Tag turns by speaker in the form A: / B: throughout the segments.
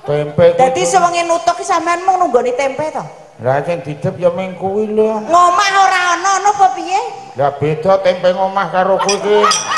A: Tempe.
B: Dadi sewengi nutuk ki sampean mung nunggoni tempe to.
A: Lah sing didep ya ming kuwi lho.
B: Ngomah ora ana apa piye?
A: Lah beda tempe ngomah karo kuwi ki.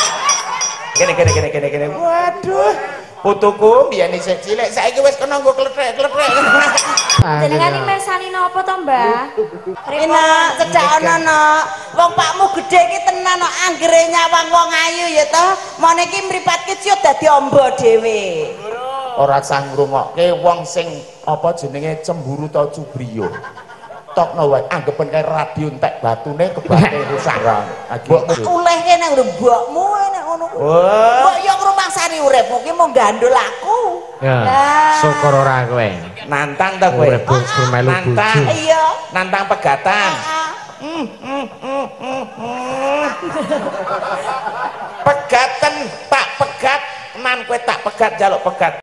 A: Kene. Waduh. Putuku biyen isih cilik, saiki wis kena nggo klethek-klethek.
C: Jenengan iki mersani napa to, Mbah?
B: Enak, cedak ana nok. Wong pakmu gedhe iki tenan kok anggere nyawang wong ayu ya to. Mone iki mripatke ciut dadi amba dhewe.
A: Ora sah ngrungokke wong sing apa jenenge cemburu ta cubriyo. Tokno wae anggepen kaya radio entek batune kebate rusak.
B: Mbok ulehke nang mbokmu nek ngono kuwi. Mbok yo ngrumangsani uripmu ki mung gandul aku.
D: Ya. Syukur ora kowe.
A: Nantang ta kowe?
D: Urip melu bojo.
B: Iya.
A: Nantang pegatan. Pegaten tak pegat, nan kowe tak pegat jaluk pegat.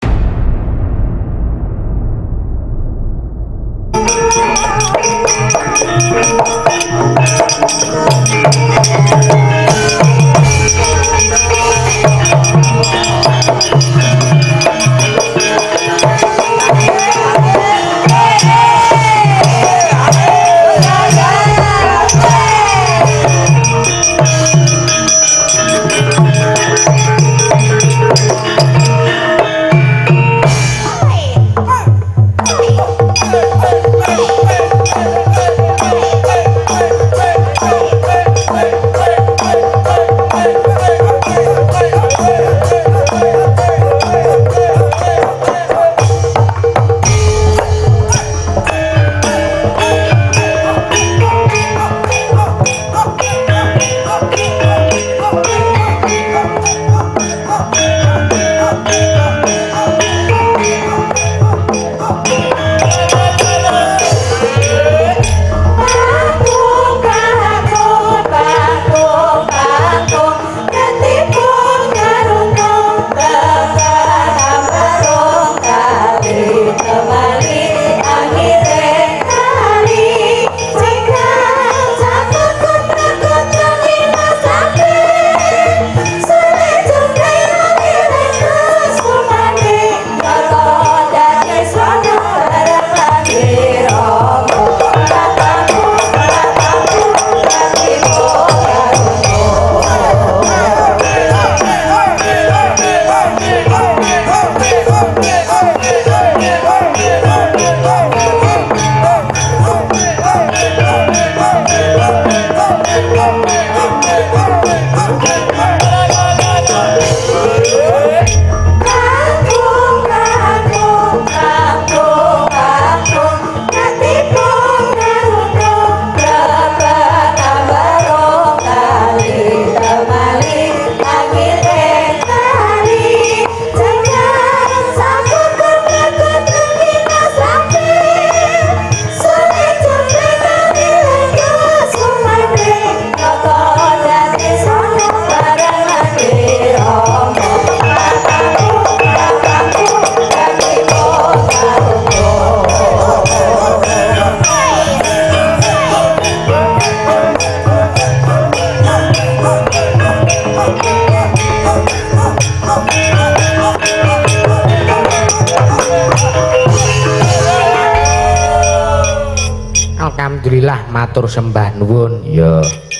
D: Alhamdulillah matur sembah nuwun ya.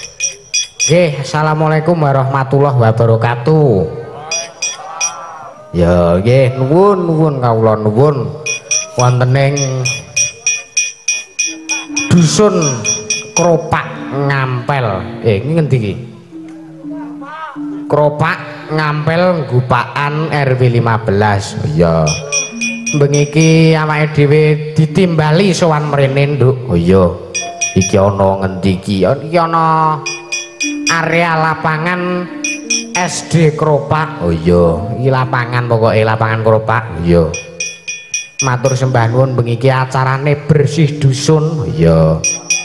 D: Nggih, assalamualaikum warahmatullahi wabarakatuh. Ya nggih, nuwun kawula nuwun wonten ing dusun Kropak Ngampel. Iki ngendi iki? Kropak Ngampel Gupakan RW 15. Ya. Bengi awake dhewe ditimbali sowan mrene, Nduk. Oh iya. Iki ana ngendi iki? Iki ana area lapangan SD Kropak. Oh iya, iki lapangan pokoke lapangan Kropak. Iya. Matur sembah nuwun bengi iki acarane bersih dusun. Oh iya.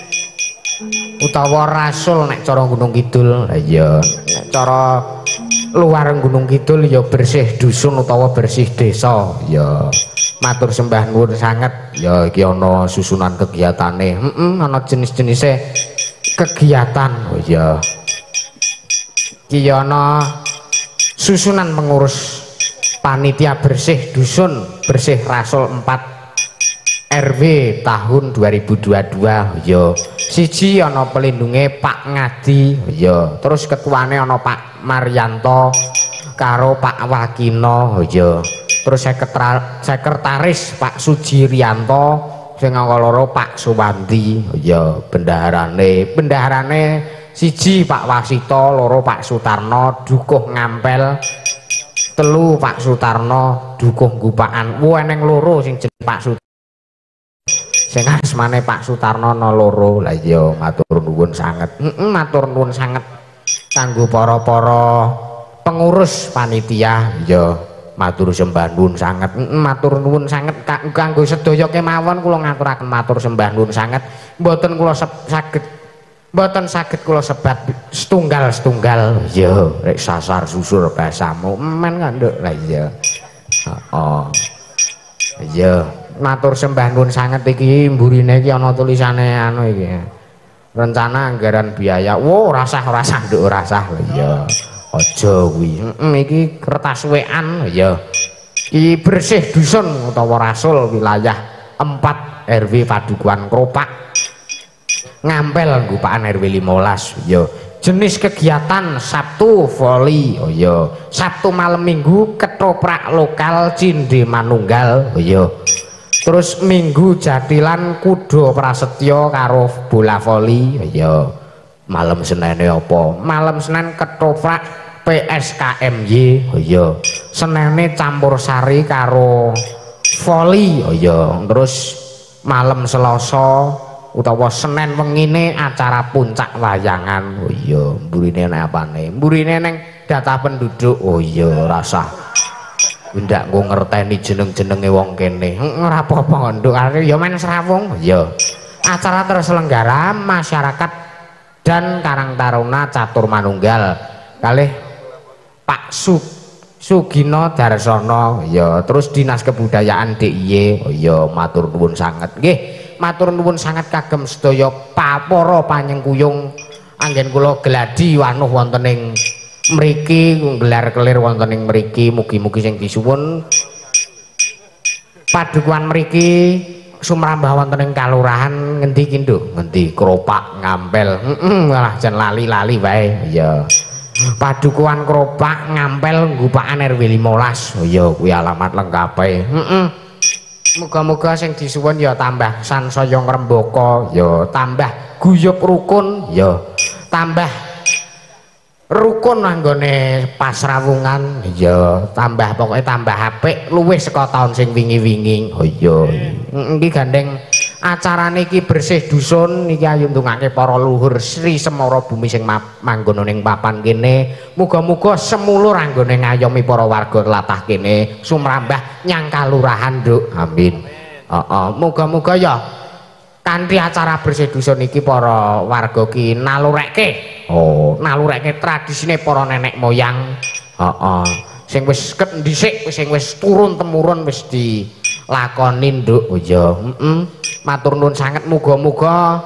D: Utawa rasul nek cara Gunung Kidul. Iya, nek cara luar Gunung Kidul ya bersih dusun utawa bersih desa. Ya. Matur sembah nuwun sanget. Ya iki ana susunan kegiatane. Ana jenis-jenise kegiatan. Oh iya. Iki ana susunan pengurus panitia bersih dusun bersih Rasul 4 RW tahun 2022 ya. Siji ana pelindunge Pak Ngadi ya. Terus ketuane ana Pak Maryanto karo Pak Wakino ya. Terus sekretaris Pak Sujirianto sing angka loro Pak Suwanti ya. Bendaharane siji Pak Wasito, loro Pak Sutarno, dukuh Ngampel, telu Pak Sutarno, dukuh Gupaan. Eneng loro sing jeneng Pak Sutarno. Sing asmane Pak Sutarno no loro. Lah iya matur nuwun sanget. Matur nuwun sanget kanggo para-para pengurus panitia ya. Matur sembah nuwun sanget. Matur nuwun sanget kanggo sedaya kemawon kula ngaturaken matur sembah nuwun sanget. Mboten kula saged kula sebat setunggal-setunggal ya rek sasar susur basamu men kanduk. Lah iya iya matur sembah nuwun sanget iki mburine iki ana tulisane anu iki rencana anggaran biaya rasah nduk rasah. Lah iya aja kuwi iki kertas wean ya iki bersih dusun utawa Rasul wilayah 4 RW Padukuhan Kropak Ngampel Gupaan RW 15 ya. Jenis kegiatan Sabtu voli ya. Sabtu malam Minggu ketoprak lokal Cinde Manunggal ya. Terus Minggu jadilan kudo prasetyo karo bola voli ya. Malam Senene apa? Malam Senin ketoprak PSKMY ya. Senene campur sari karo voli ya. Terus malam Selasa utawa Senin wengine acara puncak wayangan. Oh iya mburine nek apane? Mburine neng data penduduk. Oh iya rasah ndak nggo ngerteni jeneng-jenenge wong kene. Ora apa-apa nduk arep ya men srawung. Ya. Acara terselenggara masyarakat dan Karang Taruna Catur Manunggal kalih Pak Sugino Darsono ya. Terus Dinas Kebudayaan DIY. Oh iya matur nuwun sanget. Nggih, matur nuwun sanget kagem sedaya para panyengkuyung anggen kula geladi wanuh wonten ing mriki nggelar kelir wonten ing mriki mugi-mugi sing disuwun padukuhan mriki sumrambah wonten ing kalurahan ngendi ki Nduk? Ngendi? Kropak Ngampel. Malah jan lali-lali wae. Ya. Padukuhan Kropak Ngampel Gupaan RW 15. Oh iya kuwi alamat lengkape. Muga-muga sing disuwun ya tambah sansaya ngrembaka, ya tambah guyub rukun, ya tambah rukun anggone pasrawungan, ya tambah pokoknya tambah apik luwih saka taun sing wingi-wingi. Oh iya iki gandeng acarane iki bersih dusun niki ayo ndongake para luhur Sri Semara Bumi sing manggon ning papan kene. Muga-muga semulur anggone ngayomi para warga tlatah kene sumrambah nyang kalurahan, Nduk. Amin. Muga-muga ya kanthi acara bersih dusun iki para warga ki nalurekke nalurekke tradisine para nenek moyang. Sing wis ket dhisik sing wis turun temurun wis dilakoni, Nduk. Oh ya, matur nuwun sanget. Muga-muga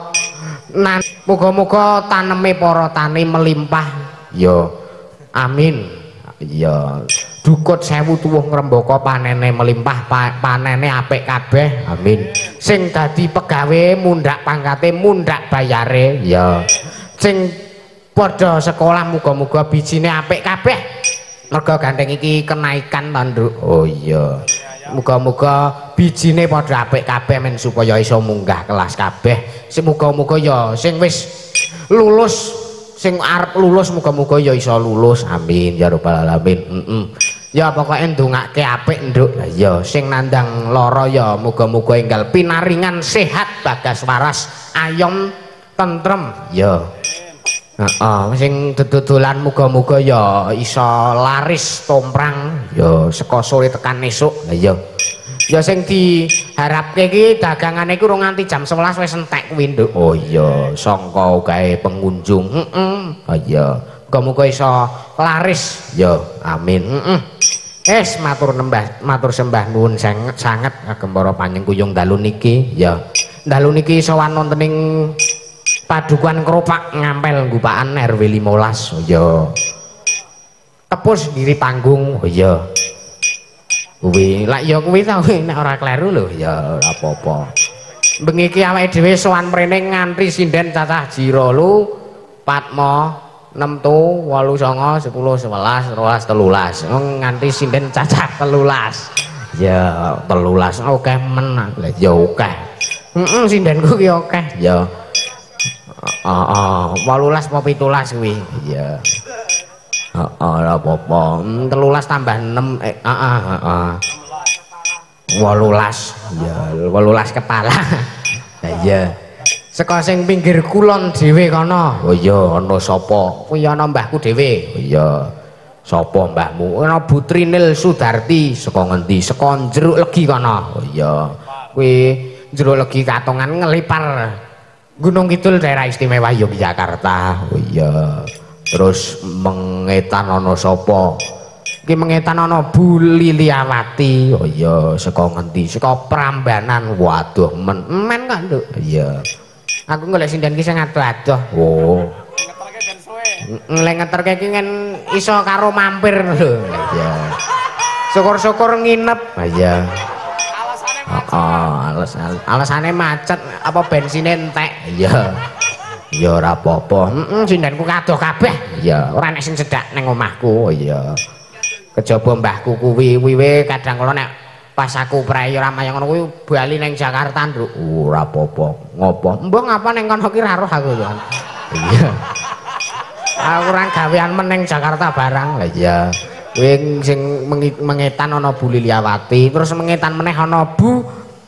D: taneme para tani melimpah. Ya. Amin. Ya. Dukut 1000 tuwuh ngrembaka panene melimpah, panene apik kabeh. Amin. Sing dadi pegawe mundhak pangkate, mundhak bayare. Ya. Sing padha sekolah muga-muga bijine apik kabeh. Merga gandeng iki kenaikan to, Nduk. Oh iya. Muga-muga bijine padha apik kabeh men supaya iso munggah kelas kabeh. Muga-muga ya sing wis lulus, sing arep lulus muga-muga ya iso lulus. Amin ya rabbal alamin. Ya pokoke ndongake apik, Nduk. Lah ya sing nandang lara ya muga-muga enggal pinaringan sehat bagas waras, ayom tentrem. Ya. Sing dodolan muga-muga ya iso laris tomprang ya saka sore tekan esuk. Lah ya. Ya sing diharapke iki dagangane iku ora nganti jam 11 wis entek kuwi, Nduk. Oh iya, sangka gawe pengunjung. Oh iya. Muga-muga iso laris. Ya, amin. Matur sembah nuwun sanget kagem para panyengkuyung dalu niki. Ya. Dalu niki sowan wonten ing Padukuhan Kropak Ngampel Gupaan RW 15. Oh iya. Tepus sendiri panggung. Oh iya. Kuwi lak ya kuwi ta nek ora kleru lho ya ora apa-apa. Bengi iki awake dhewe sowan mrene ngantri sinden cacah jira lu Patma 6 tu 8 9 10 11 12 13 nganti sinden cacah 13 ya 13 akeh men lah ya akeh sindenku ki akeh ya 18 apa 17 kuwi ya ora apa-apa 13 tambah 6 18 ya 18 kepala ya saka sing pinggir kulon dhewe kono oh iya ana sapa kuwi ana mbahku dhewe oh iya sapa mbahmu ana Bu Trinil Sudarti saka ngendi saka Jeruk Legi kono oh iya kuwi Jeruk Legi Katongan ngelipar Gunung Kidul daerah istimewa Yogyakarta oh iya terus mengetan ana sapa iki mengetan ana Bu Liliawati oh iya saka ngendi saka Prambanan waduh men kan Nduk iya aku golek sinden ki sing adoh-adoh oh lek ngeterke ki ngen iso karo mampir lho iya syukur-syukur nginep iya alasane macet apa bensine entek iya ya ora apa-apa sindenku kadoh kabeh iya ora nek sing cedhak ning omahku iya kejaba mbahku kuwi wiwe kadang kala nek pas aku prayo ramayang ngono kuwi bali ning Jakarta Nduk ora apa-apa ngopo mbok ngapa ning kono ki ra roh aku lho iya aku ora gawean meneng Jakarta barang lah iya kuwi sing mengetan ana Bu Liliawati terus mengetan meneh ana Bu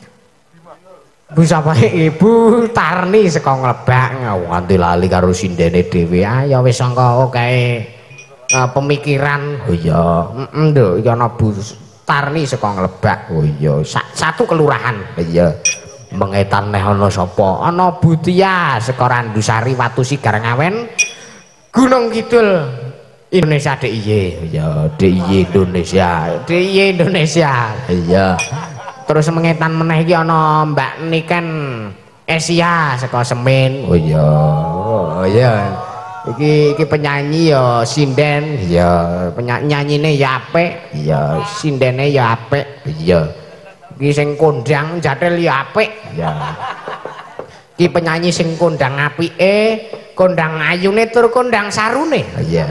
D: sapa Ibu Tarni saka Nglebak nganti lali karo sindene dhewe ya wis sangka kae pemikiran oh iya Nduk iki ana Bu Tarni saka Nglebak oh iya satu kelurahan iya mengetan neh ana sapa ana Butia saka Randusari Watu Sigar Ngawen Gunung Kidul Indonesia DIY ya DIY Indonesia iya terus mengetan meneh iki ana Mbak Niken Asia saka Semen oh iya iki penyanyi ya sinden ya penyanyine ya apik ya sindene ya apik iya iki sing kondang jathel ya apik ya iki penyanyi sing kondang apike kondang ayune tur kondang sarune iya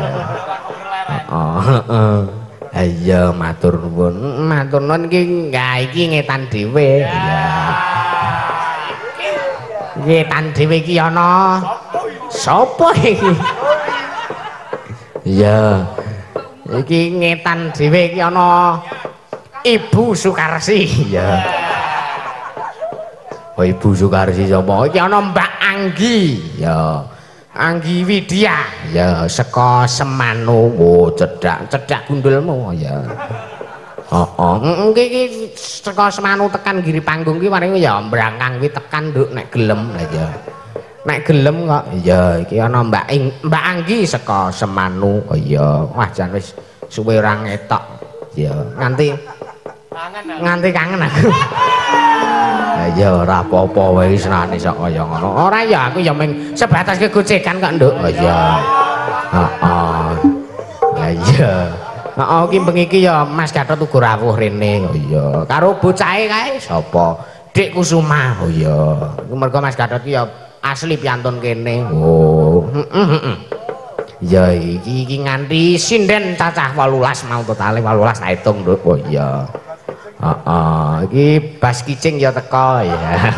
D: iya matur nuwun iki iki ngetan dhewe iya ngetan dhewe iki ana sapa iki iya iki ngetan dhewe iki ana Ibu Sukarsi iya oh Ibu Sukarsi sapa iki ana Mbak Anggi ya Anggi Widya ya saka Semanu oh cedhak gundulmu ya iki saka Semanu tekan Giri Panggung ki paring ya Brangkang kuwi tekan Nduk nek gelem ya nek gelem kok iya iki ana Mbak Anggi saka Semanu oh iya wah jan wis suwe ora ngetok ya nganti kangen aku ya ora apa-apa wae senane sak kaya ngono ora ya aku ya mung sebatas kegocekan kok Nduk oh iya iya iki bengi iki ya Mas Gatot uga rawuh rene oh iya karo bocahe kae sapa Dik Kusuma oh iya mergo Mas Gatot ki ya asli piantun kene oh ya iki nganti sinden cacah 18 mau totale 18 tak hitung Nduk oh iya iki Bas Kicing ya teko ya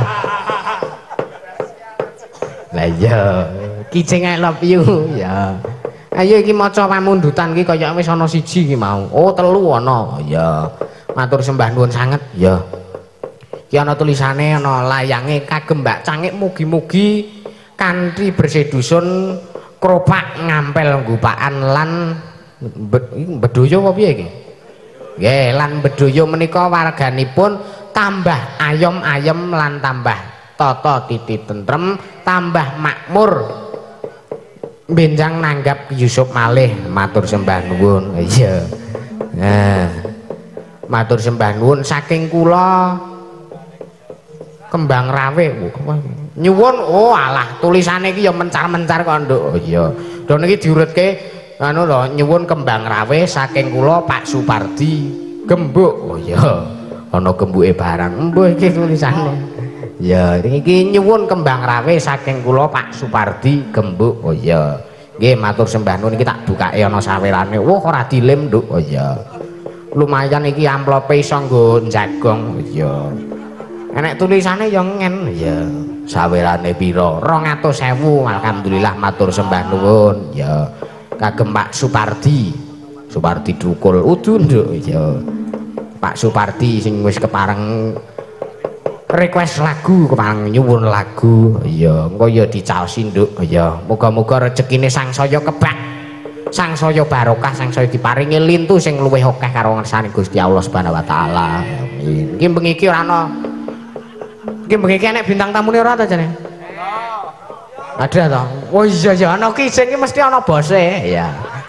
D: lah iya Kicing I love you ya ayo iki maca pamundutan iki kaya wis ana siji iki mau oh 3 ana ya matur sembah nuwun sanget ya iki ana tulisane ana layange kagem Mbak Cangik mugi-mugi kanthi bersih dusun kropak ngampel gupaan lan bedoyo apa piye iki nggih lan bedoyo menika warganipun tambah ayom-ayem lan tambah tata titi tentrem tambah makmur benjang nanggap Yusuf malih matur sembah nuwun iya nah matur sembah nuwun saking kula Kembang Rawe nyuwun oh alah tulisane iki ya mencar-mencar kok Nduk oh iya do niki diurutke anu lho nyuwun Kembang Rawe saking kula Pak Supardi Gembuk. Oh iya. Ana gembuke barang. Embuh iki tulisane. Ya, iki nyuwun kembang rawe saking kula Pak Supardi Gembuk. Oh iya. Nggih matur sembah nuwun iki tak bukake ana sawelane. Wah ora dilem, Nduk. Oh iya. Lumayan iki amplope iso nggo jagong. Oh iya. Enek tulisane ya ngen. Iya. Sawelane pira? 200.000. Alhamdulillah matur sembah nuwun. Ya. Kagem Pak Supardi. Supardi Dukul udu, Nduk. Ya. Pak Supardi sing wis kepareng request lagu, kepareng nyuwun lagu. Ya, engko ya dicaosi, Nduk. Ya, muga-muga rezekine sangsaya kebak. Sangsaya barokah, sangsaya diparingi lintu sing luwih akeh karo ngersane Gusti Allah Subhanahu wa taala. Amin. Iki bengi iki ora ana. Iki bengi iki enek bintang tamune ora ta jane? Ada ta? Oh iya ya ana kijing iki mesti ana bose. Ya.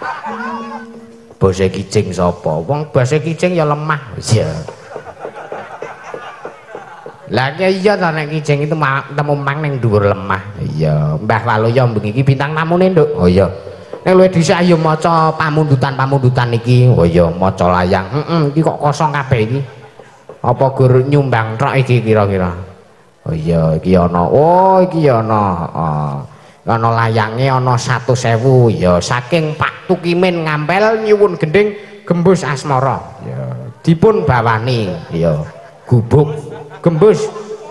D: Bose kijing sapa? Wong bose kijing ya lemah. Iya. Lah iya ta nek kijing itu temu mang ning dhuwur lemah. Iya, Mbah Waluya bengi iki bintang tamune, Nduk. Oh iya. Nek luwih dhisik ayo maca pamundutan iki. Oh iya, maca layang. Iki kok kosong kabeh iki. Apa gur nyumbang tok iki kira-kira? Oh iya, iki ana. Oh, iki ana. Ana layange ana 100.000 ya saking Pak Tukimin Ngampel nyuwun gending Gembus Asmara. Ya, dipun bawani ya gubuk gembus.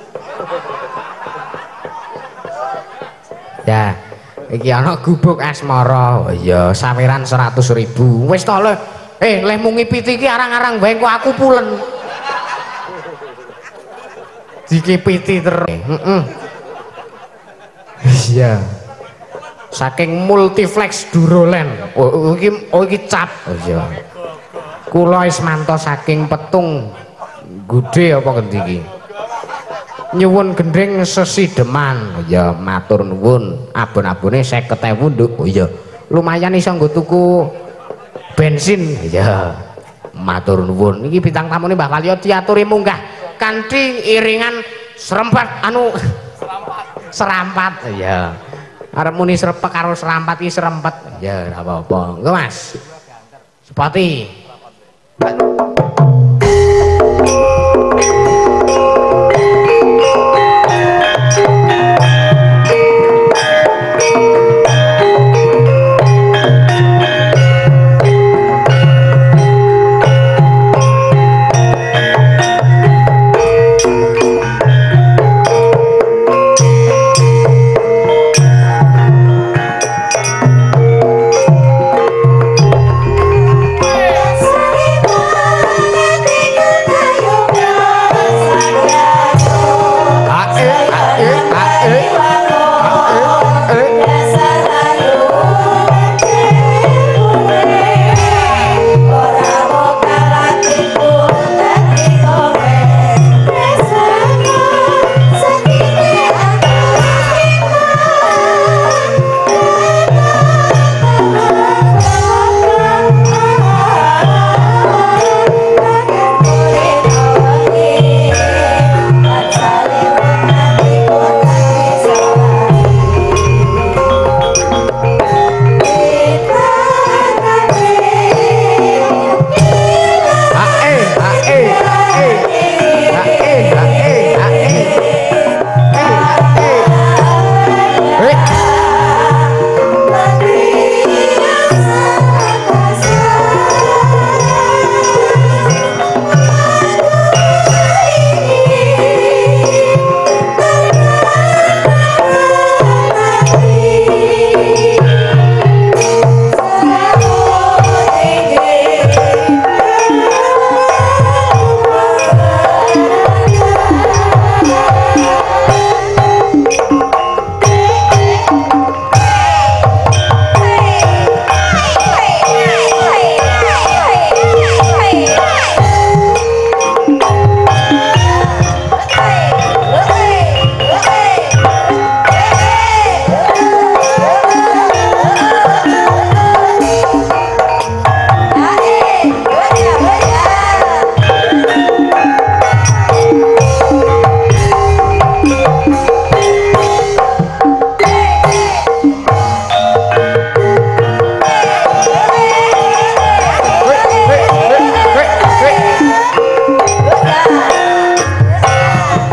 D: Ya, iki ana gubuk Asmara. Oh iya, saweran 100.000. Wis to le. Leh mung ngipiti iki arang-arang wae kok aku pulen. Dikipiti terus. Iya. Saking multiflex Duroland. Oh iki cap. Oh iya. Kula wis mantos saking Petung Gude apa ngendi iki? Nyuwun gending Sesideman. Oh iya, matur nuwun. Abon-abone 50.000, Nduk. Oh iya. Lumayan iso nggo tuku bensin. Iya. Matur nuwun. Iki bintang tamune Mbah Waluya diaturi munggah kanthi iringan serempat serampat. Iya. Arep muni serepek karo serampat iki serempet. Ya ora apa-apa. Engko Mas. Sepati.
C: Seribu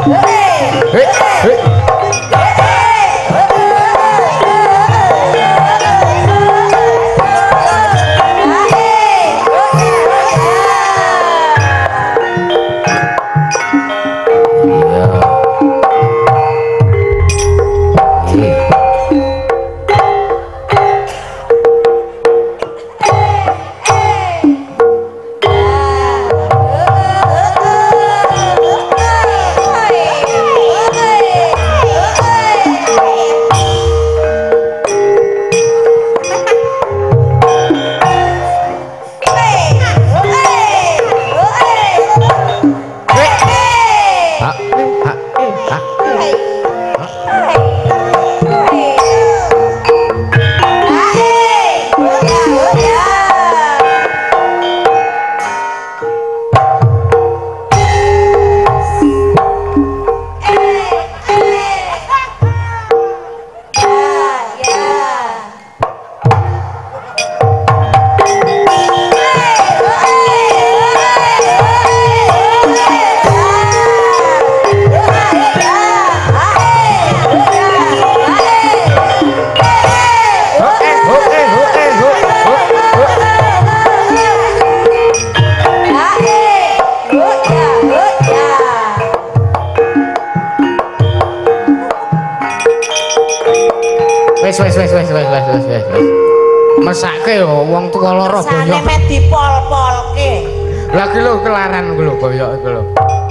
D: wes. Mesake yo wong tuwa lara boyok.
B: Sane met dipol-polke.
D: Lah ki lho kelaran ku lho boyok iku lho.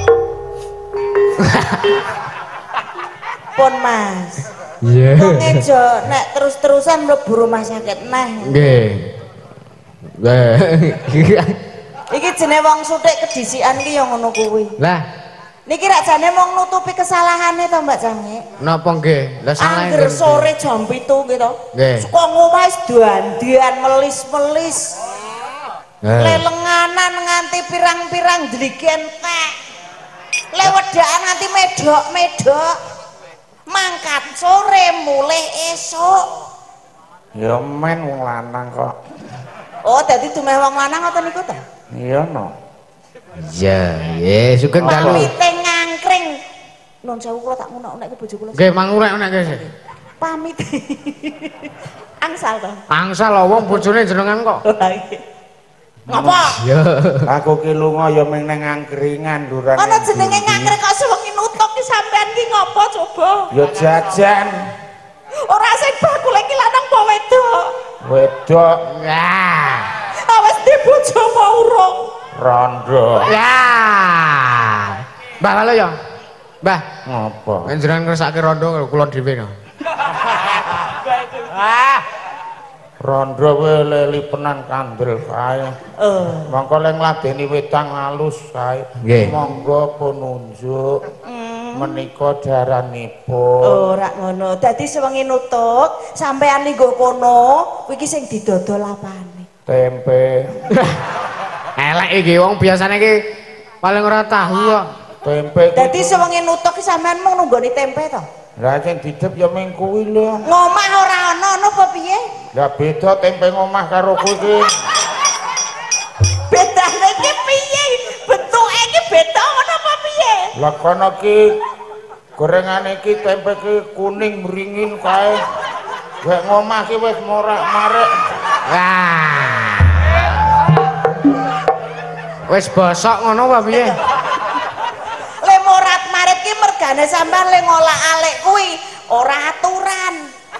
B: Pun Mas.
D: Iya.
B: Wong ejo nek terus-terusan mlebu rumah sakit neh.
D: Nggih.
B: Iki jenenge wong suthik kedisikan ki ya ngono kuwi.
D: Lah
B: niki rak jane mung nutupi kesalahane to Mbak Jange.
D: napa nggih? Lah salah
B: Angger sore jam 7 ki to.
D: Nggih.
B: Saka ngomah wis dandian melis-melis. Lelenganan nganti pirang-pirang dligen tek. Lewedakan nganti medok-medok. Mangkat sore mulih esuk.
A: Ya men wong lanang kok.
B: Oh, dadi dumeh wong lanang ngoten niku ta?
A: Iya no.
D: Iya, nggih sugeng dalu.
B: Pamite ngangkring. Nun sewu kula tak ngunek-unek bojo kula.
D: Nggih, mangunek-unek nggih.
B: Pamit. Angsal to.
D: Angsal wong bojone jenengan kok.
B: Ngapa?
D: Ya.
A: Aku ki lunga ya ming nang angkringan duran.
B: Ana jenenge ngangkring kok sewengi nutuk ki sampean ki ngapa coba?
A: Ya jajan.
B: Ora sing bakul iki lanang apa wedok?
A: Wedok.
D: Wah.
B: Awes di bojo apa urung?
A: Rondo.
D: Ya. Mbah lho ya. Mbah,
A: Ngapa?
D: njenengan ngersake rondo kula dhewe no.
A: Rondo wae leli penan kandel kae. Mongko le ngladeni wedang alus kae.
D: Nggih.
A: Monggo pununjuk. Menika daranipun.
B: Ora ngono. Dadi sewengi nutuk, sampean linggo kono, kuwi iki sing didodol apane?
A: Tempe.
D: Elek iki wong biasane iki paling ora tahu kok.
A: Tempe.
B: Dadi sewengi nutuk ki sampean mung nunggoni tempe to?
A: Lah sing didep ya ming kuwi lho.
B: Ngomah ora ana apa piye?
A: Lah beda tempe ngomah karo kuwi iki.
B: Bedane iki piye? Bentuke iki beda ngono apa piye?
A: Lah kono ki gorengane iki tempe ki kuning mringin kae. Wek ngomah ki wis morak-marek.
D: Wah. Wis bosok ngono apa piye?
B: Le morat marit ki mergane sampean le ngolah alik kuwi ora aturan.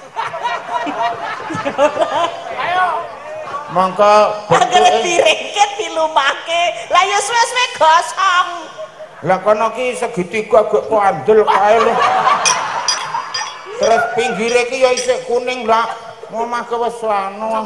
A: Mongko
B: Anggere direngket dilumake. Lah ya suwe-suwe gosong.
A: lah kono ki segitiga gek kandel kae lho. Terus pinggire ki ya isih kuning lah. Ngomah ke wis anu.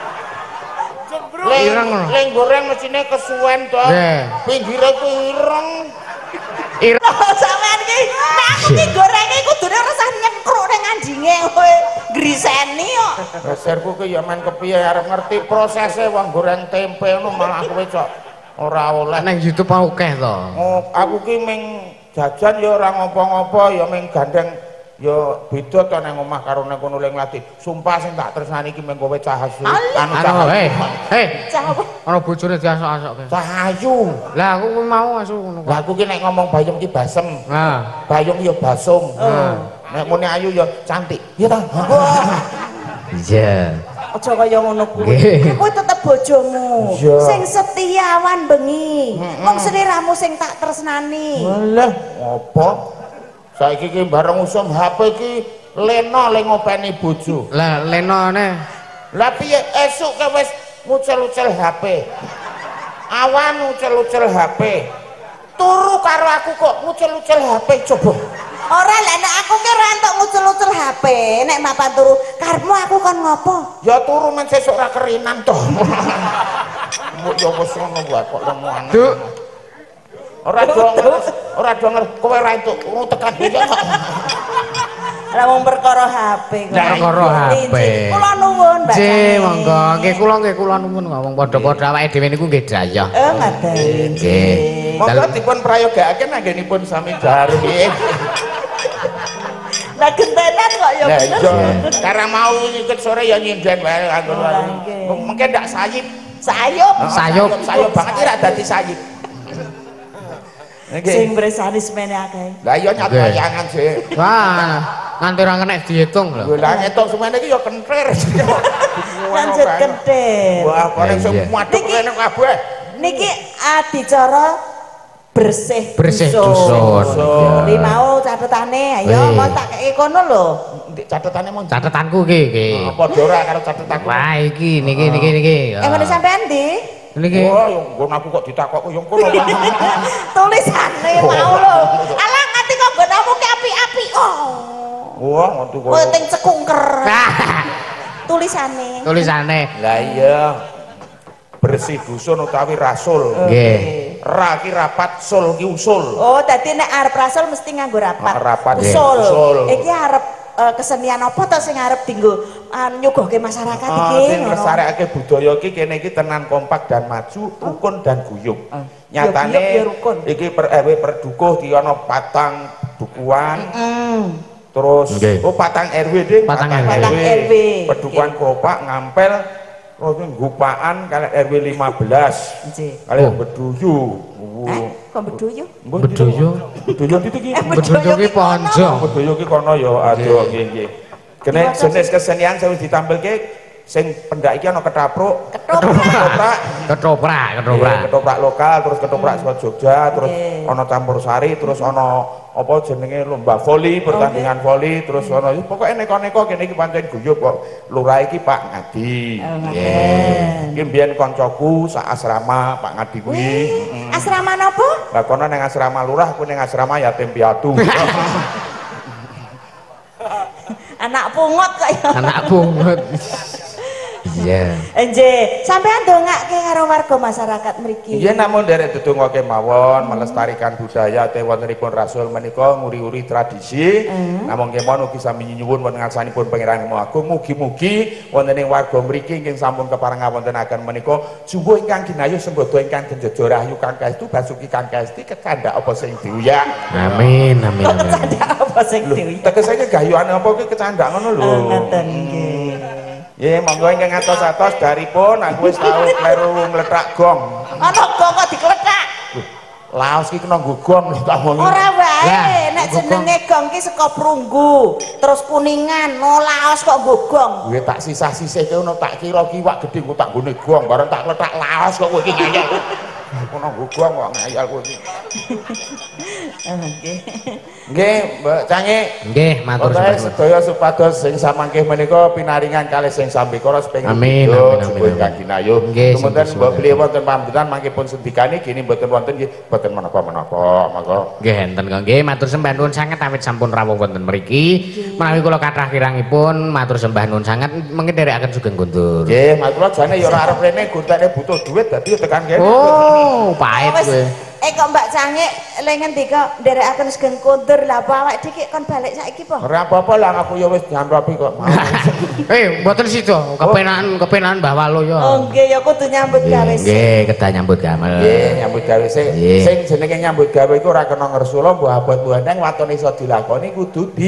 D: Ireng ngono.
A: Leng goreng mesine kesuwen to.
D: Nggih.
A: Pinggire ku ireng.
B: Sampean ki nek aku ki gorenge kudune ora usah nyengkruk ning anjinge kowe griseni kok.
A: Dasarku ki ya men kepiye arep ngerti prosese wong goreng tempe ngono malah kowe cok ora oleh.
D: Nang YouTube akeh to.
A: Oh, aku ki ming jajan ya ora ngopo-ngopo ya ming gandeng Ya beda to nang omah karo nang kono ling lati. Sumpah sing tak tresnani iki mung kowe Cahayu.
B: Cah apa?
D: Ana bojone diasok-asokke.
A: Cahayu.
D: Lah aku mau asu ngono.
A: Lah aku ki nek ngomong Bayung ki basem.
D: Nah,
A: Bayung ya basung. Nek muni ayu ya cantik. Iya ta?
D: iya.
B: Aja kaya ngono kuwi. Kowe tetep bojomu. Sing setiawan bengi. Wong sliramu sing tak tresnani.
A: Lah, apa? Saiki ki bareng usum HP ki Leno le ngopeni bojo.
D: Lah lenone.
A: Lah piye esuk ke wis ngucel-ucel HP. Awan ngucel-ucel HP. Turu karo aku kok ngucel-ucel HP coba.
B: Ora lah nek aku ki ora entuk ngucel-ucel HP. Nek mapan turu karepmu aku kon ngopo?
A: Ya turu men sesuk ora kerinan to. Mbok yo wis ngono wae kok lemu anak.
D: Duk.
A: Ora donger kowe ora entuk tekan iki kok.
B: Ora mung perkara HP kok.
D: Perkara HP.
B: Kula nuwun, Mbak.
D: Nggih, monggo. Nggih kula nuwun ngomong padha-padha awake dhewe niku nggih dayah.
B: Ngaten.
D: Nggih.
A: Monggo dipun prayogakaken anggenipun sami jari.
B: Lah gentenan kok ya
A: Lah
B: bener.
A: iya. Karena mau ikut sore ya nyinden wae anggon. Mungkin ndak sayip.
B: Sayup.
A: Sayup banget ora dadi sayip.
B: Sing bresani semene akeh.
A: Lah iya nyat wayangan sih.
D: Wah, nganti ora kena diitung lho.
A: Lah ngetok semene iki ya kentir.
B: Lanjut kentir.
A: Wah, paling semua aduk kene kabeh.
B: Niki adicara bersih
D: dusun.
B: Iki mau catetane, ayo mau tak kei kono lho.
A: Ndik catetane mon.
D: Catetanku iki.
A: Padha ora karo catetanku.
D: Wah, iki niki.
B: Ngene sampean ndi?
D: Niki.
A: Wah, yo nggon aku kok ditakok yo ngono.
B: Tulisane mau lho. Alah nganti kok nggonmu ki api-api. Oh.
A: Wah, ngono kok.
B: Kowe ting cekungker. Tulisane.
A: Lah iya. Bersih dusun utawi rasul.
D: Nggih.
A: Ra ki rapat, sul ki usul.
B: Oh, dadi nek arep rasul mesti nganggo rapat.
A: Rapat
B: usul. Iki arep kesenian apa to sing arep dienggo nyuguhke masyarakat iki?
A: Sing nglestarekake budaya iki kene iki tenan kompak dan maju, rukun dan guyub. Nyatane iki perdukuh ki ana patang dukuhan. Terus patang RW ding,
B: patang RW.
A: Pedukuhan kopak ngampel terus gupaan kali RW 15. Kali beduyu.
B: Kok beduyu?
A: Beduyu itu ki.
D: Beduyu ki ponjong.
A: Beduyu ki kono ya aduh nggih. Kene jenis kesenian sing ditampilke sing pendak iki ana ketoprak lokal, terus ketoprak saka Jogja, terus ana campur sari, terus ana apa jenenge lomba voli, pertandingan voli, terus ana pokoke neko-neko kene iki pancen guyub kok. Lurah iki Pak Ngadi. Nggih. Iki mbiyen kancaku sak asrama Pak Ngadi kuwi.
B: Asrama napa?
A: Lah kono ning asrama lurah, aku ning asrama yatim piatu.
B: Anak pungut kok ya.
D: Anak pungut. Iya.
B: Nggih, sampean ndongake karo warga masyarakat mriki.
A: Iya namun derek didongake mawon melestarikan budaya te wontenipun rasul menika nguri-uri tradisi. Namung kemawon ugi sami nyuwun wonten ngarsanipun Pangeran Agung mugi-mugi wonten ing warga mriki ingkang sampun keparengawontenaken menika jumbo ingkang ginayuh sembodo ingkang genjejo rahayu kang kaestu basuki kang kaesti kecandak apa sing diuyak.
D: Amin.
B: Kecandak apa sing diuyak.
A: Tegese gayuhane apa ki kecandak ngono lho.
B: Ngoten nggih.
A: Nggih, monggo ingkang atos-atos daripun aku wis tau kleru ngletak gong.
B: Ana gong kok dikletak.
A: Laos ki kena nggo gong tak ngono.
B: Ora wae, nek jenenge gong ki saka prunggu, terus kuningan, no laos kok nggo gong.
A: Kuwi tak sisah-sisihke ngono tak kira kiwak gedhe ku tak nggone gong, bareng tak kletak laos kok kowe iki ngayal. Kono nggo gong kok ngayal kowe iki.
B: Nggih.
A: Nggih, Mbak Cange.
D: Nggih, matur
A: suwun. Sedaya supados sing samangke menika pinaringan kalih sing sambikara sepengin.
D: Amin.
A: Kang Ginayuh. Kemudian Mbak beliau wonten pambutan mangke pun sendikane gini mboten wonten nggih, mboten menapa-menapa, monggo.
D: Nggih, enten kok nggih, matur sembah nuwun sanget awit sampun rawuh wonten mriki. Menawi kula kathah kirangipun matur sembah nuwun sanget mengke nderekaken sugeng kundur.
A: Nggih, matur jane ya ora arep rene gontene butuh duit dadi tekan kene.
D: Oh, pahit kowe.
B: Kok Mbak Cange le ngendika nderekaken sugeng kundur lha apa awake dhewe kon balik saiki po?
A: Ora apa-apa lah aku ya wis nyamrapi kok.
D: Mboten sida, kepenakan Mbah Walo ya.
B: Oh nggih ya kudu nyambut gawe sih.
D: Nggih, kedah nyambut gawe.
A: Nggih, nyambut gawe sih. Sing jenenge nyambut gawe iku ora kena ngersula mbah abot mbah neng watone iso dilakoni kudu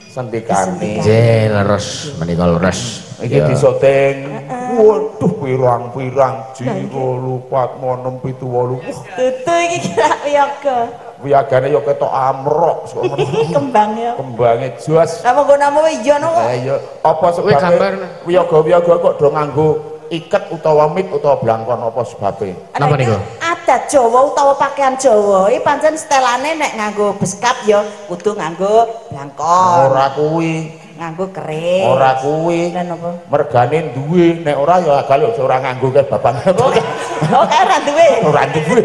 A: Sendikane.
D: Nggih, leres menika leres.
A: Iki disoting. Waduh pirang-pirang jiro lupat 6 7 8.
B: Tutu iki kira wiyaga.
A: Wiyagane ya ketok amrok
B: Kembang ya.
A: Kembange jos.
B: Lah monggo namamu iya no.
A: Lah iya, apa sebabe wiyaga-wiyaga kok do nganggo iket utawa mit utawa blangkon apa sebabe?
D: Napa niku?
B: Adat Jawa utawa pakaian Jawa iki pancen setelane nek nganggo beskap ya kudu nganggo blangkon.
A: Ora kuwi,
B: Nganggo keris.
A: ora kuwi.
B: Lah napa?
A: Mergane duwe, nek ora ya agak ora nganggo ke bapak.
B: Oh, kae ora duwe.
A: Ora duwe.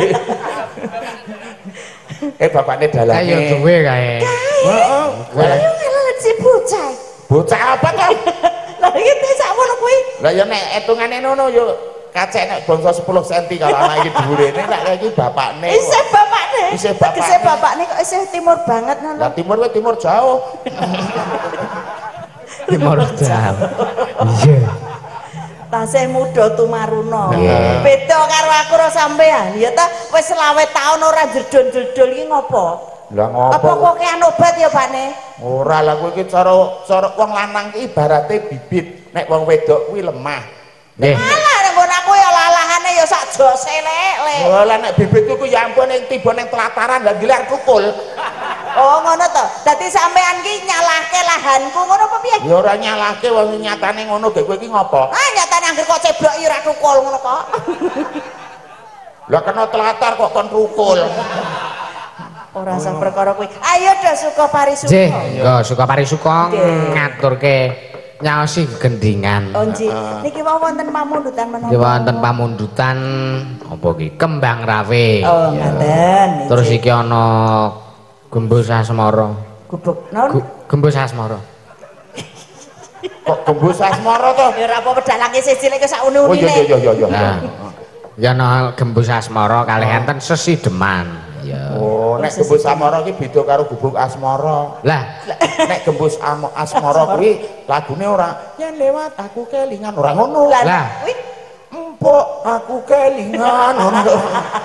A: Bapakne dalane.
D: Kayak duwe kae.
A: Heeh.
B: Ngelet si bocah.
A: Bocah apa to?
B: Lah iki sakmono kuwi.
A: Lah ya nek etungane ngono ya kacek nek bangsa 10 cm kalau anak iki dhuwure nek iki bapakne.
B: Isih bapakne.
A: Isih bapakne.
B: Isih bapakne kok isih timur banget ngono.
A: Lah timur kuwi timur jauh.
D: Timur jauh. Iya.
B: Tasih muda tumaruna.
D: Nggih.
B: Beda karo aku ro sampean. Ya ta wis 20 taun ora jedul-jedul iki ngopo?
A: Lah ngopo?
B: Apa kok kean obat ya, Pakne?
A: Ora lah kowe iki cara wong lanang ki ibarate bibit, nek wong wedok kuwi lemah.
D: Nggih.
B: Alah nek nggon aku ya lalahane ya sak jose lek.
A: Oh lah nek bibit ku ya ampun ning tiba ning telataran lah gilar tukul.
B: Oh ngono to. Dadi sampean ki nyalahke lahanku ngono apa piye?
A: Ya ora nyalahke wong nyatane ngono ge kowe iki ngopo?
B: Ah nyatane anggere kok ceblok ya ora tukul ngono kok.
A: Lah kena telatar kok kon tukul.
B: Ora usah perkara kuwi. Ayo do suka parisuka.
D: Nggih, yo suka parisuka ngaturke nyaosi gendingan.
B: Oh nggih. Niki wonten pamundutan menapa?
D: Nggih wonten pamundutan apa iki? Kembang rawe.
B: Oh ngaten.
D: Terus iki ana gembus asmara.
B: Gubuk naon?
D: Gembus asmara.
A: Kok gembus asmara to?
B: Ya ora apa pedalange siji lek sak
A: Oh
B: uni-unine.
A: iya.
D: Nah. Ya ana gembus asmara kalih enten sesideman. Ya.
A: Oh, nek gembus asmara ki beda karo gubuk asmara.
D: Lah,
A: Nek gembus asmara kuwi lagune ora yen lewat aku kelingan ora ngono.
D: Lah.
B: Kuwi
A: Empuk aku kelingan ngono.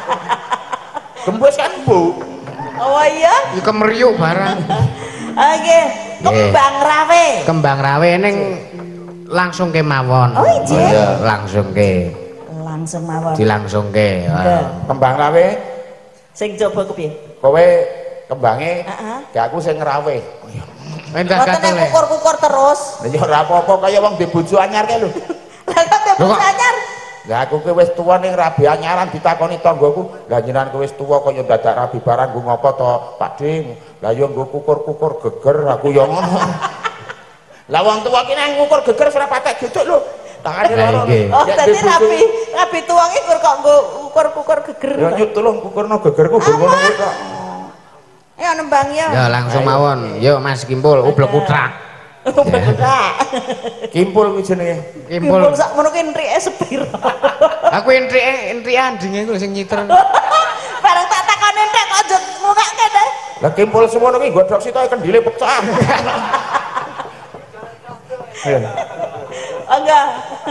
A: Gembus kan Bu.
B: oh iya.
D: iki kemeriuk barang.
B: Oke, kembang rawe.
D: Kembang rawe ning langsung kemawon.
B: Oh iya.
D: Langsung ke.
B: Langsung mawon.
D: Dilangsungke.
A: Kembang rawe
B: Sing coba kepiye?
A: kowe kembange
B: Heeh.
A: gak aku sing ngerawe.
D: Entas
B: Mboten nek
D: katule.
B: kukur-kukur terus.
A: Lah ya ora apa-apa kaya wong di bojo anyar kae lho.
B: Lah kok
D: Lho, kok-
B: anyar?
A: Lah aku ki wis tuwa ning rabi anyaran ditakoni tanggoku, "Lah jenengan kowe wis tuwa kaya dadak rabi barang nggo ngopo to, Pak Dim?" Lah ya nggo kukur-kukur geger aku ya ngono. Lah wong tuwa ki nang ngukur geger ora patek geduk lho. Tangane
D: Lah,
A: loro.
D: iki.
B: Oh,
A: Ya,
B: dadi
A: di bojo-
B: rabi tuange kur kok nggo ukur-ukur geger.
A: Ya nyut tolong kukurno gegerku nggo ngono kuwi kok.
B: Ya nembang ya.
D: Ya langsung mawon. Yuk Mas Kimpul, ublek utrak.
B: Bener.
A: Kimpul kuwi jenenge.
B: Kimpul
D: Kimpul.
B: sak ngono ki entrike sepiro.
D: Aku entrik andinge iku sing nyiter.
B: Bareng tak takoni entek kok aja ngukake deh.
A: Lah kimpul semono ki godhok sitoke kendile pecah. Ya.
B: Enggak.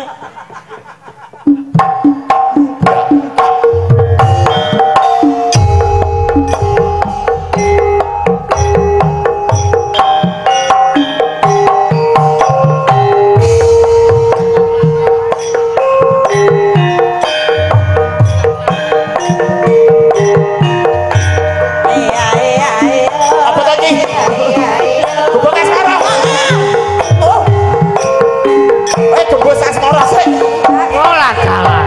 A: Apa tadi? Gubuk asmara. Oh. Gembus asmara sih.
D: Oh lah kalah.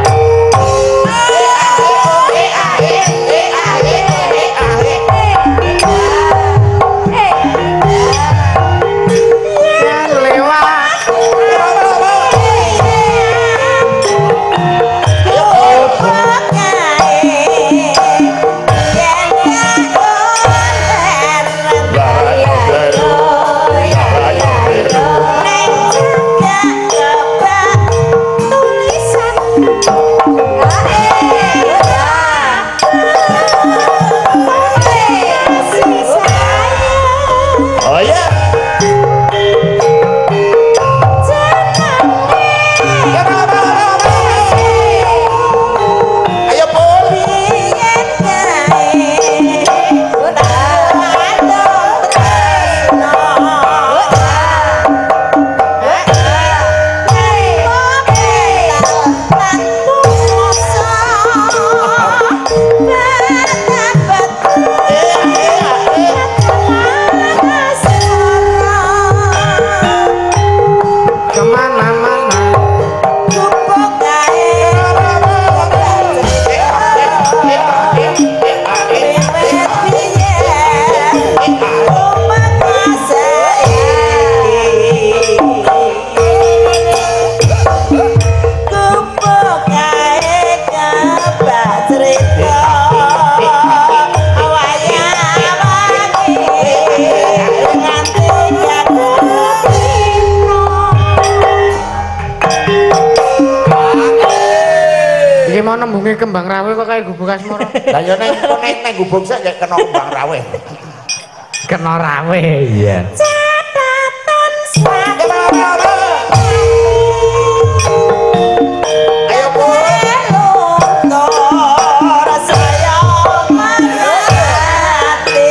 D: nembunge kembang rawe kok kaya gubuk asmara.
A: Lah ya ning gubuk sik kayak kena kembang rawe.
D: Kena rawe iya.
B: Catatan
A: Ayo Bu.
B: saya marati.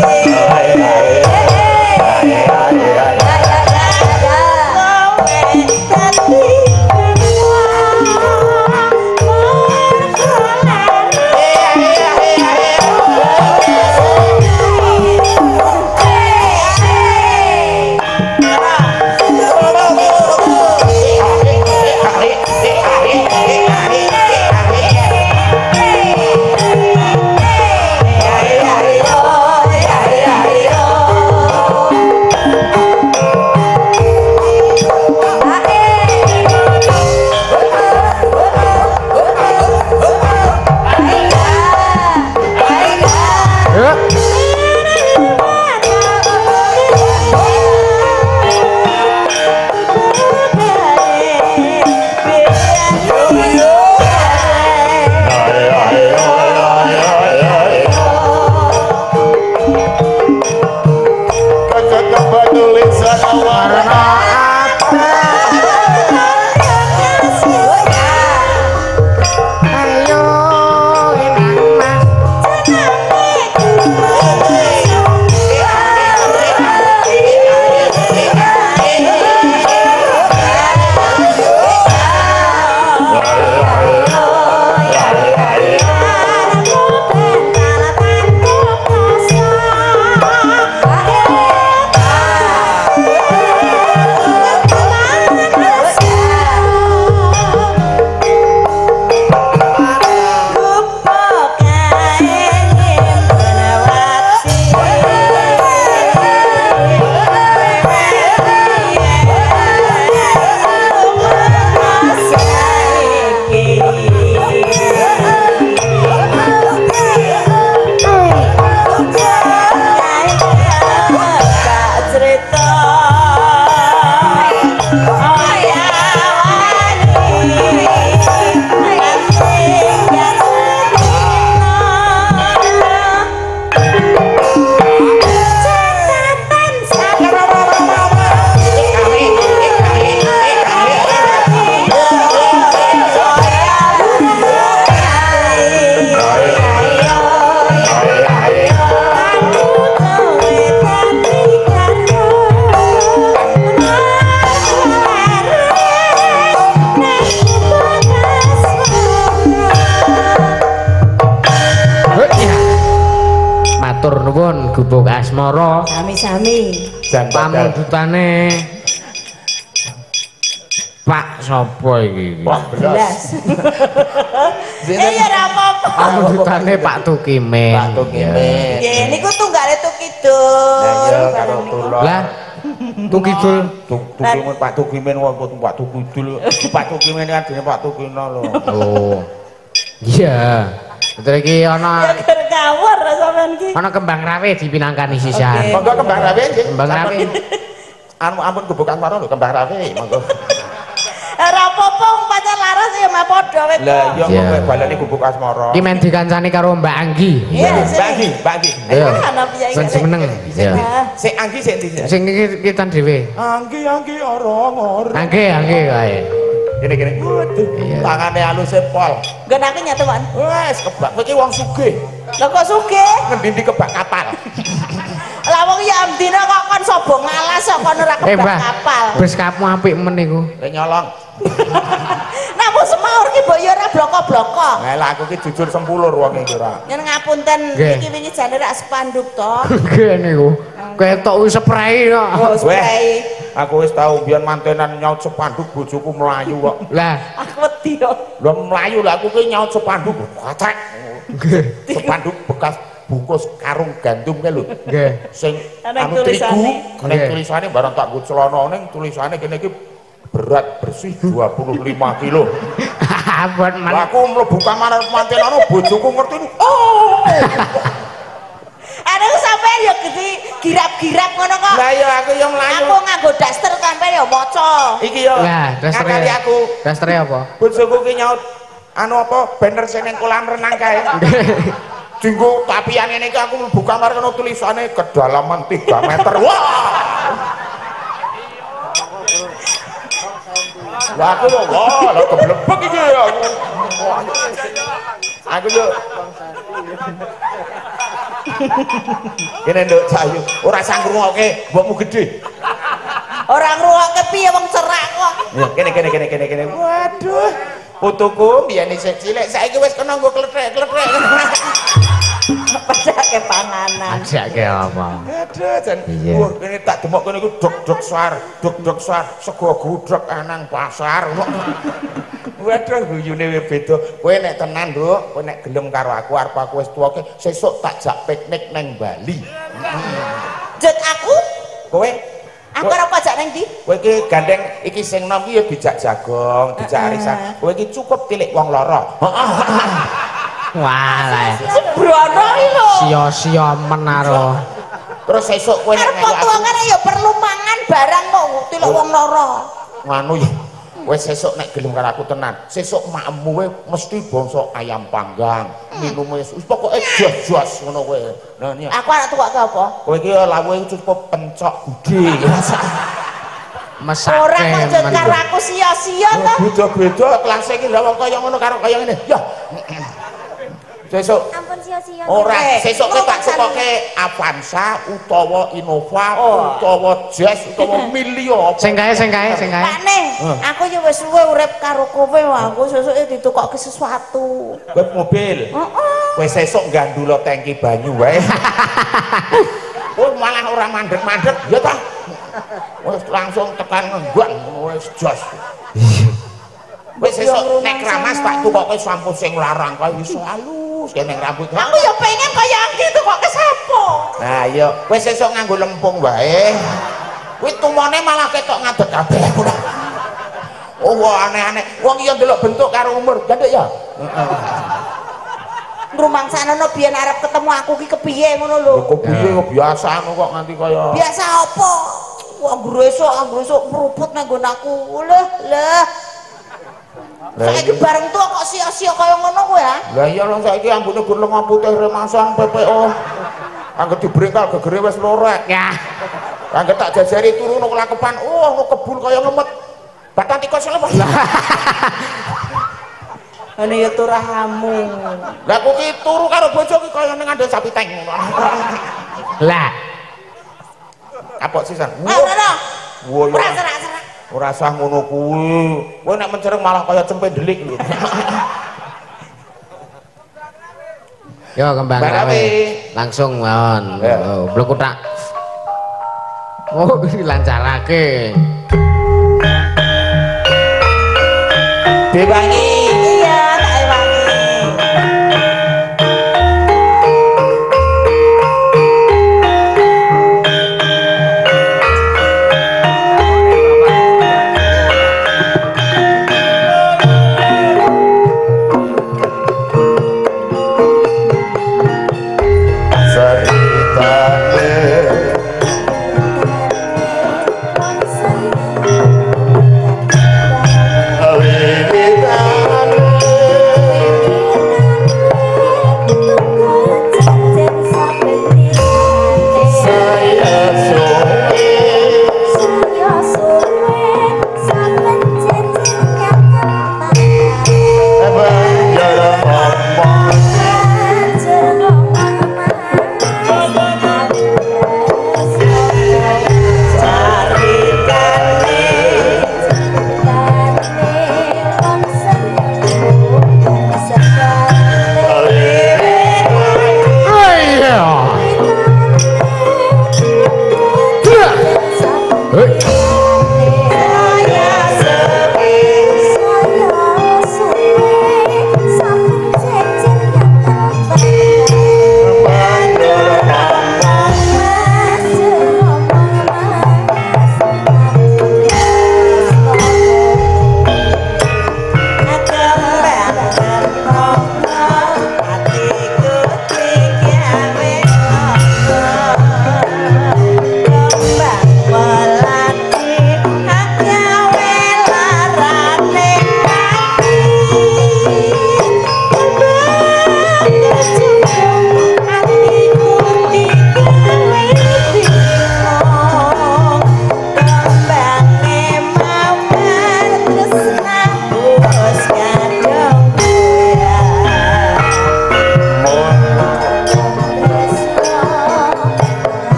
D: Gubuk asmara
B: sami-sami
D: pamundutane Pak sapa iki?
A: Pak Belas.
B: Ya ora apa-apa.
D: Pamundutane Pak Tukimen.
A: Pak Tukimen.
B: Nggih niku tunggale Tukidul.
A: Lah iya karo Tulor.
D: Lah Tukidul
A: Tukimen Pak Tukimen wong Pak Tukidul. Pak Tukimen kan dene Pak Tukino lho.
D: Oh. Iya. Betul iki ana
B: kawur sampean iki.
D: Ana kembang rawe dipinangkani sisan.
A: Monggo kembang rawe nggih.
D: Kembang rawe.
A: Ampun gebukan marang lho kembang rawe monggo.
B: Ora apa-apa pancen laras ya mah padha wek.
A: Lah iya kowe balane gubuk asmara.
D: Iki men dikancani karo Mbak Anggi.
B: Iya,
A: Mbak Anggi.
D: Iya.
B: Ana piye
D: Sing seneng. Iya.
A: Sik Anggi sik ndi?
D: Sing iki kita dhewe.
A: Anggi ora.
D: Anggi kae.
A: Gini. Waduh. Tangane alus pol.
B: Nggon aku nyatu, Wan.
A: Wes kebak kowe iki wong sugih.
B: Lah kok sugih?
A: Ngendi kebak kapal.
B: Lah wong ya amdina kok kon sobong alas kok kon ora kebak kapal.
D: Wis kamu apik men niku.
A: Nyolong.
B: Namun semaur ki mbok ya ora bloko-bloko.
A: Lah aku ki jujur sempulur wong iki ora.
B: Yen ngapunten iki wingi jane rak spanduk to.
D: Nggih niku. Ketok wis spray kok.
B: Oh, spray.
A: Aku wis tau mbiyen mantenan nyaut spanduk bojoku mlayu kok.
D: Lah,
B: aku wedi yo.
A: Lah mlayu lah aku ki nyaut spanduk kocek. Nggih. Spanduk bekas bungkus karung gandum ke lho.
D: Nggih.
A: Sing
B: anu
A: terigu, nek tulisane barang tak nggo celana ning tulisane kene iki berat bersih 25 kilo.
D: Abot man.
A: Aku mlebu kamar mantenan bojoku ngerti. Oh.
B: Ada sampean ya gede girap-girap ngono kok.
A: Lah ya aku yang mlayu.
B: Aku nganggo daster sampean ya maca.
A: Iki yo.
D: Lah, dastere.
A: Ngakali aku.
D: Dastere apa?
A: Bojoku ki nyaut anu apa banner seneng kolam renang kae. Dinggo tapian ini aku mlebu kamar kena tulisane kedalaman 3 meter. Wah. Lah aku yo wah, lha keblebek iki aku. Aku yo kene nduk sayu, ora sang ngrungokke mbokmu gedhe.
B: Ora ngrungokke piye wong cerak kok.
A: Ya kene. Waduh. Putuku biyen isih cilik saiki wis kena nggo klethek-klethek.
B: Padake panganan.
D: Ajake apa?
A: Aduh jan. Wah, kene tak demok kene iku dok-dok suar, sego gudheg anang pasar. Waduh guyune beda. Kowe nek tenan, Nduk, kowe nek gelem karo aku arep aku wis tuwake, sesuk tak jak piknik nang Bali.
B: Jet aku?
A: Kowe
B: Aku arep ajak nang ndi?
A: kowe iki gandeng iki sing nom iki ya dijak jagong, dijak arisan. Kowe iki cukup tilik wong lara.
D: Walah.
B: Sembrono iki lho.
D: Sia-sia menaro.
A: Terus sesuk kowe nek
B: Arep tuangane ya perlu mangan barang kok tilik wong lara.
A: nganu ya. Kowe sesuk nek gelem karo aku tenan, sesuk makmu kowe mesti bangsa ayam panggang, minume wis pokoke jos-jos ngono kowe. Nah iki.
B: Aku arep tukokke apa?
A: Kowe iki lawuhe cukup pencok gede.
D: Mesake.
B: Ora kok karo aku sia-sia to.
A: Beda-beda kelas iki lha wong kaya ngono karo kaya ngene. Ya. Sesuk
C: Ampun sia-sia.
A: ora sesuk tak tukokke Avanza utawa Innova utawa Jazz utawa Milio.
D: Sing kae.
B: Pak Ning, aku ya wis suwe urip karo kowe, aku sesuke ditukokke sesuatu.
A: Kowe mobil. Kowe sesuk gandula tangki banyu wae. Oh malah ora mandek-mandek ya ta. Wis langsung tekan nggon wis jos. Wis sesuk nek Kramas tak tukokke sampo sing larang kae iso halus kene rambut.
B: Aku ya pengen kaya gitu kok ke sapa?
A: Nah iya, kowe sesuk nganggo lempung wae. Kuwi tumone malah ketok ngadeg kabeh. Oh wah aneh-aneh. Wong iya ndelok bentuk karo umur, gandek ya.
B: Ngrumangsanono biyen arep ketemu aku ki kepiye ngono lho.
A: Kok piye biasa kok nganti kaya.
B: Biasa apa? Wong gresok meruput nang nggon aku. Lah. Saiki bareng tuh kok sia-sia kaya ngono kowe ya?
A: Lah iya lho saiki ambune gur lenga putih remasang PPO. Angger dibrengkal gegere wis lorek.
D: Ya.
A: Angger tak jajari turu nang lakepan, oh kebul kaya ngemet. Batang tikus lepas.
B: Ane ya turahamu.
A: Lah aku ki turu karo bojo ki kaya ning ngandel sapi teng.
D: Lah.
A: Kapok sisan.
B: Ora.
A: Wo
B: Ora serak-serak.
A: ora sah ngono kuwi. Kowe nek mencereng malah kaya cempe delik lho.
D: Yo kembang gawe. Langsung mawon. Oh, blok tak. Oh, dilancarake.
A: Dewangi.
B: Iya, tak ewangi. Kembang melati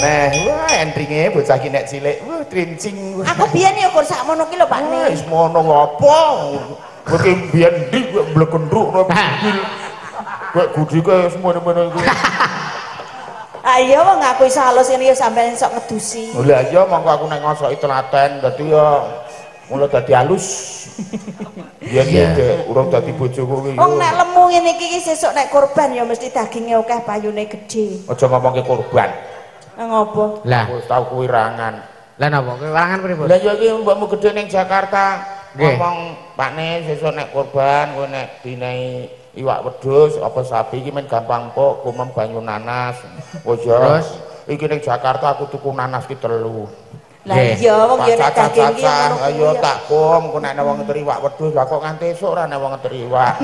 A: meneh. Wah, entringe bocah ki nek cilik. Wah, trincing.
B: Aku biyen ya kur sakmono ki lho Pak Ne.
A: Wis mono apa? Kowe biyen ndi kowe mlekendruk nang mobil. Kowe gudike semono-mono iku.
B: Ayo wong aku iso halus ini ya sampeyan sok ngedusi.
A: Lah iya mongko aku nek ngosoki telaten dadi ya mula dadi halus. Biyen iki urung dadi bojoku iki.
B: Wong nek lemu ngene iki sesuk nek kurban ya mesti daginge akeh payune gedhe.
A: Aja ngomongke kurban.
B: Ngopo?
D: Lah,
A: Wis tau kuwi rangan.
D: lah napa? Kewangan pripun?
A: Lah ya iki mbokmu gedhe ning Jakarta.
D: Nggih.
A: Ngomong Pakne sesuk nek kurban kowe nek dinehi iwak wedhus apa sapi iki men gampang pok kumem banyu nanas. Oh ya.
D: Terus
A: iki ning Jakarta aku tuku nanas ki 3.
B: Lah iya wong ya nek daging iki ngono.
A: Ayo tak kum ku nek wong ngeteri iwak wedhus lah kok nganti esuk ora nek wong ngeteri iwak.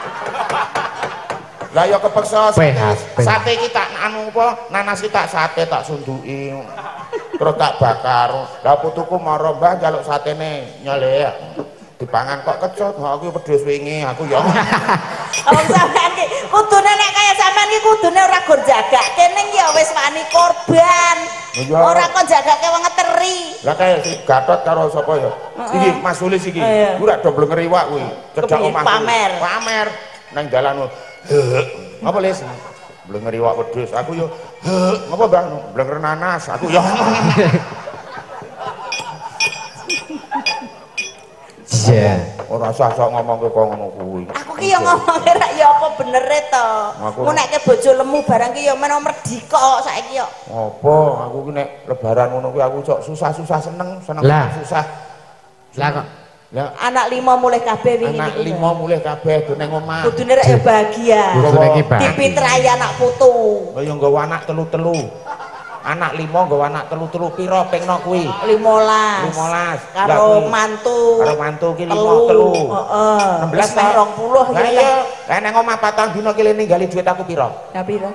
A: Lah ya kepeksa sate iki tak anu apa nanas iki tak sate tak sunduki. Terus tak bakar. Lah putuku maro Mbah njaluk satene nyelek. Dipangan kok kecut, aku wedhus wingi, aku ya.
B: Wong sampean ki kudune nek kaya sampean ki kudune ora gur jagake ning ya wis wani korban. Ora kok jagake wong ngeteri.
A: Lah kaya si Gatot karo sapa ya? Iki Mas Sulis iki. Ku rak do blenger iwak kuwi. Cedhak omah.
B: Pamer.
A: Pamer nang dalan. Apa Les? Blenger iwak wedhus. Aku yo ngapa Bang? Blenger nanas. Aku yo.
D: iya.
A: Ora usah sok ngomongke kok ngono kuwi.
B: Aku ki ya ngomongke rak ya apa benere to. Mu nek ke bojo lemu barang ki ya men merdika saiki yo.
A: Apa? Aku ki nek lebaran ngono kuwi aku sok susah-susah seneng susah.
D: Lah kok
A: Lah
B: Anak 5 mulai kabeh wingi
A: anak
B: niku.
A: 5 mulih kabeh do ning omah.
B: Kudune rak ya bahagia.
D: bojone iki Pak.
B: Dipitrai anak putu.
A: Kaya nggawa anak telu-telu. Anak 5 nggawa anak telu-telu pira pengno kuwi?
B: 15.
A: 15.
B: Karo mantu.
A: Karo mantu ki 5 telu.
B: Heeh.
A: 16
B: nang 20
A: Lah iya, lah ning omah 4 dina ki ninggali duit aku pira?
B: Ya pira?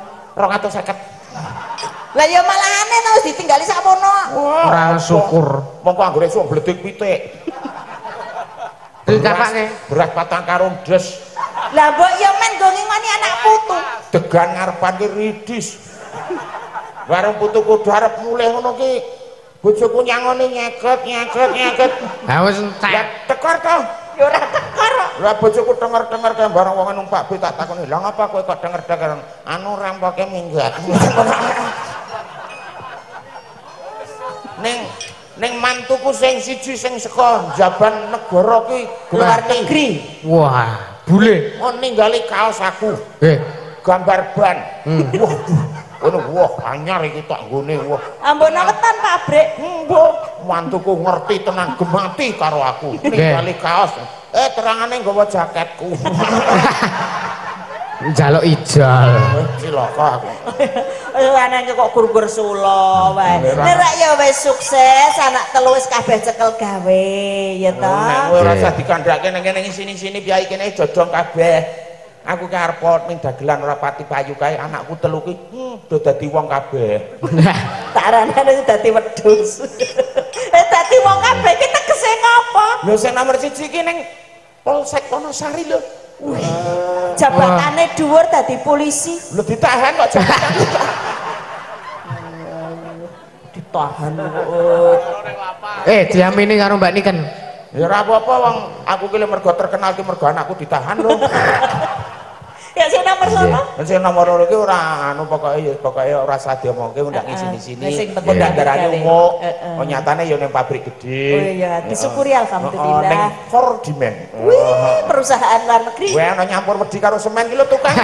A: 250.
B: Lah ya malahane to wis ditinggali sakmono.
D: ora syukur.
A: Mongko anggere esuk bledek pitik.
D: Dikapake.
A: Beras 4 karung des.
B: Lah mbok ya men go ngingoni anak putu.
A: Degan ngarepan ki ridis. Warung putuku arep mulih ngono ki bojoku nyangoni nyeket.
D: Ha wis
A: Lah
D: entek.
A: tekor to.
B: Ya ora tekor.
A: Lah bojoku denger-denger kae bareng wong numpak bis tak takoni, "Lah ngapa kowe kok denger-denger anu rampoke minggat?" Ning mantuku sing siji sing saka jaban negara ki
B: Luar negeri.
D: Wah, bule.
A: Oh ninggali kaos aku. Gambar ban. Ngono wah anyar iki tak nggone wah.
B: Ambon wetan pabrik.
A: Mbok mantuku ngerti tenan gemati karo aku. Ninggali kaos. Terangane nggawa jaketku.
D: Njaluk ijol.
A: Cilaka aku.
B: Anake kok gur-gur sula wae. Nek rak ya wis sukses, anak telu wis kabeh cekel gawe, ya ta.
A: Nek kowe ora usah dikandhake nang kene sini-sini piyai kene jodong kabeh. Aku ki arep ning dagelan ora pati payu kae anakku telu ki do dadi wong kabeh.
B: Tarane dadi wedhus. Dadi wong kabeh ki tegese ngopo?
A: Lho sing nomor 1 ki ning Polsek Wonosari lho.
B: Jabatane dhuwur dadi polisi.
A: Lho ditahan kok jabatan.
B: Ditahan kok.
D: Diamini karo Mbak Niken.
A: Ya ora apa-apa wong aku ki mergo terkenal ki mergo anakku ditahan lho.
B: Ya sing nomor sono.
A: Sing nomor 2 ki ora anu pokoke ora usah diomongke ndak sini-sini. Ndak darane umuk. Oh nyatane ya ning pabrik gede.
B: Oh iya, disyukuri alhamdulillah.
A: Ning Fordimen.
B: Wih, perusahaan luar negeri.
A: Kowe ana nyampur wedi karo semen ki lho tukang.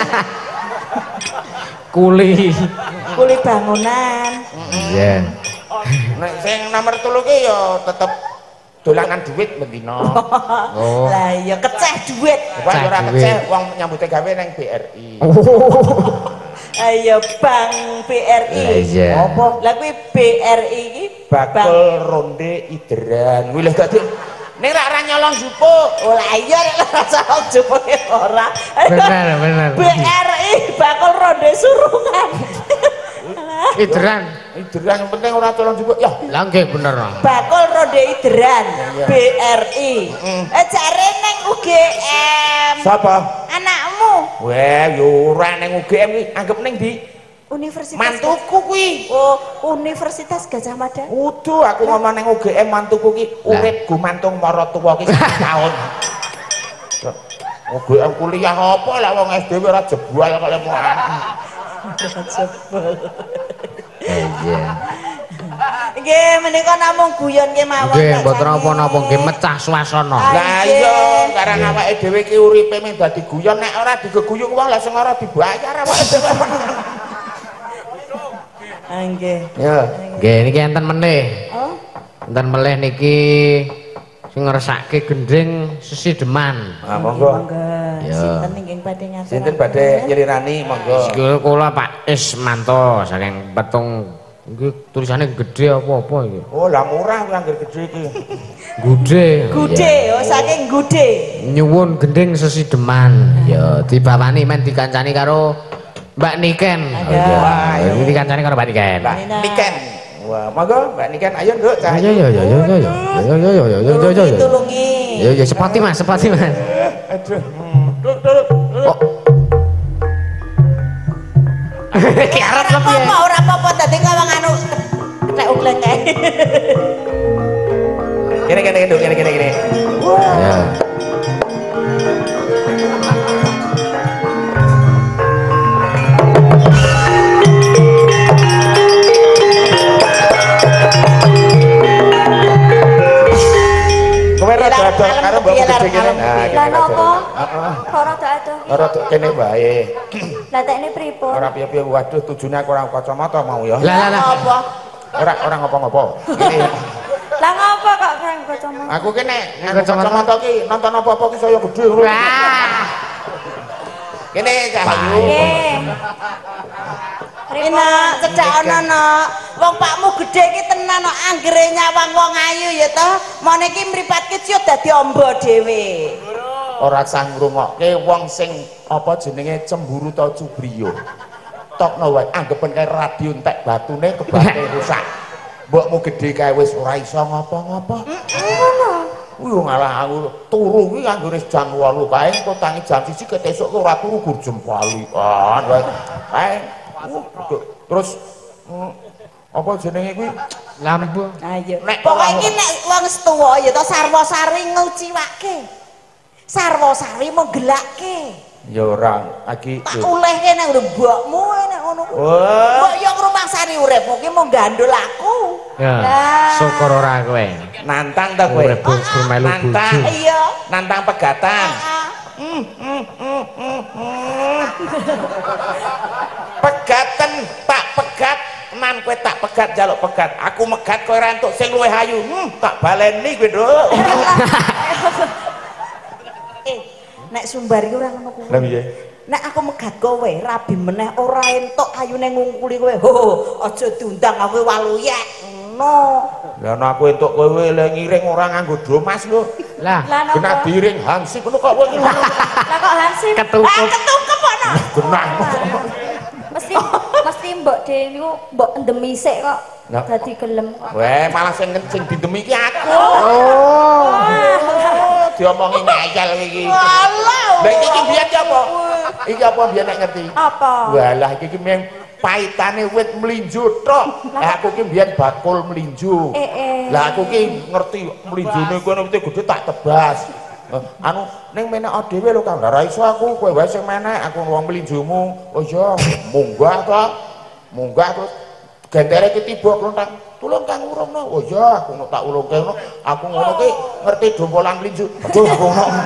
D: Kuli.
B: Kuli bangunan.
D: Iya.
A: Nek sing nomor 3 ki ya tetep dolanan duit bendina.
D: Oh.
B: Lah iya keceh duit.
A: Wah ora keceh wong nyambute gawe ning BRI.
B: Ayo Bank BRI.
D: Iya.
A: Apa?
B: Lah kuwi BRI iki
A: Bakul Ronde Ideran. Kuwi lho dadi ning ra nyolong jupuk.
B: Oh lah iya nek rasa jupuke ora.
D: Bener.
B: BRI Bakul Ronde Surungan.
D: Ideran.
A: Ideran yang penting ora colong jupuk. Ya,
D: Lah nggih bener.
B: Bakul Ronde Ideran BRI. Jare ning UGM.
A: sapa?
B: Anakmu.
A: Wah, yo ora ning UGM iki anggap ning ndi?
B: Universitas
A: mantuku kuwi.
B: Oh, Universitas Gajah Mada.
A: Uduh, aku ngomong nang UGM mantuku ki urip gumantung maratuwa ki 1 tahun. UGM kuliah apa lah wong SD ora jebol kok lemu.
B: Jebol.
D: Iya.
B: Nggih, menika namung guyon nggih mawon.
D: Nggih, mboten napa-napa nggih mecah swasana.
A: Lah iya, karang awake dhewe ki uripe mung dadi guyon nek ora digeguyung wong lah sing ora dibayar awake dhewe.
B: Nggih.
A: Ya.
D: Nggih, niki enten meneh.
B: Oh.
D: Enten meleh niki sing ngersake gendring Sesideman.
A: Ah, monggo.
B: Ya. Sinten ingkang badhe ngaturaken?
A: Sinten badhe nyelirani monggo.
D: Iki kula Pak Ismanto saking Petung. Iki tulisannya gede apa-apa iki.
A: Oh, lah murah kuwi anggere gedhe iki.
D: Gude.
B: Gude, oh saking gude.
D: Nyuwun gending Sesideman. Ya dibawani men dikancani karo Mbak Niken. Oh iya. Ini dikancani karo Mbak Niken.
A: Mbak Niken. Wah, monggo Mbak Niken ayo nduk cah.
D: Yo.
B: Tulungi.
D: Ya sepati Mas, sepati Mas.
A: Aduh. Duk.
D: Oh. Ki arep
B: Ora apa-apa, ora apa-apa dadi kawang anu kethek ugleng kae.
A: Kene nduk, kene.
D: Ya.
A: Kowe rada karo mbok gede kene.
C: Lah napa? Kok rada adoh?
A: Ora kene wae.
C: Lah tekne pripun?
A: Ora piye-piye waduh tujune aku ora kacamata mau ya.
D: Lah.
B: Apa?
A: Ora ngopo-ngopo. Ini
C: Lah ngapa kok kang kacamata?
A: aku ki nek kacamata ki nonton apa-apa ki saya gedhe ngono. Kene Cahayu.
C: Nggih.
B: Enak cedak ana nak. Wong pakmu gedhe iki tenan kok anggere nyawang wong ayu ya toh. Mone iki mripatke ciut dadi amba dhewe.
A: Ora sah ngrungokke wong sing apa jenenge cemburu ta cubriyo. Tokno wae anggepen kae radio entek batune kebate rusak. Mbokmu gedhe kae wis ora iso ngapa-ngapa.
B: Ngono.
A: Kuwi ngalah aku turu kuwi anggere jam 8 kae engko tangi jam 1 ketesuk ora turu gur jam 8. Wae. Kae. Terus apa jenenge kuwi?
D: Lampu.
B: Ayo. Pokoke iki nek wong setuwa ya to Sarwasari nguciwake. Sarwasari mau gelakke.
A: Ya ora, iki
B: Tak ulehke nang mbokmu nek ngono.
A: Wah.
B: Mbok yo ngrumangsani uripmu ki mau gandul aku.
D: Ya. Syukur ora kowe.
A: Nantang ta kowe?
D: Urip bojo melu bojo.
B: Iya.
A: Nantang pegatan. Pegatan tak pegat nan kowe tak pegat jaluk pegat. Aku megat kowe ora entuk sing luwih ayu. Tak baleni kowe, Nduk.
B: Nek sumbar iki ora ngono kuwi.
A: Lah piye?
B: Nek aku megat kowe rabi meneh ora entuk ayune ngungkuli kowe. Ho, aja diundang aku waluyek. Ngono.
A: Lah ana aku entuk kowe le ngiring ora nganggo domas lho.
D: Lah,
C: Lah
A: Kena
C: napa?
A: diring hansip ngono kok kowe ngono.
C: Lah kok hansip?
D: ketukup.
B: Ketukep ana.
A: Genah.
C: Mesti mbok dhewe niku mbok endemi sik kok.
A: Lah.
C: Dadi gelem kok.
A: Weh, malah sing didemi iki aku.
D: Oh.
A: Diomongi ngeyel iki.
B: Walah.
A: Lah iki biyen apa? Iki apa biyen nek ngerti?
C: Apa?
A: Walah iki meng paitane wit mlinjo tok. Aku ki biyen bakul mlinjo. Lah aku ki ngerti mlinjone kono wite gedhe tak tebas. Anu ning menek dhewe lho Kang. Ora iso aku kowe wae sing menek aku wong mlinjomu. Oh iya, munggah to. Munggah terus gendere ki tiba klontang. Tulung Kang urungno. Oh iya, aku tak ulungke ngono. Aku ngono ki ngerti dompolan mlinjo. Aduh aku ngono.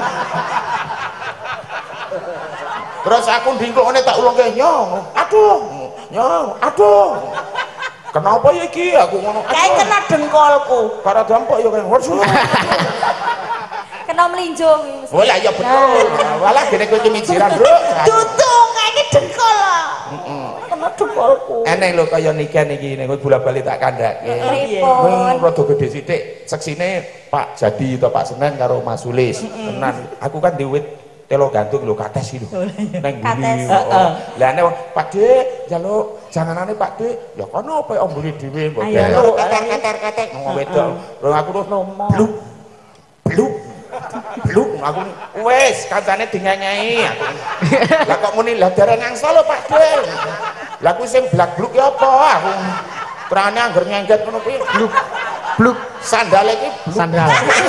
A: Terus aku ndingkluk ngene tak ulungke, "Nyong, aduh. Nyong, aduh." Kenapa ya iki? Aku ngono.
B: Kae kena dengkolku.
A: Para dampok ya kan. Waduh.
C: Kena mlinjo iki.
A: Oh lah ya betul. Walah gene kowe iki mijiran, Bro.
B: Dudu kae iki dengkol. Kena dengkolku.
A: Eneng lho kaya niken iki nek bola-bali tak kandhake.
C: Pripun?
A: Rada gedhe sithik. Seksine Pak Jadi atau Pak Senen karo Mas Sulis. Tenan. Aku kan diwit telo gantung lho kates iki lho. Neng
C: Kates.
A: ngene. Lah nek Pak Dik njaluk janganane Pak Dik, ya kono apa ombone dhewe mbok.
B: Ayo.
A: Ketek-ketek ngomong wedok. Lho aku terus bluk. Bluk. Bluk aku wis kancane dinyanyi aku. Lah kok muni lah dereng ngangsa lho Pak Dik. Lah kuwi sing blak-bluk ya apa aku. Terane angger nyengket ngono kuwi bluk sandale iki
D: sandal.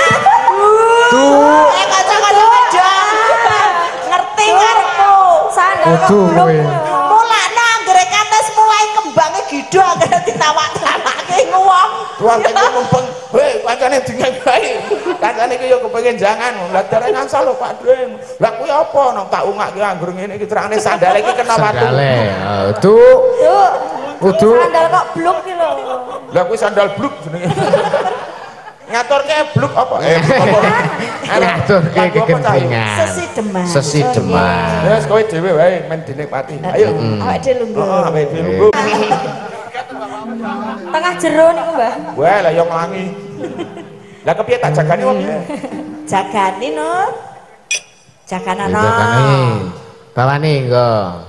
B: Tuh, kanca-kanca wedok. Ngerti karepku.
C: Sandal kok
D: Kudu
C: blok.
D: kowe.
B: Mulane anggere kates mulai kembange gidho anggere ditawak-tawakke wong.
A: tuang iki mumpung hei kancane dingeng bae. Kancane iki ya kepengin jangan. Lah dereng angsal lho Pak Dren. Lah kuwi apa nang tak ungake anggur ngene iki terane sandale iki kena watu.
D: Sandale. Tuh. Kudu.
C: Sandal kok blok ki lho.
A: Lah kuwi sandal bluk jenenge. Ngaturke bluk apa? Apa?
D: Ngaturke kegentingan.
B: Sesi Demang.
D: Sesi Demang.
A: Wes kowe dhewe wae men dinikmati. Ayo.
B: Awake dhewe lungguh.
A: Heeh, awake dhewe lungguh.
C: Tengah jero niku, Mbah.
A: Wah, lah yo nglangi. Lah kepiye tak jagani wong iki?
B: Jagani Nur. Jaganono.
D: Jagane. Bawane engko.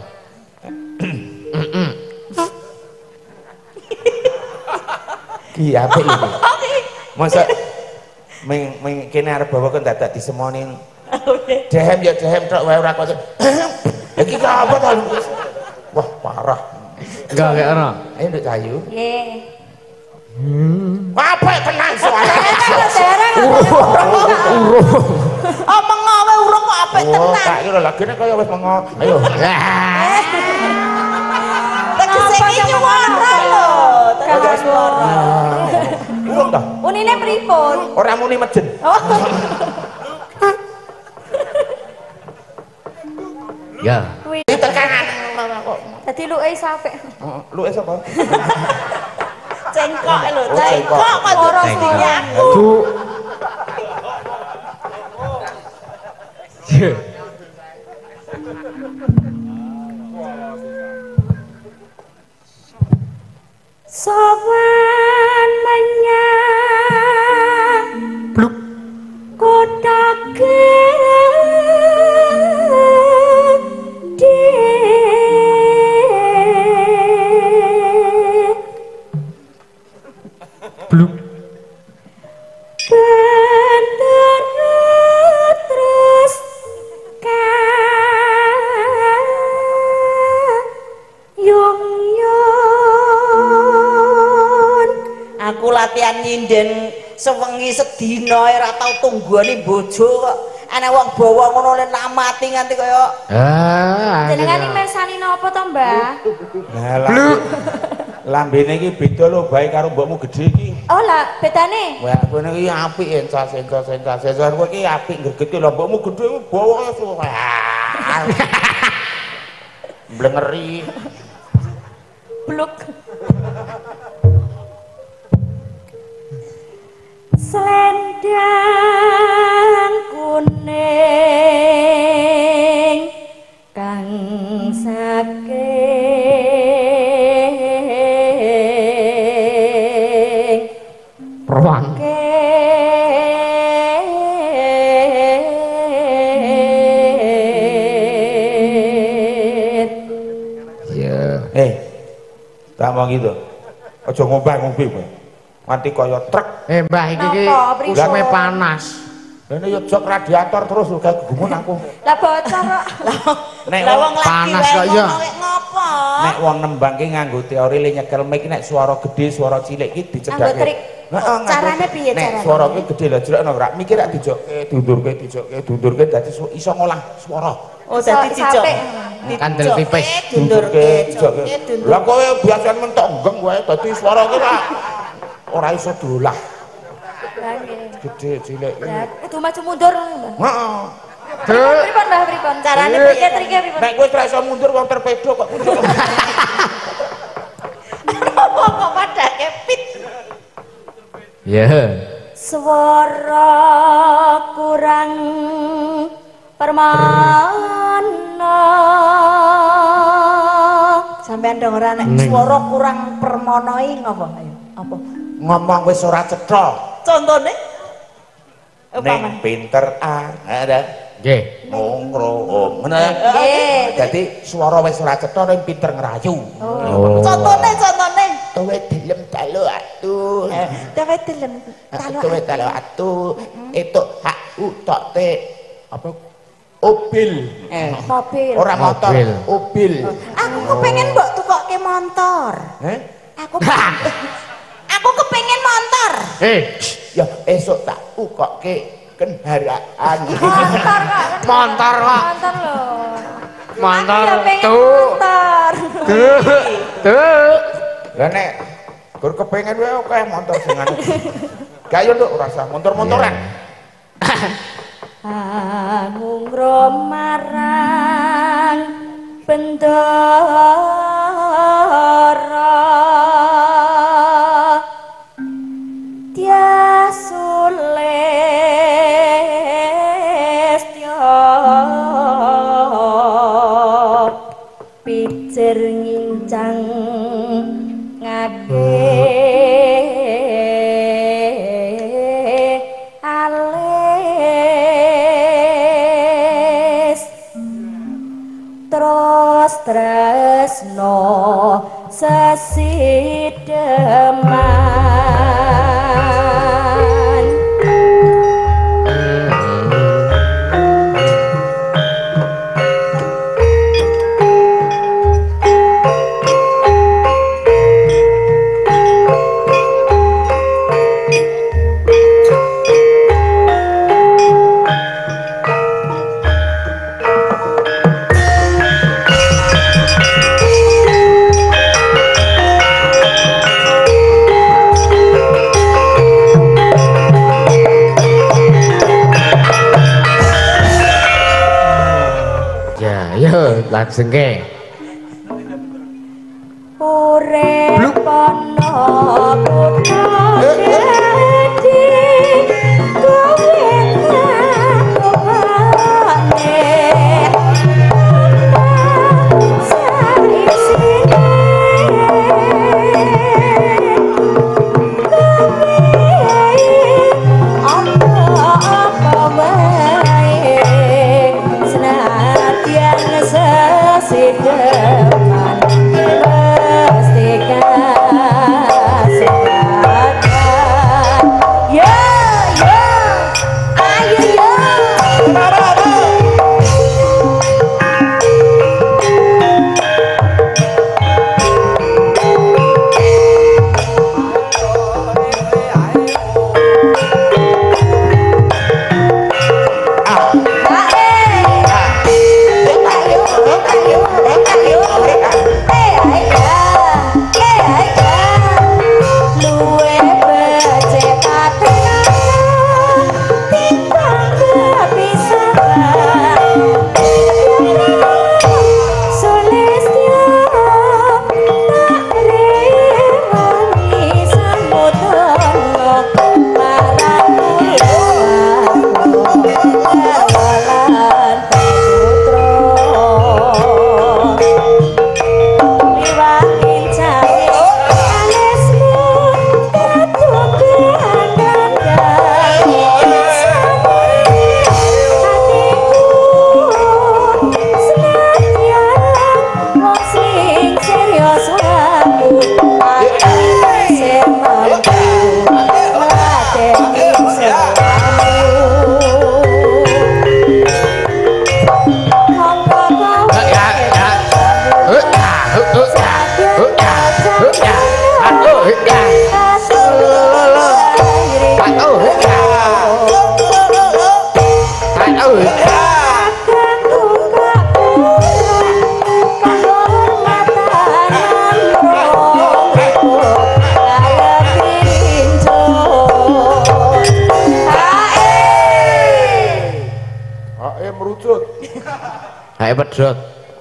A: Ki apik iki. Masa kene arep bawa kan dadak disemoni. Dehem ya dehem tok wae ora kok. Iki ki apa to? Wah, parah.
D: Enggak kayak ono.
A: Ayo Nduk Cahayu.
C: Nggih.
A: Apik tenan soalnya.
C: Dereng.
B: Oh, mengawe urung kok apik
A: Oh,
B: tenan.
A: tak kira lagine kaya wis mengo. Ayo.
B: Tegese iki nyuwara lho. Tegese nyuwara.
A: Urung ta?
C: Unine pripun?
A: Ora muni mejen.
C: Oh.
D: Ya.
C: Kuwi
A: Ditekan kok.
C: dadi luke sampe.
A: Lu sapa?
B: Cengkok lho,
A: Oh,
B: cengkok
A: cengkok.
B: kok
C: Ora
B: dinyaku.
D: Tuh.
C: Sowan menyang
D: Bluk.
C: kota gede.
D: Bluk.
C: Terus kayong
B: Aku latihan nyinden sewengi sedina ora tau tunggone bojo kok. Ana wong bawa ngono le namati nganti kaya
C: jenengan iki mesani napa to, Mbah?
A: Bluk. Lambene iki beda lho bae karo mbokmu gedhe iki.
C: Oh lah, bedane.
A: Wah, kowe iki apik encas. Kowe iki apik greget lho mbokmu gedhe bawa suwe. Blengeri.
C: Bluk. Selendang kuning kang saking
D: Ruang. Ya.
A: Tak mau gitu. Aja ngombah-ngombih kowe. Nganti kaya truk.
D: Mbah iki
C: Napa, pripun?
D: usame panas.
A: Dene yo jok radiator terus lho kayak gumun aku.
C: Lah bocor kok.
A: Nek
B: lah
A: wong
B: wong lagi
D: panas
B: wae
D: kok ya.
B: ngono kayak ngopo?
A: nek wong nembangke nganggo teori le nyekel mic nek swara gedhe swara cilik iki
C: Nganggo
A: dicedhake.
C: trik. Carane piye
A: Nek
C: carane?
A: swara ki gedhe lha jelekno ora mikir rak dijokke dundurke dadi iso ngolah swara.
B: Oh dadi dicok.
D: Kandel tipis.
B: Dundurke,
A: dijokke.
B: dundurke.
A: Lah kowe biasane mentok enggeng wae dadi swara ki ora iso diolah.
C: Lah nggih.
A: Gedhe cilik.
C: Lah kudu maju mundur Mbah.
A: Heeh.
C: Pripun Mbah pripun? Carane piye trike pripun?
A: Nek kowe ora iso mundur wong torpedo kok mundur.
B: Apa kok pada kepit?
D: Ya.
C: Swara kurang permana.
B: Sampeyan dong ora nek
D: Ning.
B: swara kurang permonoi ngopo ayo? Apa?
A: Ngomong wis ora cetha.
B: Contone?
A: Ning pinter ada
D: Nggih.
A: ngro ngono ya.
B: Nggih.
A: Dadi swara wis ora cetha ning pinter ngrayu.
D: Oh.
B: Contone.
A: Kowe dilem talo atu.
B: Dewe delem
A: Kowe talo atu. Etuk hak tok te apa obil.
C: Mobil.
A: Ora motor,
D: Mobil.
A: obil.
B: Aku kepengen mbok tukokke montor. Aku aku kepengin montor.
A: Ya esok tak ukokke kendaraan.
D: Montor kok.
C: Montor lho.
D: Montor
C: tuh.
D: Tuh.
A: Lah nek gur kepengin wae akeh montor sing anu. Gayo nduk rasa montor-montoran.
C: Angungro marang bendara Sulestya pijer ngincang ngake alis terus tresno sesideman
D: langsung ke
C: urip ana kutha gedhe kowe
D: Ayo pedhot.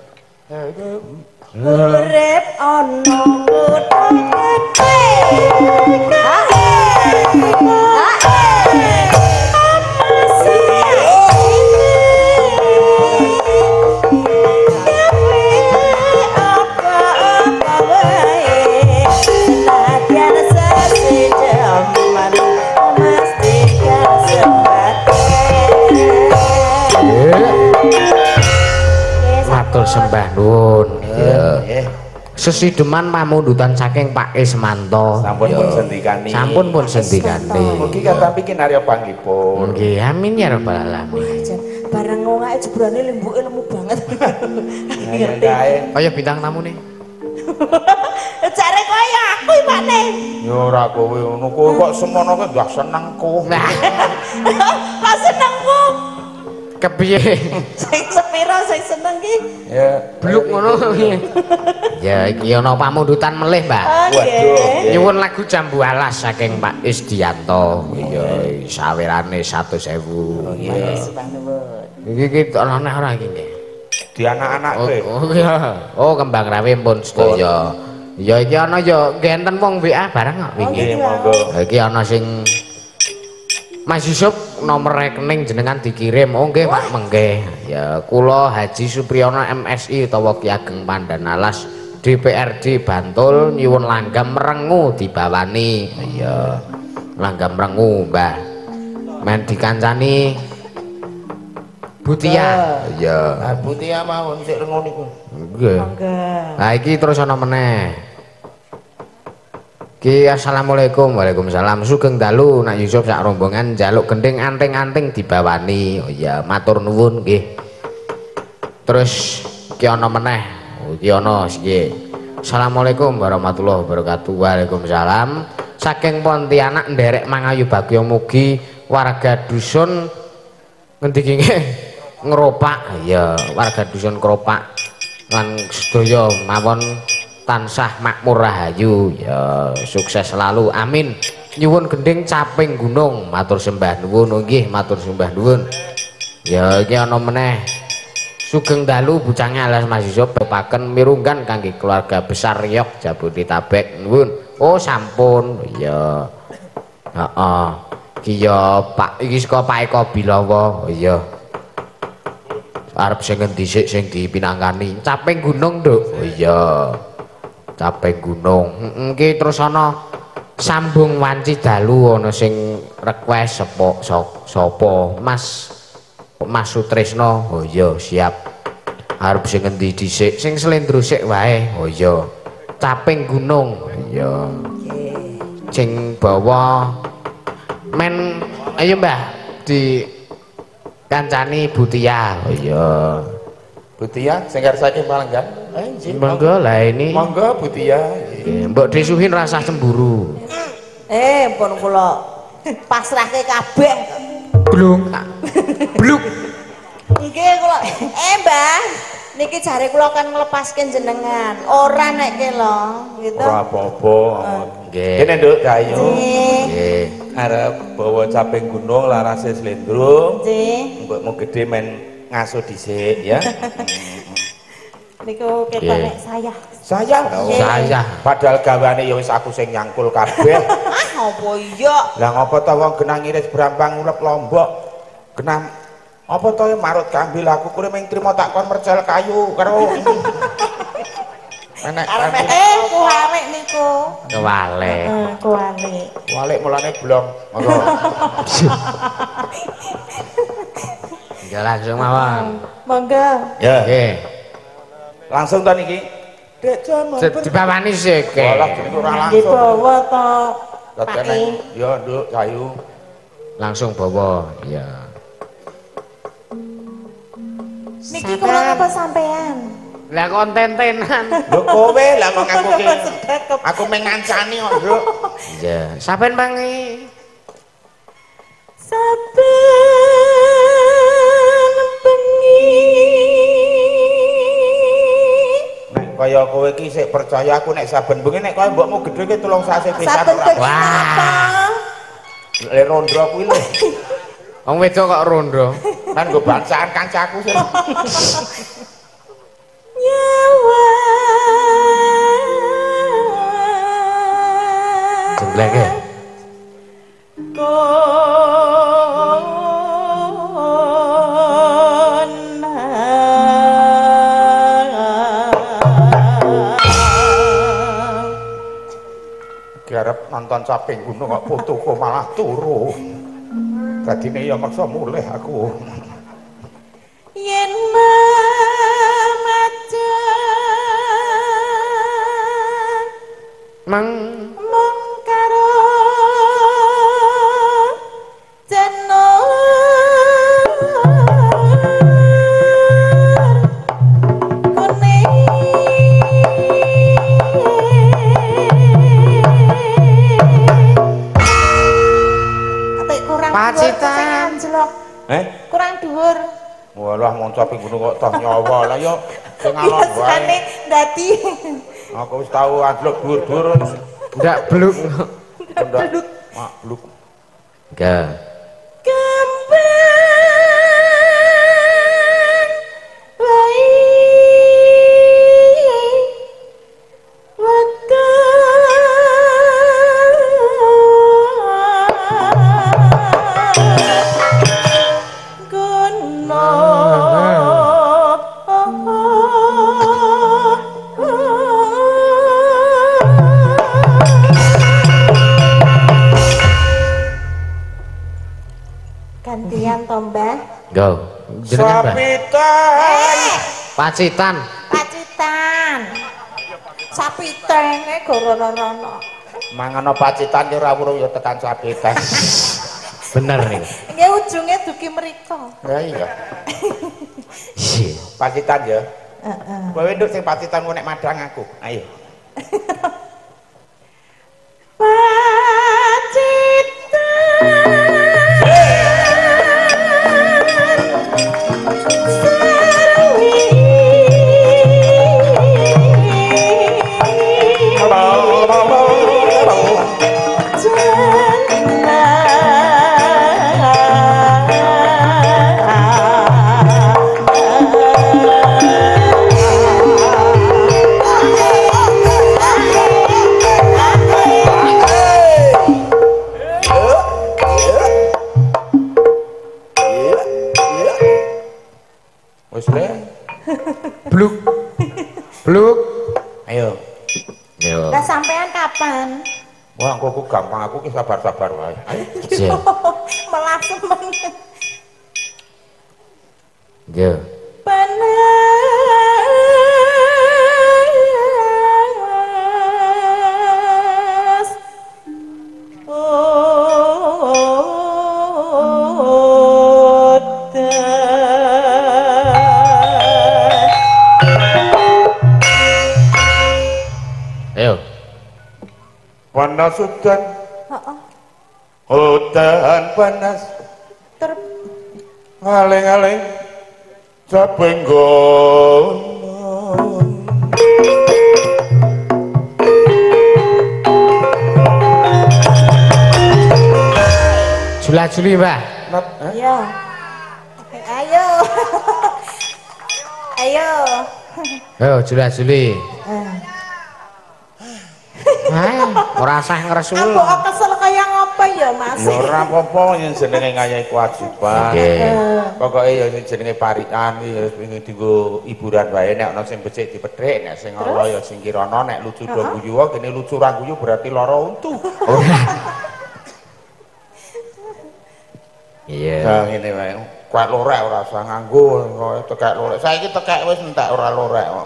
B: Urip ana kutha gedhe.
D: Matur sembah nuwun. Sesideman pamundutan saking Pak Ismanto.
A: Sampun pun sendikani.
D: Sampun pun sendikani.
A: Mugi kata bikin Arya panggipun.
D: Nggih, amin ya rabbal alamin.
B: Barang ngongake jebrane lembuke lemu banget.
A: Ngerti.
D: Kaya bintang tamu nih.
B: Jare kowe ya aku Pakne.
A: Ya ora kowe ngono kok semono kowe ndak senengku.
B: Kok senengku?
D: Kepiye?
B: Sing sepiro sing seneng ki?
A: Ya,
D: Bluk ngono. Ya iki ana pamundutan melih, Mbak.
B: Nggih.
D: Nyuwun lagu Jambu Alas saking Pak Isdianto. Iya, sawerane 100.000.
B: Iya, Subhan nuwun.
D: Iki ana neh ora iki nggih.
A: di anak-anak kowe.
D: Oh iya. Oh kembang rawe pun sedaya. Ya iki ana ya ngenten wong WA bareng kok wingi.
A: Nggih, monggo.
D: Iki ana sing Mas Yusuf nomor rekening jenengan dikirim. Oh nggih Pak mengke. Ya kula Haji Supriyono MSI utawa Ki Ageng Pandanalas DPRD Bantul nyuwun langgam merengu dibawani. Iya. Langgam merengu, Mbah. Men dikancani Butia. Iya.
A: Nah, Butia mawon sik rengo niku.
D: Nggih. Lah iki terus ana meneh. Ki assalamualaikum. Waalaikumsalam. Sugeng dalu Nak Yusuf sak rombongan njaluk gending anting-anting dibawani. Oh iya, matur nuwun nggih. Terus ki ana meneh. Oh ki ana nggih. Assalamualaikum warahmatullahi wabarakatuh. Waalaikumsalam. Saking Pontianak nderek mangayu bagya mugi warga dusun ngendi ki nggih? Ngeropak. Ya, warga dusun Keropak lan sedaya mawon tansah makmur rahayu, ya sukses selalu, amin. Nyuwun gending caping gunung, matur sembah nuwun. Nggih, matur sembah nuwun. Ya iki ana meneh sugeng dalu bucange alas Mas Yusuf pepaken mirunggan kangge keluarga besar Riyok Jabodetabek nuwun. Oh sampun, ya heeh. Iki ya Pak iki saka Pak Eko Bilawa. Oh iya. Arep sing ngendi sik sing dipinangkani? Caping gunung, Nduk. Oh iya. Caping gunung. Iki terus ana sambung wanci dalu ana sing request sapa? Mas Sutrisno. Oh iya, siap. Arep sing ngendi dhisik? Sing slendro sik wae. Oh iya. Caping gunung. Iya. Sing bawa men ayo Mbah di kancani Butia. Oh iya.
A: Butia sing saking Palenggan. Nggih.
D: Monggo lah ini.
A: Monggo Butia.
D: Mbok disuhin rasa cemburu.
B: Pun kula pasrahke kabeh.
D: Blung. Bluk.
B: Nggih kula. Mbah, niki jare kula kan nglepaske jenengan. Ora nek ke lho, gitu.
A: Ora apa-apa.
D: Nggih.
A: Kene Nduk Dayu.
D: Nggih.
A: Arep bawa caping gunung larase slendro.
B: Nggih.
A: Mbokmu gedhe men ngaso dhisik ya.
B: Niku ketok nek saya.
A: Saya. Padahal gawane ya wis aku sing nyangkul kabeh.
B: Apa iya?
A: Lah ngopo to wong genah ngiris Brambang ulep Lombok. Genah apa to marut kambil aku kuwi ming trimo tak kon mercel kayu karo enek
B: kuwalek niku.
D: Kewalek.
B: Kuwalek.
A: walik mulane blong. Monggo.
D: Ya langsung mawon.
B: Monggo.
A: Ya.
D: Nggih.
A: Langsung to niki. Dek jaman.
D: Dibawani sik.
A: Walah jenenge ora
B: Nggih
A: langsung.
B: bawa to.
A: Dadene ya Nduk Dayu.
D: Langsung bawa. Ya.
B: Niki kula napa sampean?
D: Lah konten-tenan.
A: Lho kowe lah kok aku ki. Aku mengancani kok, Nduk.
D: Ya, sampean mangi.
B: Saben bengi.
A: Nek kaya kowe iki sik percaya aku nek saben bengi nek kowe mbokmu gedhe ki tulung sase pisan
B: Saben
A: ora.
B: bengi apa?
A: Le rondro kuwi lho.
D: Wong wedok kok rondo.
A: Kan nggo bacaan kancaku sih.
B: Nyawa.
D: Jembleke.
A: Arep nonton caping gunung kok fotoku malah turu. Dadine ya maksa mulih aku.
B: Yen maca
D: Mang
B: mung karo jeneng kuning
D: Pacitan.
B: Kurang dhuwur.
A: Walah monco ping ngono kok toh nyawa lah yo sing alon wae.
B: Biasane dadi.
A: Aku wis tau anjlok dhuwur-dhuwur.
D: Ndak bluk.
A: Bluk. Mak bluk.
D: Enggak.
B: Kembang wae gantian tombah.
D: Go. Jenengan, Mbak?
A: Sapitan.
D: Pacitan.
B: Pacitan. Sapiteng gorono-rono.
A: Mangano pacitan ki ora weruh ya tekan sapitan.
D: Bener nih.
B: Nggih ujunge dugi mriko.
A: Ya iya. Pacitan ya. Kowe nduk sing pacitan ku nek madang aku. Ayo.
D: Bluk. Bluk.
A: Ayo.
D: Yo.
B: Lah sampean kapan?
A: Wah, aku gampang aku ki sabar-sabar wae. Ayo.
D: Yo.
B: Melasem men.
D: Yo.
B: Panas.
D: Ayo.
A: Panas udan. Udan panas. Aling-aling sapenggon.
D: Jula-juli, Mbak.
B: Ayo. Ayo. Ayo.
D: Ayo jula-juli. Ora sah ngresul.
B: Apa kesel kaya ngapa ya, Mas?
A: Ya ora apa-apa yen jenenge ngayahi kewajiban. Pokoke ya sing jenenge parikan iki ya pengin dienggo hiburan wae nek ana sing becik dipethik, nek sing ala ya sing kirana nek lucu do guyu wae kene lucu ra guyu berarti lara untu.
D: Iya.
A: Nah ngene wae. Kuat lorek ora usah nganggo koyo tekek lorek. Saiki tekek wis entek ora lorek kok.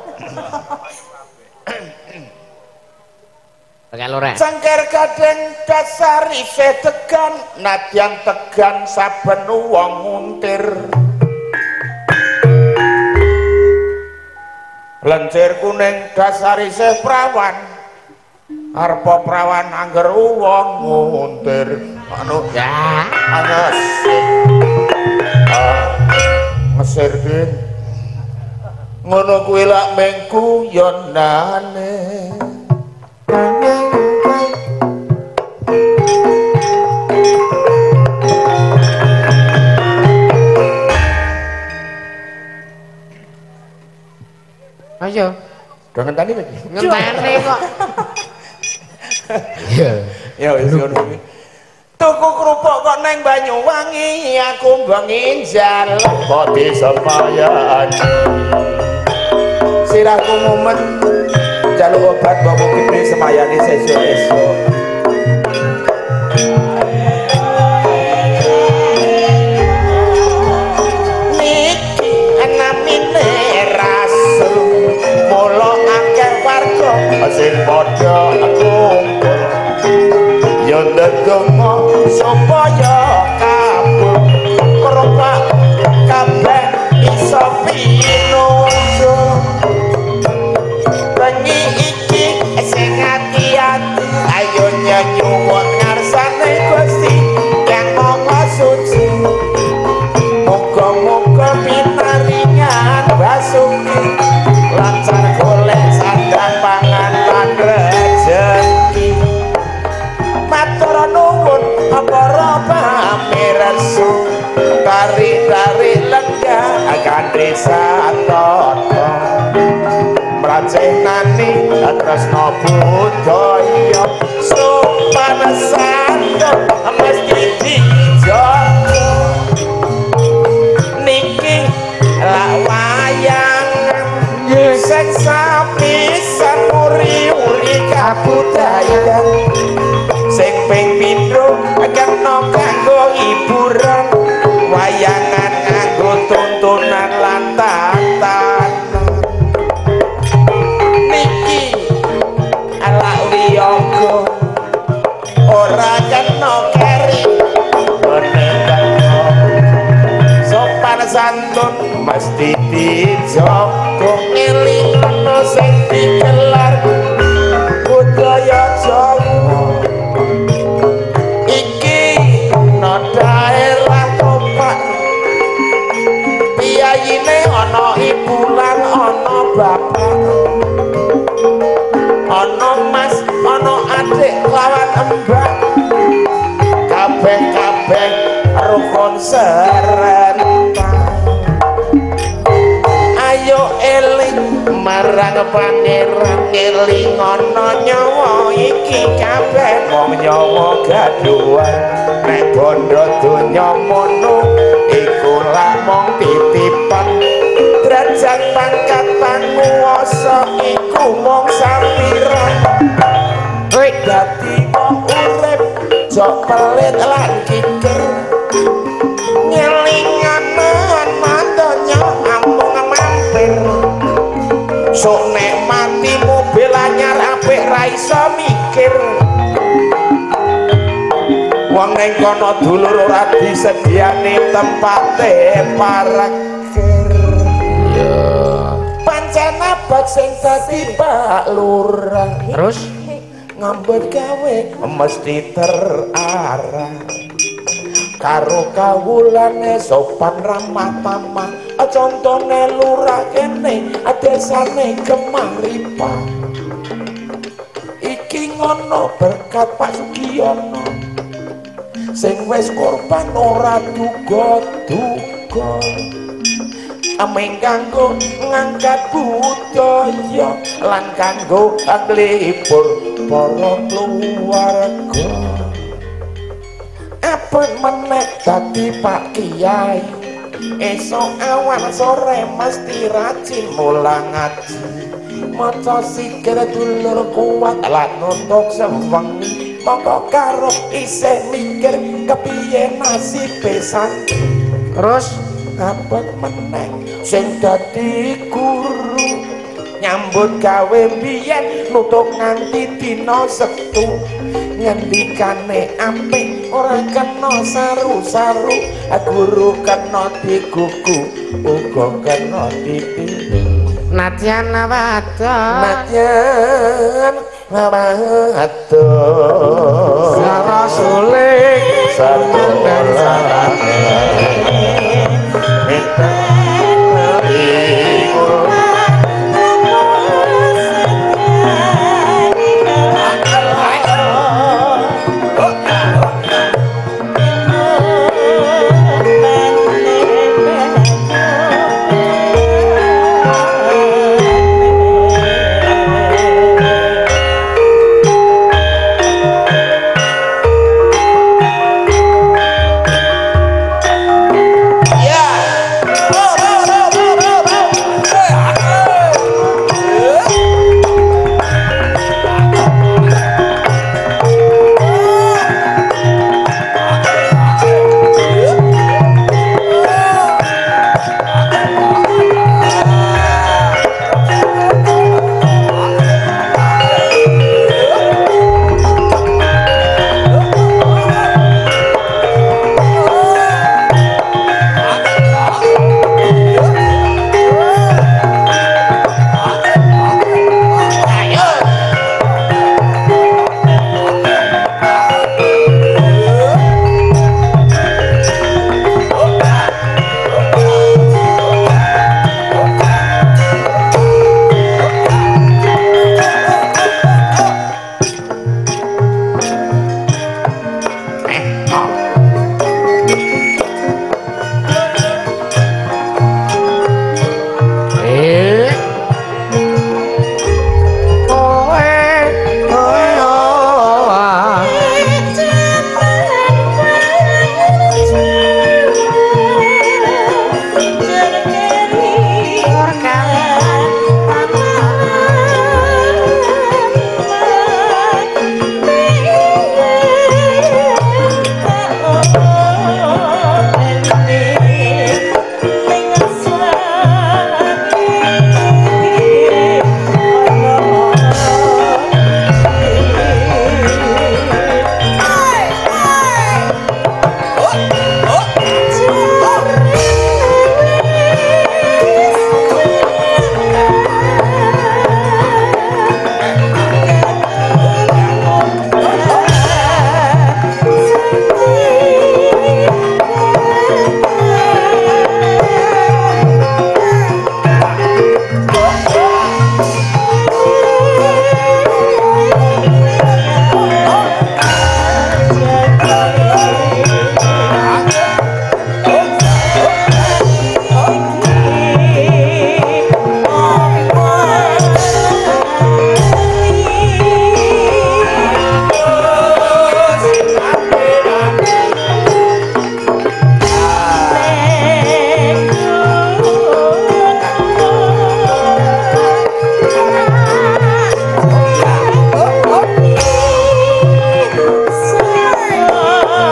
D: Tekek lorek.
A: Cengker kadang dasar isih tegan, nadyan tegan saben wong muntir. Lencir kuning dasar isih prawan, arep prawan angger wong muntir. Anu
D: Ya.
A: panas. Mesir ki. Ngono kuwi lak mengku yonane.
D: Ayo.
A: Udah ngenteni lagi.
D: Ngenteni kok. Iya.
A: Ya wis ngono kuwi. Tuku kerupuk kok neng Banyuwangi, aku bengi njaluk kok disembayan. Sirahku mumet njaluk obat mbok gede sembayane sesuk-esuk. Niki enamine rasul, mula akeh warga sing padha kumpul. Yo ndedonga supaya kabeh kerupuk kabeh iso pinunjul. Bengi iki sing ati-ati ayo nyuwun ngarsane Gusti kang Maha Suci. tresno budaya sopan santun mesti dijaga niki lak wayangan sing sapisan uri-uri kabudayan sing ping pindho kena kanggo hiburan wayangan nganggo tuntunan lan tatanan niki ala wiyaga ora kena keri sopan santun mesti dijaga ngelingono sing digelar budaya Jawa iki no daerah Topak piyayine ana ibu lan ana bapak ana mas ana adik lawan embak kabeh-kabeh rukun serentak ayo eling marang pangeran eling ana nyawa iki kabeh wong nyawa gaduhan nek bondo donya mono iku lamong titipan derajat pangkat panguwasa iku mung sampiran kowe dadi wong urip jok pelit lan kikir ngelingan mandonya amung mampir sok nek mati mobil anyar apik ra iso mikir wong ning kono dulur ora disediani tempate parkir ya pancen abot sing dadi Pak Lurah
D: terus
A: ngambet gawe mesti terarah karo kawulane sopan ramah tamah contone lurah kene desane Kemaripan iki ngono berkat Pak Sugiono sing wis korban ora duga-duga ameng kanggo ngangkat budaya lan kanggo nglipur para keluarga apa meneh dadi Pak Kiai esok awan sore mesti rajin mulang ngaji maca sikir dulur kuat lan nutuk sewengi mongko karo isih mikir kepiye nasibe santri
D: terus
A: apa meneh sing dadi guru nyambut gawe biyen nutuk nganti dina Setu ngendikane apik ora kena saru-saru guru kena digugu uga kena dipimpin
D: nadyan wadon sarasuling
A: sarane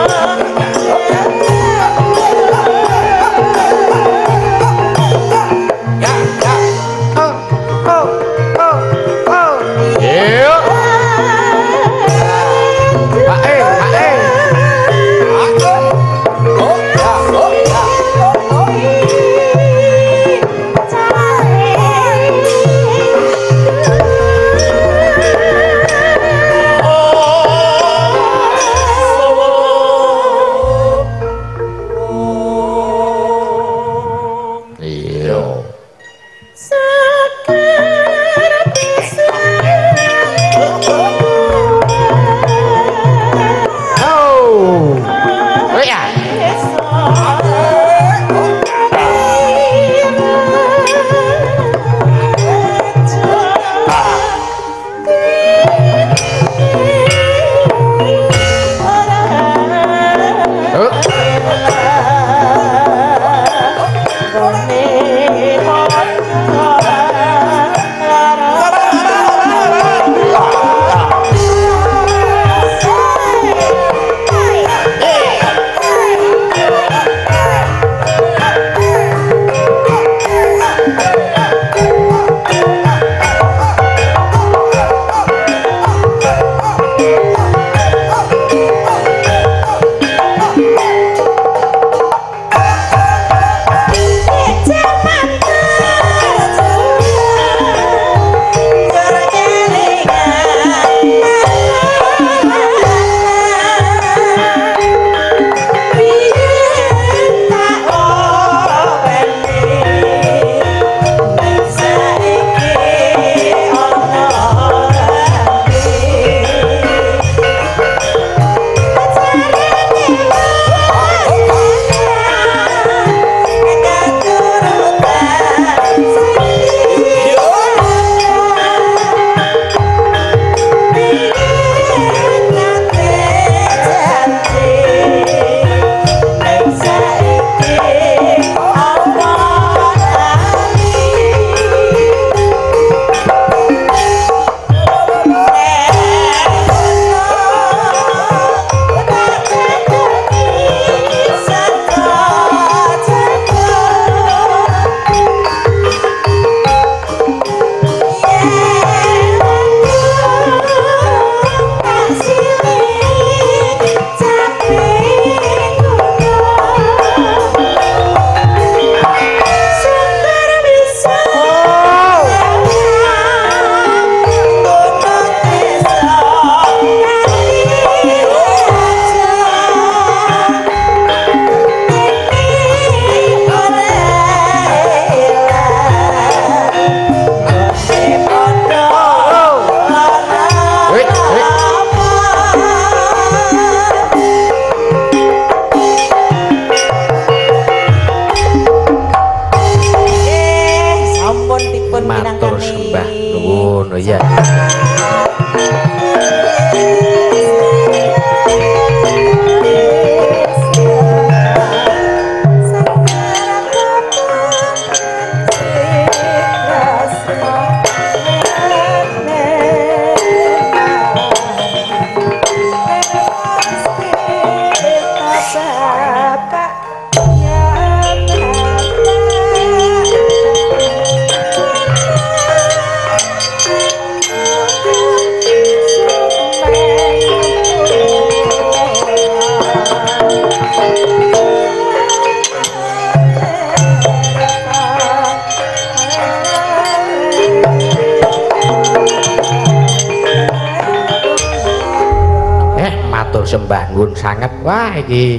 D: Sembah nuwun sanget. Wah iki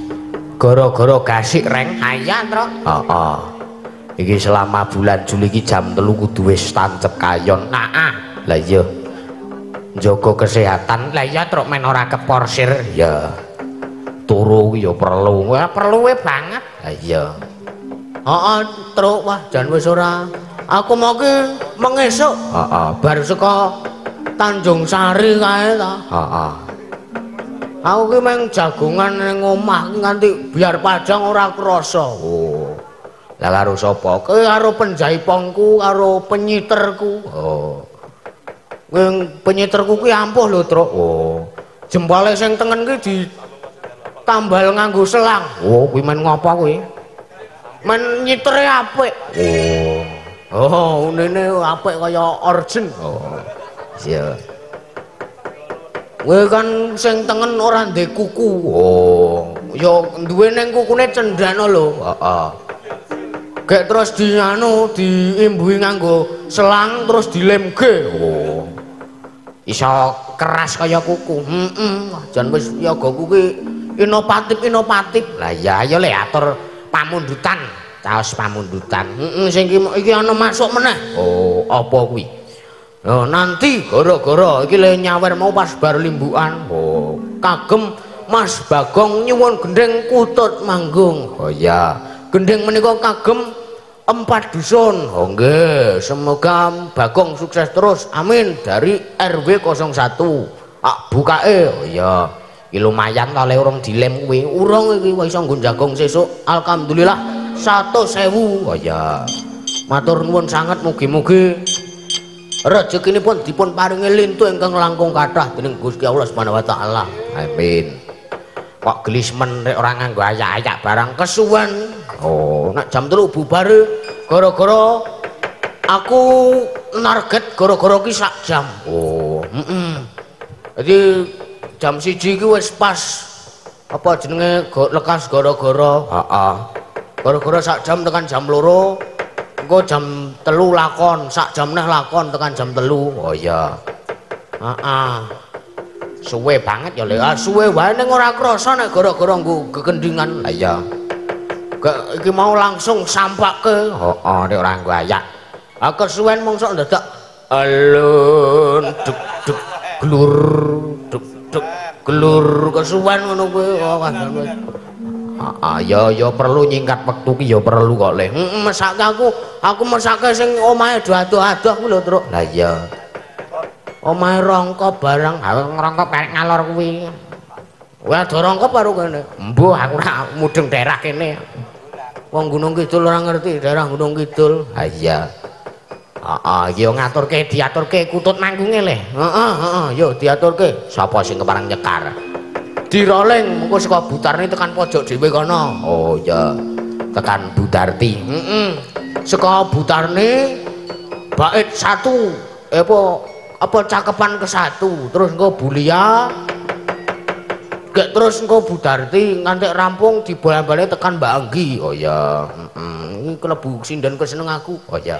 D: gara-gara gasik reng ayan Tro. Heeh. Iki selama bulan Juli iki jam 3 kudu wis tancep kayon. Nah, lah iya. Njaga kesehatan. Lah iya Tro men ora keporsir ya. Turu ya perlu. Wah perluwe banget. Lah iya. Heeh Tro, wah jan wis ora. Aku mau ki mengesuk. Heeh, bar saka Tanjung Sari kae ta. Heeh. Aku ki meng jagongan ning omah nganti biar padang ora krasa. Oh. Lah karo sapa? Kowe karo penjaipongku, karo penyiterku. Oh. Kowe penyiterku ki ampuh lho, Truk. Oh. Jempole sing tengen ki tambal nganggo selang. Oh, kuwi men ngopo kuwi? Men nyitere apik. Oh, unine apik kaya orjen. Oh. Iya. Kowe kan sing tengen ora ndek kuku. Oh, ya duwe ning kukune cendana lho. Heeh. Gek terus diimbuhi nganggo selang terus dilemke. Oh. Iso keras kaya kuku. Jan wis yoga kuwi inovatif. Lah ya ayo le atur pamundutan, caos pamundutan. Sing iki ana masuk meneh. Oh, apa kuwi? Oh, nanti gara-gara iki le nyawer mau pas bar limbukan. Oh, kagem Mas Bagong nyuwun gendeng Kutut Manggung. Oh ya, gendeng menika kagem 4 dusun. Oh nggih, semoga Bagong sukses terus. Amin. Dari RW 01. Bukae. Oh iya. Iki lumayan ta le urung dilem kuwi. Urung iki wis iso nggo jagong sesuk. Alhamdulillah 100.000. Oh iya. Matur nuwun sanget mugi-mugi rezekinipun dipun paringi lintu ingkang langkung kathah dening Gusti Allah Subhanahu wa taala. Amin. Kok gelismen rek ora nganggo ayak-ayak barang kesuwen. Oh, nek jam 3 bubar gara-gara aku target gara-gara ki sak jam. Oh, Jadi jam 1 iki wis pas apa jenenge lekas gara-gara. Heeh. Gara-gara sak jam tekan jam 2. Engko jam 3 lakon, sak jam neh lakon tekan jam 3. Oh iya. Heeh. Suwe banget ya le. Suwe wae ning ora krasa nek gara-gara nggo gekendingan. Lah iya. Iki mau langsung sampake. Heeh, nek ora nggo ayak. Kesuwen mongso ndadak alun duk duk glur duk duk glur kesuwen ngono kuwi. Ya perlu nyingkat wektu ki ya perlu kok le. Mesake aku mesake sing omahe adoh-adoh kuwi lho, Truk. Lah iya. Omahe rangka barang, ngrangka perek ngalor kuwi. Kowe ado rangka karo kene. Mbuh aku ora mudeng daerah kene. Wong Gunung Kidul ora ngerti daerah Gunung Kidul. Ha iya. Iki yo ngaturke diaturke Kutut Manggunge le. Yo diaturke. Sapa sing kepareng nyekar? Diroling engko saka Butarni tekan pojok dhewe kono. Oh iya. Tekan Butarti. Saka Butarni bait 1. Apa cakepan ke-1 terus engko Bulia gek terus engko Budarti nganti rampung dibola-bali tekan Mbak Anggi. Oh ya ini kelebu sinden keseneng aku. Oh ya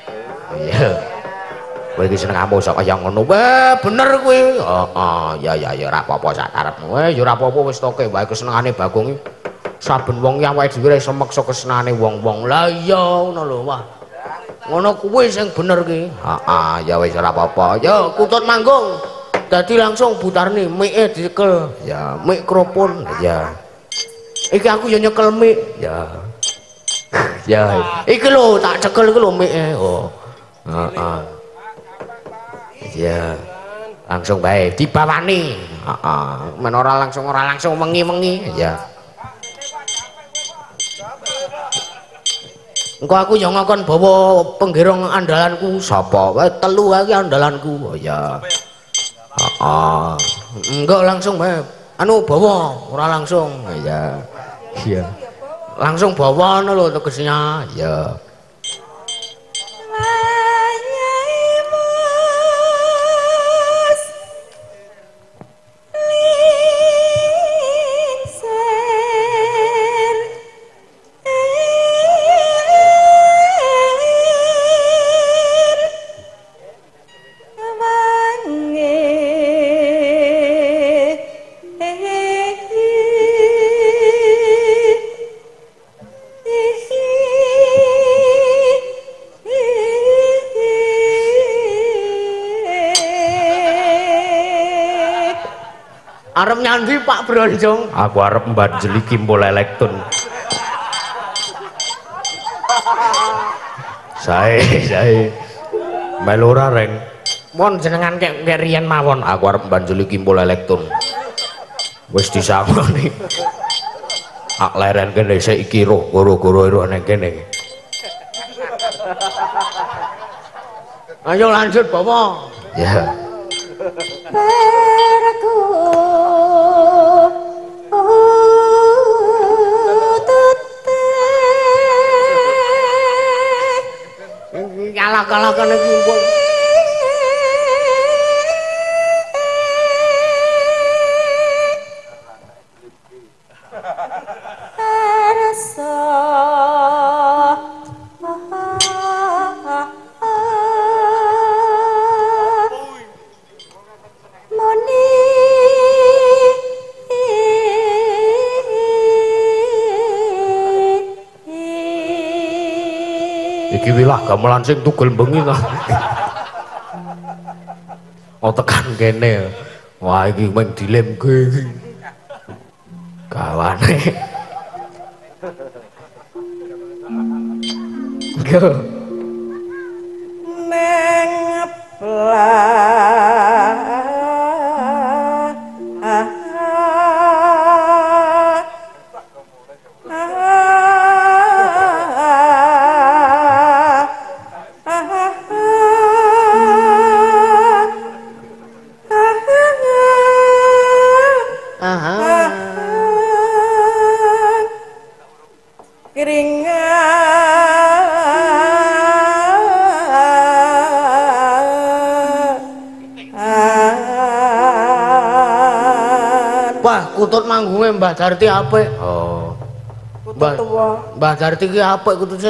D: kowe iki seneng ambo sak kaya ngono bener kuwi. Ya ora apa-apa sak karepmu ya ora apa-apa wis toke wae kesenengane Bagong saben wong ki awake dhewe iso meksa kesenengane wong-wong. Lah iya ngono lho wah ngono kuwi sing bener ki. Ya wis ora apa-apa. Ya Kutut Manggung. Dadi langsung Butarni mike dicekel. Ya mikrofon. Ya. Iki aku ya nyekel mik. Ya. Ya. Iki lho tak cekel iki lho mike. Oh. Ya. Langsung bae dibawani. Men ora langsung wengi-wengi. Ya. Engko aku yo ngokon bawa penggerong andalanku. Sapa? Wae 3 iki andalanku. Oh ya. Enggak langsung bae. Anu bawa, ora langsung. Ya. Iya. Langsung bawa ngono lho tegesnya. Ya. Arep nyandi Pak Bronjong. Aku arep mbanjeli Kimpul Elektun. Sae. Melu ora reng. Mon jenengan kek riyen mawon. Aku arep mbanjeli Kimpul Elektun. Wis disangoni. Ak leren kene sik iki roh goro-goro ero ning kene. Ayo lanjut Bapak. Ya.
C: Peraku
D: kalak-kalakan iki pun.
B: rasa moni
D: iki wilah gamelan sing tugel bengi to. Oh tekan kene. Wah iki mung dilemke iki. Gawane. Go.
B: neng
D: Kutut manggungnya Mbah Jarti apik. Oh.
B: kutut tuwa.
D: Mbah Jarti ki apik kututnya.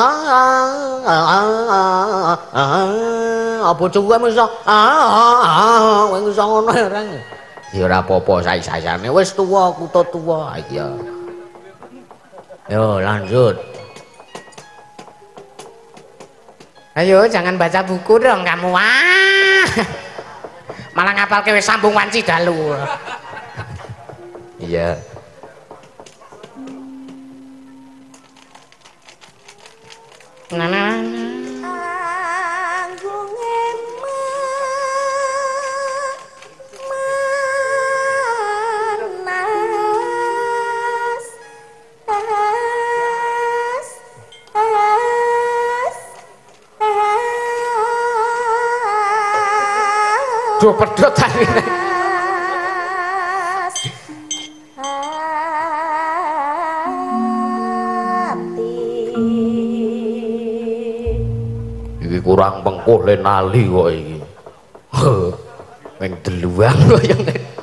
D: Apa cukup iso? Kowe iso ngono ya, Rang. Ya ora apa-apa sae-saene. Wis tuwa, kutut tuwa. Iya. Yo, lanjut. Ayo, jangan baca buku dong kamu. Malah ngapalke wis sambung wanci dalu. Iya. Duh pedhot tadi. Kurang pengkuh lenali kok iki. Meng deluang kok yang.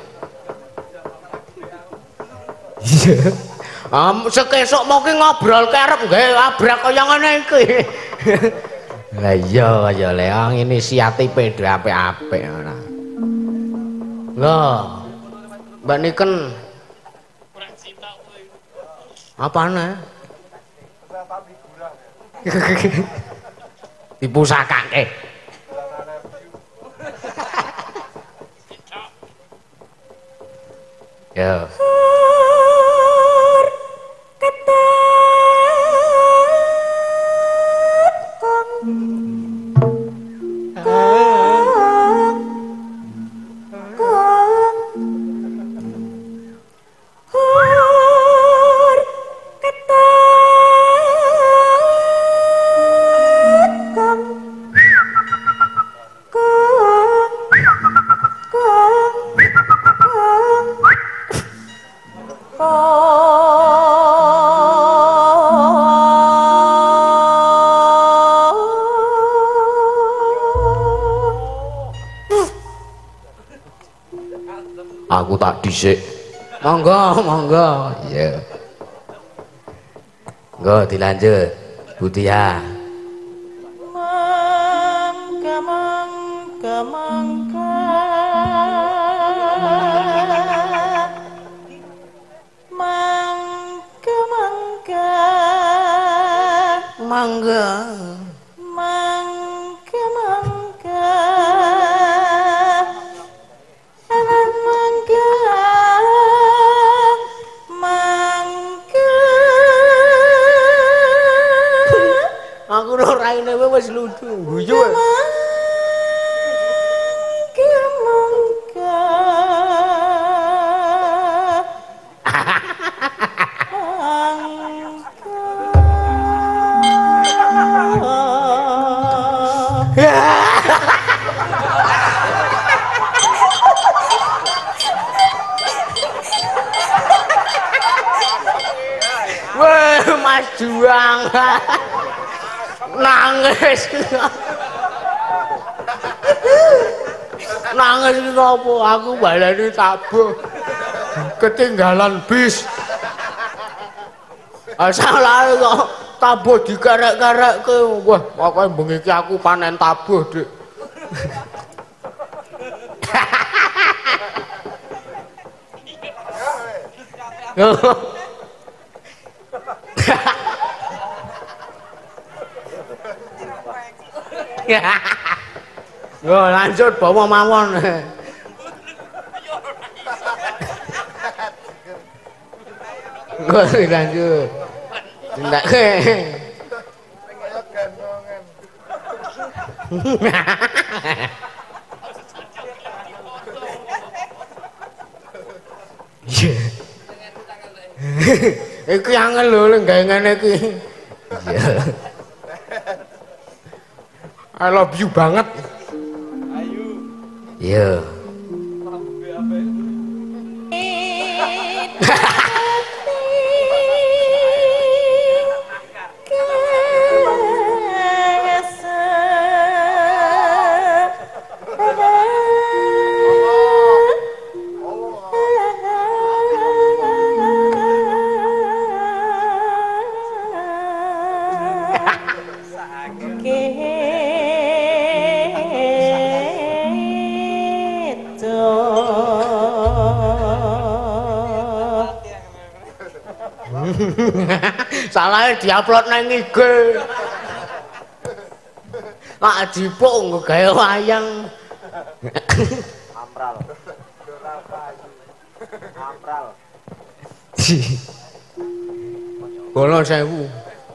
D: Iya. Sekesuk mau ki ngobrol kerep gawe abrak kaya ngene iki. Lah iya kaya Leong inisiatif dhewe apik-apik ora. Lho. Mbak Niken. Kurang cinta kowe. Apane? Dipusakake. Ya. Aku tak dhisik. Monggo, monggo. Iya. Nggo dilanjut. Butia.
B: Mangga mangga mangga. Mangga mangga.
D: Mangga.
B: Mangga mangga.
D: Aku ora raine wis lucu, guyu. Wah, Mas Juang. Nangis. Nangis iki apa? Aku baleni tabuh. Ketinggalan bis. Salah kok tabuh dikerek-kerekke. Wah, pokoke bengi iki aku panen tabuh, Dik. Yo lanjut bawa mawon. Nggih lanjut. Ndak. Iki angel lho gawe ngene iki. Iya. I love you banget. Ayu. Iya. Salahnya diupload nang IG. Mak dipuk nggo gawe wayang. Ampral. Ampral. Bono 1000.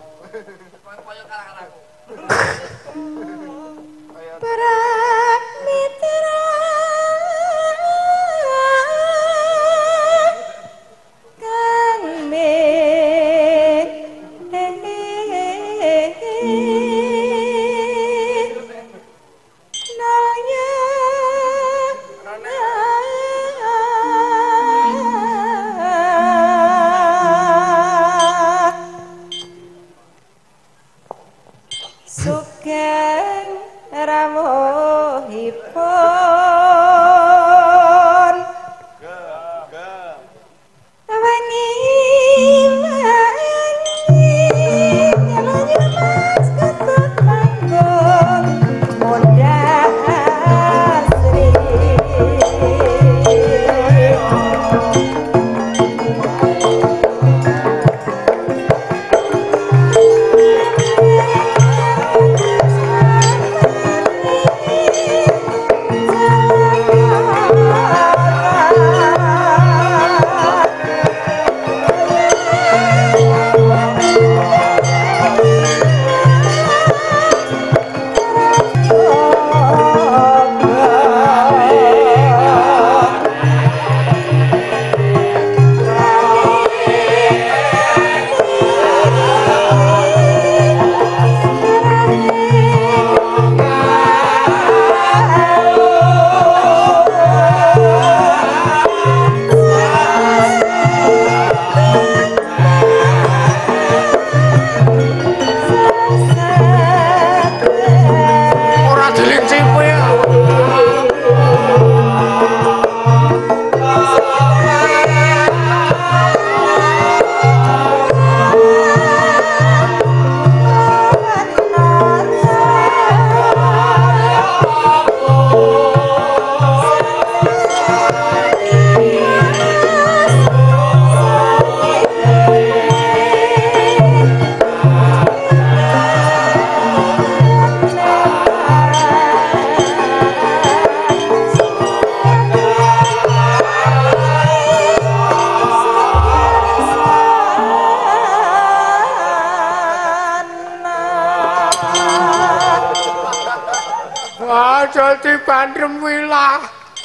D: Jadi bandrem wilah.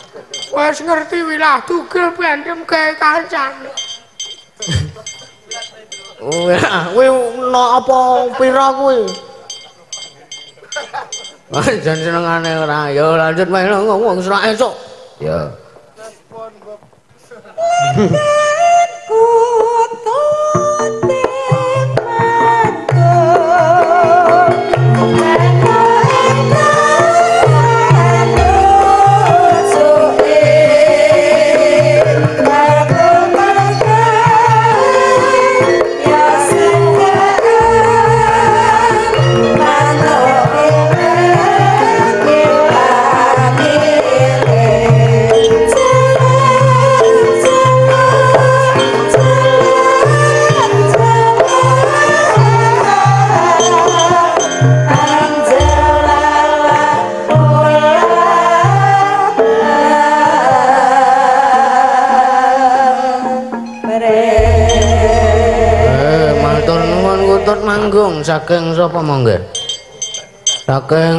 D: Wes ngerti wilah tugel bandrem gawe kancan. Kuwi no apa pira kuwi? Jan senengane ora. Ya lanjut wae ngomong serak esuk. Ya. Matur nuwun kutut manggung saking sapa monggo? Saking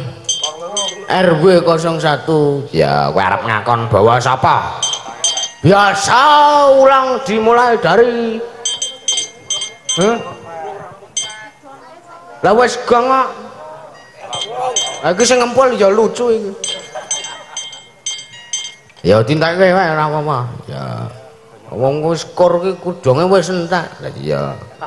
D: RW 01. Ya, kowe arep ngakon bawa sapa? Biasa ulang dimulai dari lah wis gong kok. Iki sing ngempul ya lucu iki. Ya dintake wae ora apa-apa. Ya. Wong wis skor ki kudunge wis entek. Lah iya.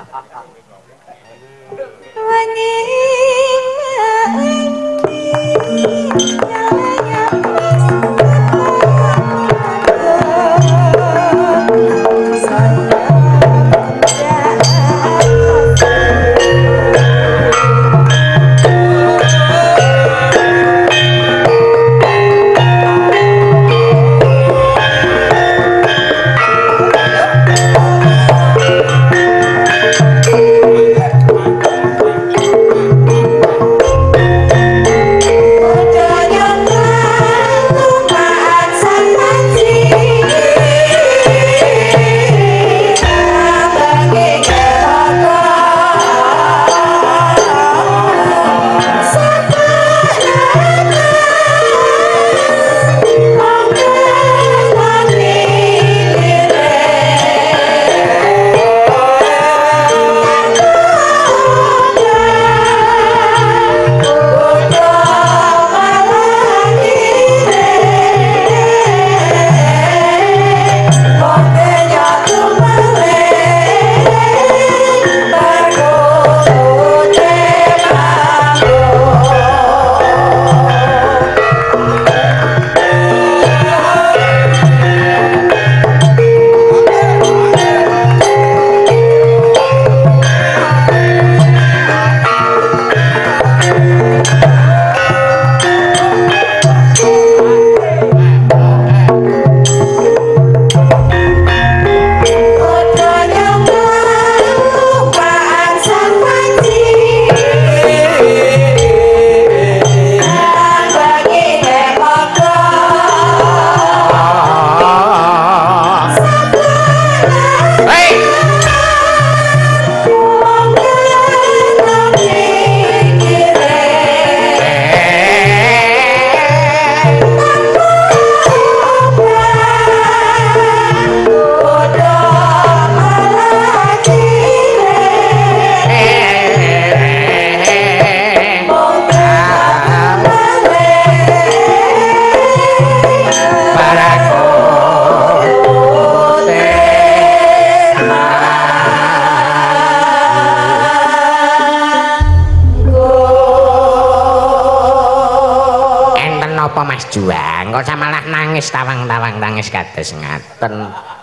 D: Juang kok malah nangis tawang-tawang nangis kados ngaten.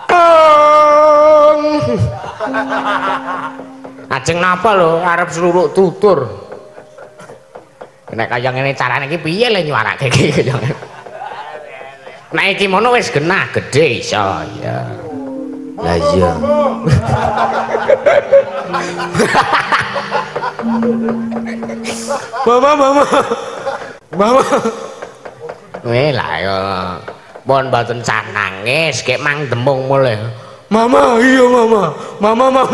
D: Ajeng napa lho arep sluruk tutur. Nek kaya ngene carane iki piye le nyuarake iki kaya ngene. Nek iki mono wis genah gedhe iso ya. Lah iya. Mama. Weh lah ya. Pun mboten cah nangis, kek mang demung mulih. Mama, iya mama. Mama.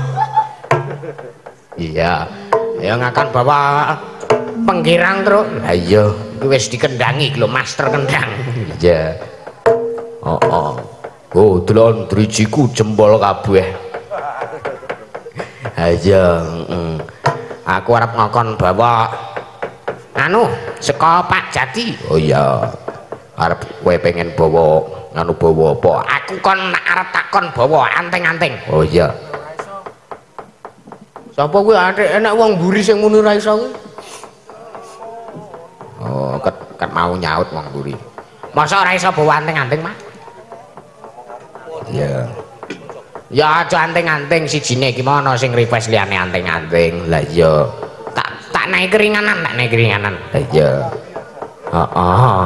D: Iya. Ya ngakon bawa penggirang terus. Lah iya, iki wis dikendangi lho master kendang. Iya. Oh. Oh, delon drijiku jempol kabeh. Aja, aku arep ngakon bawa anu saka Pak Jati. Oh iya. Arep kowe pengen bawa anu bawa apa? Aku kon arep takon bawa anteng-anteng. Oh iya. Sapa kuwi enak wong mburi sing muni ra iso kuwi? Oh, ket mau nyaut wong mburi. Masa ora iso bawa anteng-anteng, Mas? Iya. Ya aja anteng-anteng sijine iki mono sing request liyane anteng-anteng. Lah iya. Tak naik keringanan. Lah iya. Heeh.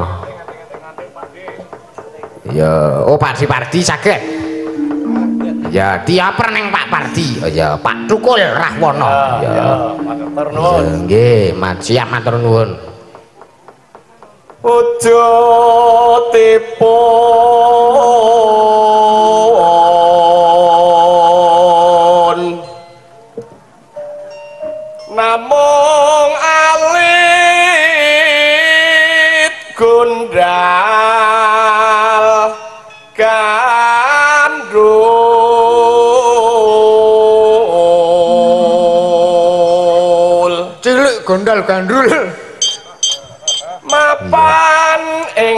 D: Ya, oh Pardi saged. Ya, diaper neng Pak Pardi. Oh ya, Pak Tukul Rahwono. Ya, matur nuwun. Nggih, siap matur nuwun.
E: Ojo tipun namung alit gondal gandul
D: cilik gondal gandul
E: mapan ing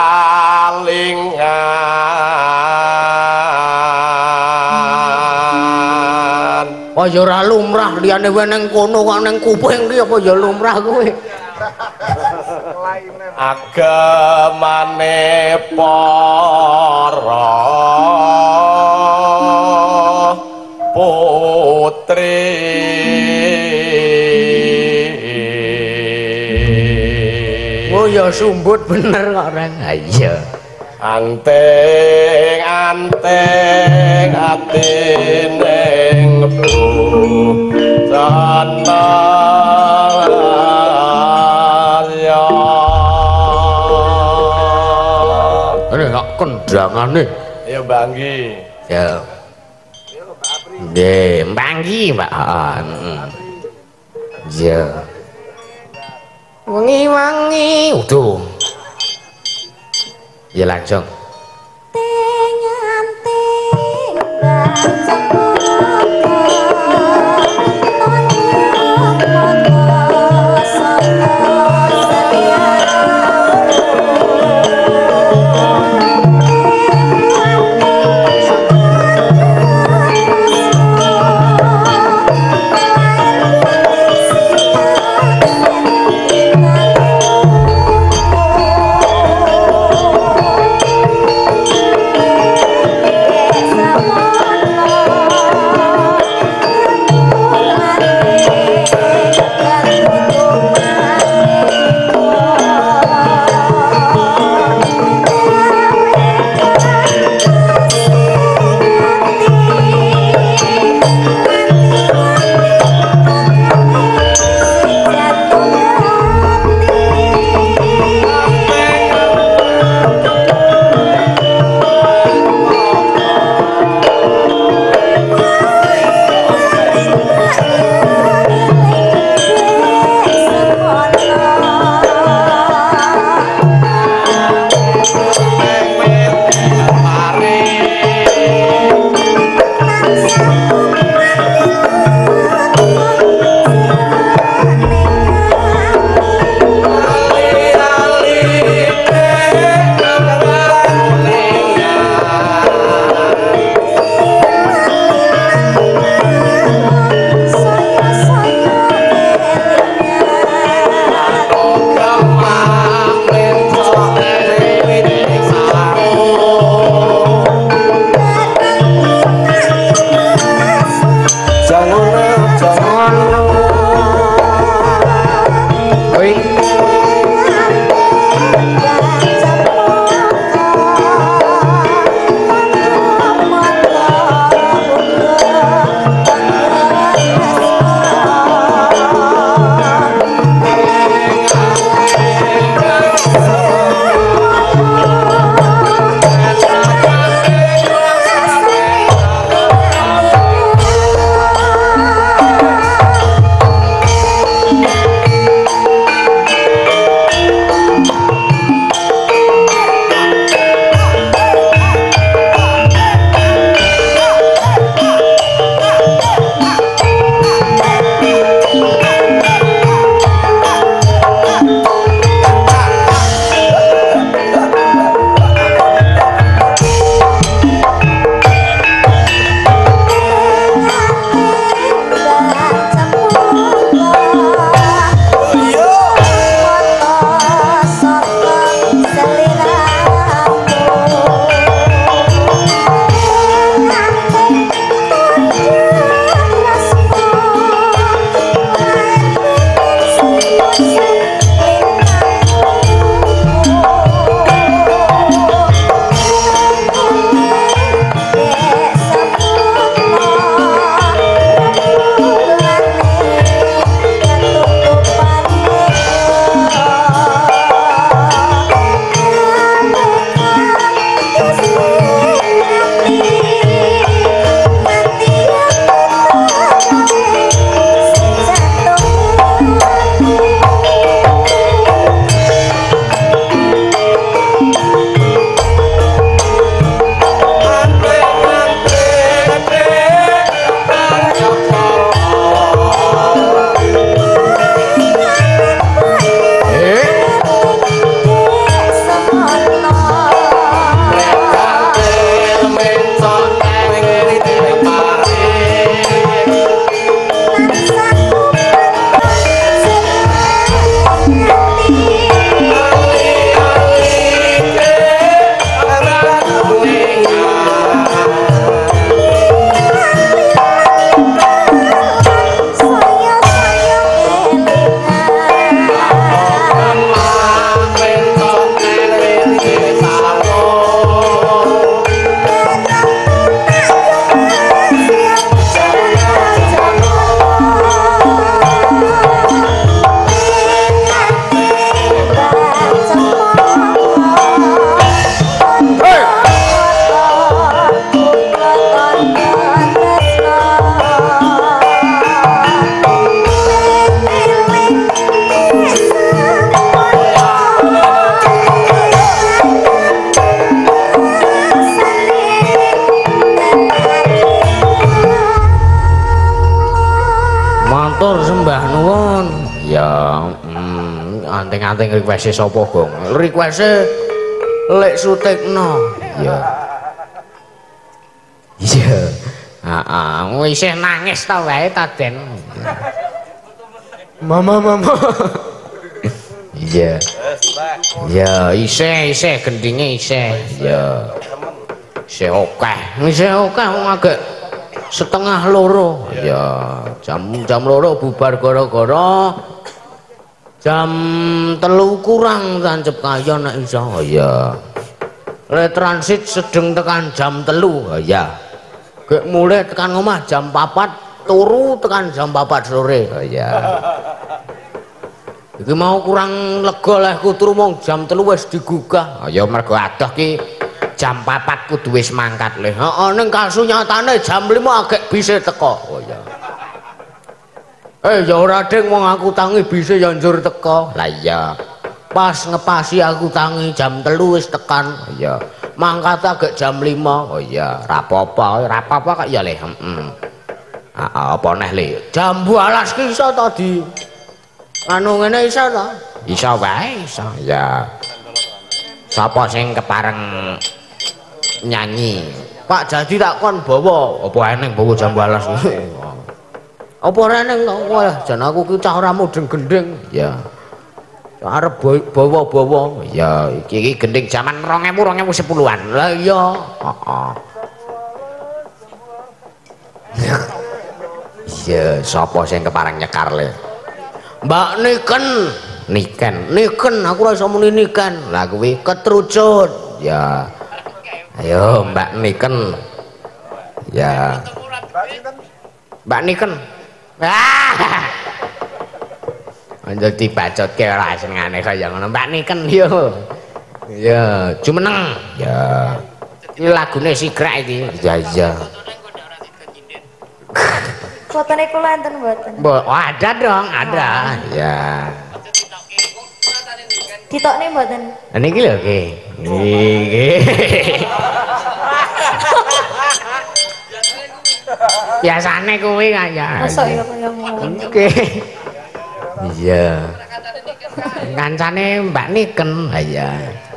E: talingan
D: oh ya ora lumrah liyane wae ning kono kok ning kuping ki apa ya lumrah kowe
E: agamane para putri
D: oh ya sumbut bener kok Reng iya
E: anteng anteng atining busana
D: ini gak kendangane
E: ya banggi
D: ya nggih banggi Mbak ya wangi-wangi utuh ya langsung Matur sembah nuwun. Ya, anting-anting request sapa, Gong? Request Lek Sutikna. Ya. Iya. Heeh, isih nangis ta wae ta, Den. Mama. Iya. Ya, isih gendinge isih. Ya. Isih akeh. Isih akeh wong agek setengah loro. Ya, jam loro bubar gara-gara jam 3 kurang tancep kaya nek iso. Oh ya. Le transit sedeng tekan jam 3. Ya. Gek mulai tekan omah jam 4, turu tekan jam 4 sore. Oh ya. Iki mau kurang lega lehku turu mong jam 3 wis digugah. Oh ya mergo adoh ki jam 4 kudu wis mangkat le. Heeh ning kasunyatane jam 5 agek bise teko. Oh ya. Ya ora ding wong aku tangi bise ya njur teko. Lah iya. Pas ngepasi aku tangi jam 3 wis tekan. Oh iya. Mangkat agek jam 5. Oh iya, ra apa-apa kok ya le. Apa neh le? Jam 12 ki iso ta di anu ngene iso ta? Iso wae, iso. Ya. Sapa sing kepareng nyanyi? Pak Jadi tak kon bawa apa eneng bawa jam 12. Apa ora eneng kok? Wah, jan aku ki cah ora mudeng gendeng. Ya. Arep bawa-bawa. Ya, iki gending jaman 2010-an. Lah iya, heeh. Iya, sapa sing kepareng nyekar le? Mbak Niken, aku ora iso muni Niken. Lah kuwi ketrucut. Ya. Ayo Mbak Niken. Ya. Mbak Niken. Anjir dibacotke ora senengane kaya ngono. Mbak Niken yo. Ya, jumeneng. Ya. Iki lagune Sigrek iki. Ya.
C: Fotone kula enten mboten?
D: Ada dong, ada. Ya.
C: Ditokne mboten?
D: Niki lho iki. Iki. Biasane kuwi kaya.
C: Mosok ya kaya ngono.
D: Oke. Iya. Kancane Mbak Niken. Ya.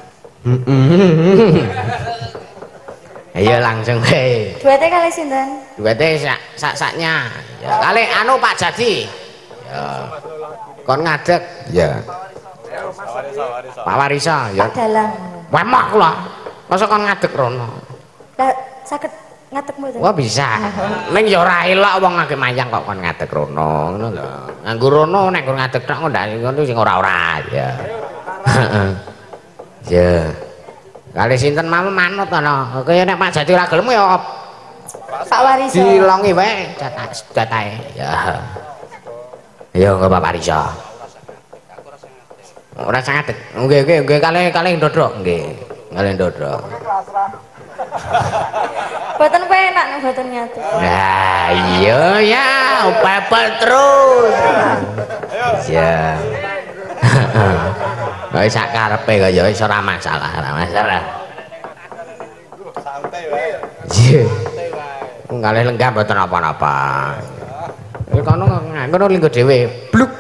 D: Ayo langsung wae.
C: Duete kali sinten?
D: Duete sak-saknya. Ya, kali anu Pak Jadi. Ya. Kon ngadeg. Ya. Pak Warisa ya.
C: Pak Dalang.
D: Wemah kula. Masa kon ngadeg rono.
C: Lah saged ngadeg mboten?
D: Wah bisa. Ning ya ora elok wong ngake mayang kok kon ngadeg rono, ngono lho. Nganggo rono nek kon ngadeg tok ndak ngono sing ora-ora ya. Heeh. Ya. Kali sinten mau manut ana. Kaya nek Pak Jati ora gelem ya
C: Pak Warisa.
D: dilongi wae jatahe. Ya. Ya enggak Pak Warisa. Ora sangat. Nggih kalih ndodok nggih. Kalih ndodok.
C: Boten penak nek boten nyatet.
D: Nah, iya ya, pepet terus. Ya. Wis sak karepe kok ya wis ora masalah, Santai wae. Iya. Kalih lenggah mboten apa-apa. Iki kono linggo dhewe. Bluk.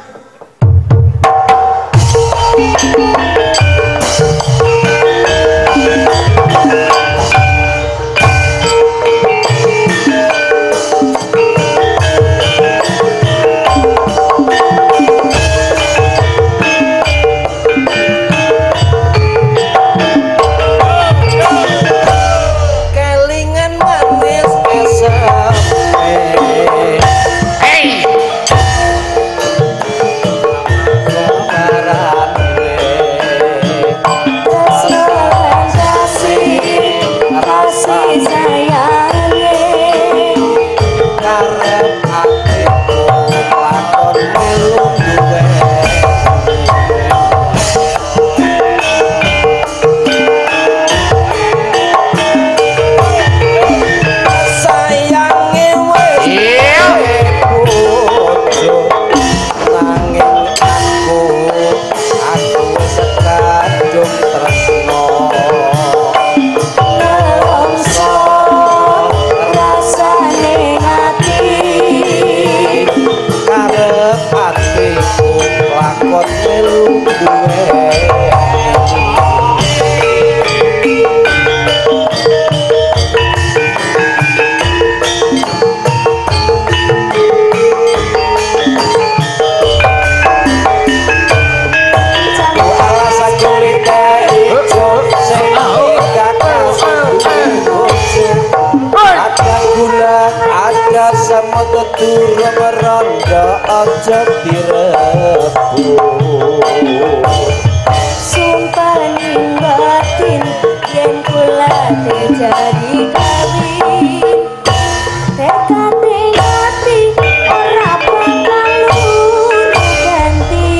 C: Rasane ati
E: samono durung randa aja direbut
C: sumpah ning batin yen kula jadi kawin tekate ati ora bakal ganti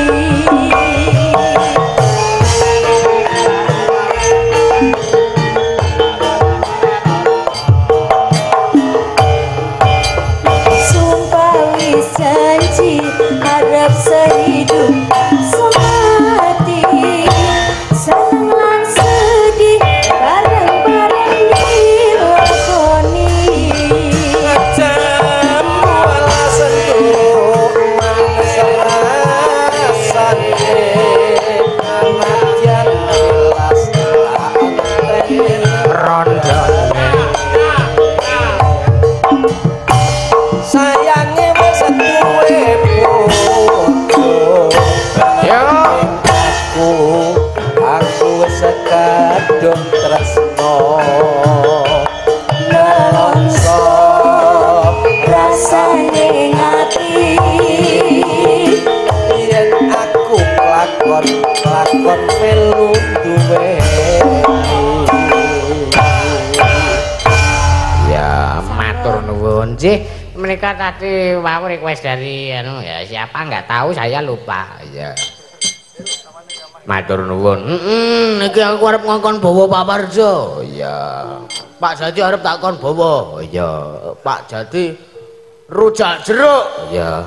C: sumpah wis janji harap sehidup semati seneng lan sedih bareng-bareng dilakoni
E: jam alasan tuh rasane anaknya jelas
D: rondone
E: sayange wis duwe bojo
D: yo
E: aku wis kadung tresno
C: nelongso rasane ngati
E: yen aku lakon melu duwe
D: ya matur nuwun sih mereka tadi mau request dari anu ya siapa nggak tahu saya lupa ya matur nuwun niki aku arep ngongkon bawa Pak Parjo ya Pak Jati arep tak kon bawa ya Pak Jati rujak jeruk ya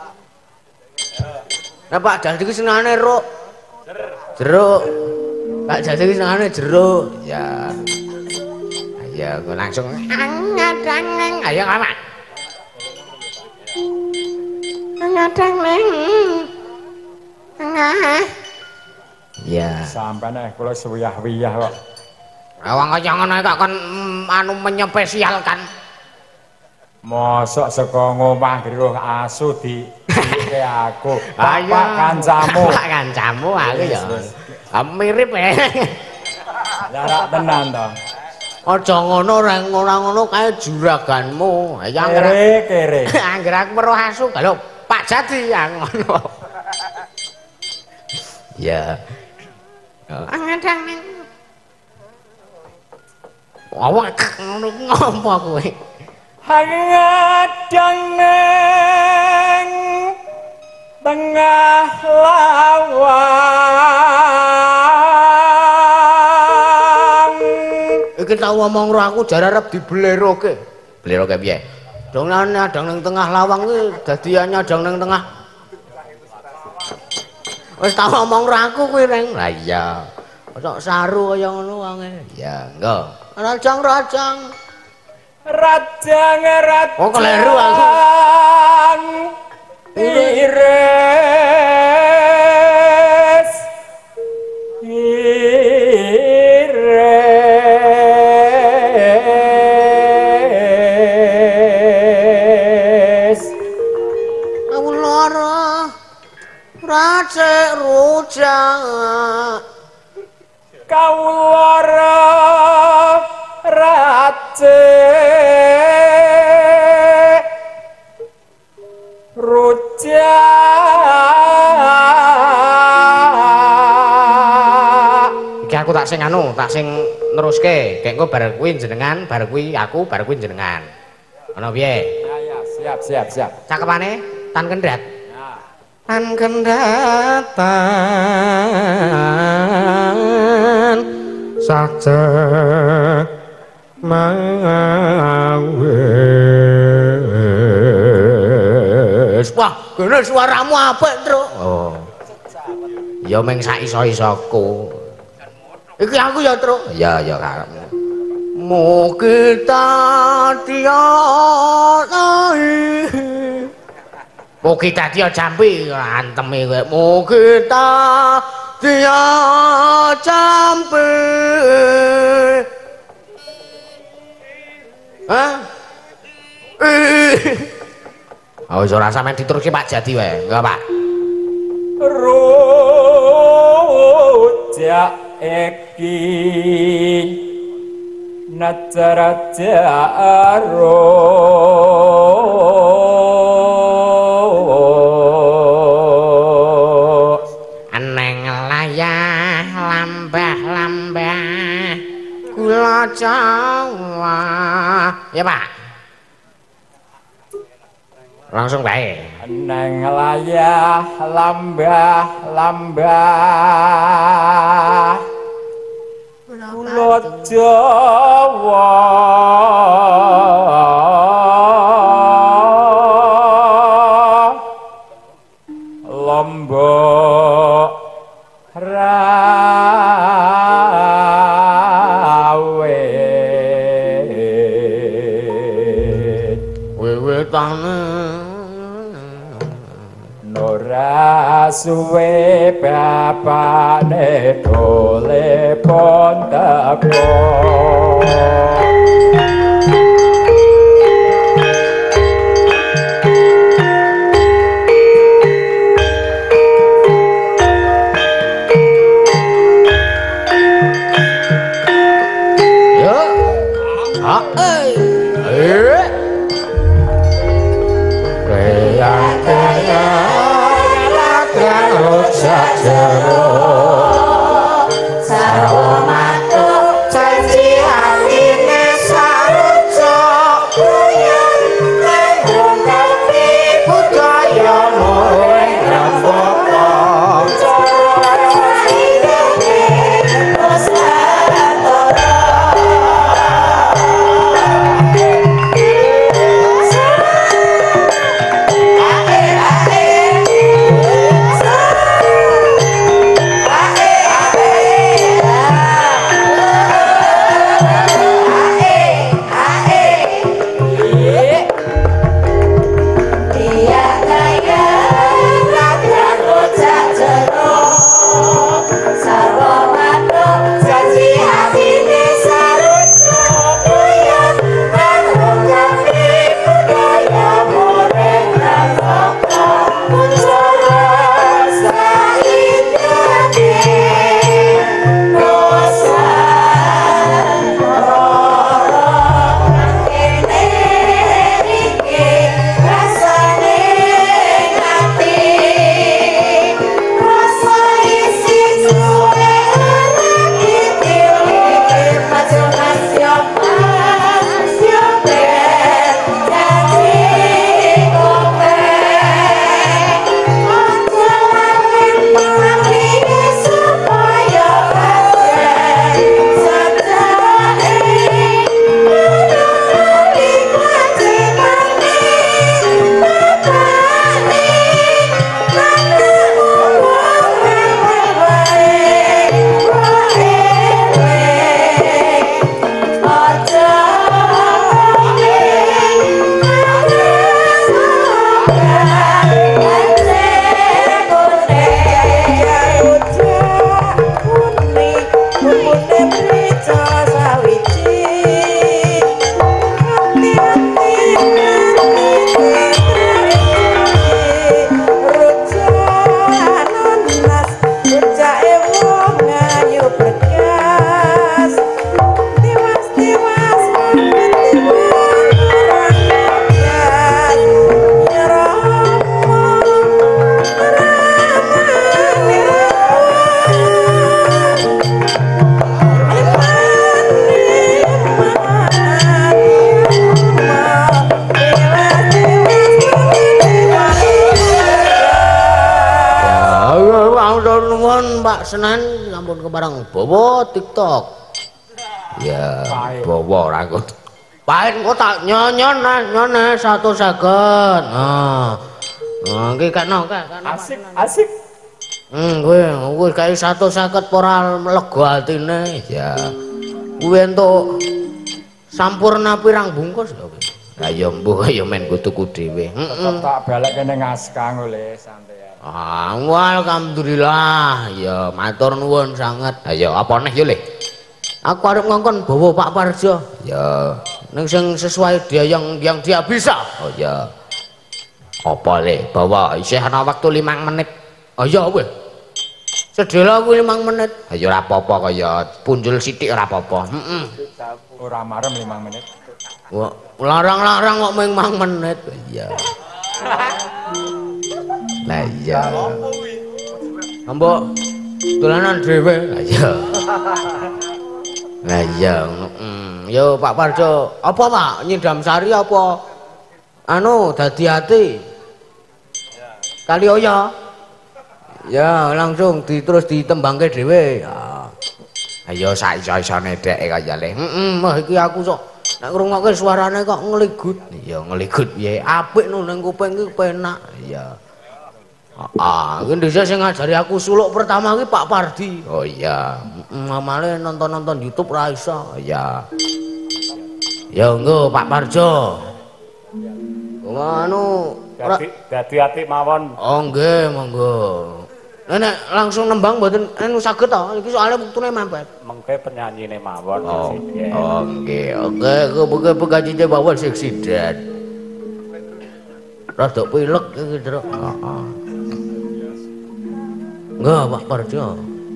D: nah Pak Jati ki senengane jeruk Pak Jati ki senengane jeruk ya ya aku langsung ngadang ayo Pak ngadang neng tengah ya
F: Sampane kula sewiyah-wiyah kok.
D: awang kaya ngono kok kon anu menyepesialkan
F: Mosok saka ngomah ngriwuh asu di aku.
D: Ayo.
F: Pak kancamu.
D: Pak kancamu aku ya. Mirip ya.
F: Larak tenan to.
D: Aja ngono ora ngono kae juraganmu. Ya
F: Kere.
D: angger aku weruh asu kalau Pak Jati ya ngono. Ya. Ngadang ning. Awak ngono ngompo kowe.
F: Ngadang neng tengah lawang.
D: Iki tak ngomong karo aku jar arep dibleroke. Bleroke piye? Dong adang ning tengah lawang kuwi dadi adang ning tengah. Wis tak ngomong karo aku kuwi reng. Lah iya. Kok saru kaya ngono wange. Ya, engko. Rajang.
F: Rajang
D: Oh, keliru aku.
F: Iris
D: Aku lara. Racik rujak.
F: kau lara racik rujak.
D: Iki aku tak sing anu, tak sing neruske. Kek engko bar kuwi jenengan, bar kuwi aku, bar kuwi jenengan. Ana piye?
F: Ya, siap.
D: Cakepane tan kendhat. Tan kendatan saja mawes. Wah, kene suaramu apik, Truk. Oh. Ya meng sak iso-isoku. Iki aku ya, Truk. Ya karepmu. Mugi tatiai. Mugi tatiai jampi anteme kowe. Mugi tatiai jampi. Hah? Oh, ora sampean dituruske Pak Jati wae. Enggak, Pak.
F: Rujak iki najaraja aro
D: Langsung bae.
F: Neng layah lambah Pulau Jawa Lombok Rawe
D: Wiwitane
F: Nora suwe bapane dole pon teko
D: Senen sampun kepareng bawa TikTok. Ya, bawa ora kok. Paen kok tak nyonyon satu saged. Nah. Nah, iki kena.
F: Asik.
D: Kuwi kae satu saged ora lega atine. Ya. Kuwi entuk sampurna pirang bungkus lho. Lah ya mbuh ya men kutuku dhewe.
F: Tak balekke ning Askang oleh santai.
D: Alhamdulillah, ya matur nuwun sanget. Ayo apa neh yo Le? Aku arep ngongkon bawa Pak Parjo. Ya, ning sing sesuai dia yang dia bisa. Oh ya. Apa Le? Bawa isih ana waktu 5 menit. Oh ya weh. Sedela kuwi 5 menit. Ayo ora apa-apa kaya punjul sithik ora apa-apa.
F: Ora marem 5 menit.
D: Wah, larang-larang kok mung 5 menit. Iya. Lah iya. Mbok dolanan dhewe. Lah iya. Lah iya. Yo Pak Parjo, apa Pak? Nyidam sari apa? anu dadi ati kali oya ya langsung terus ditembangke dhewe ya ayo sak-isone dhek kaya le mah iki aku sok nek ngrungokke suarane kok ngeligut ya ngeligut piye apik no ning kuping iki penak ya iki dhisik sing ngajari aku suluk pertama iki Pak Pardi oh iya mamane nonton YouTube ra iso ya ya engko Pak Parjo anu
F: dadi ati mawon
D: oh nggih monggo nek langsung nembang mboten anu saged to iki soalnya wektune mepet
F: mengke penyanyine mawon
D: oh nggih oke pegajine mawon seksi dan rada pilek iki Tru heeh enggak Pak Parjo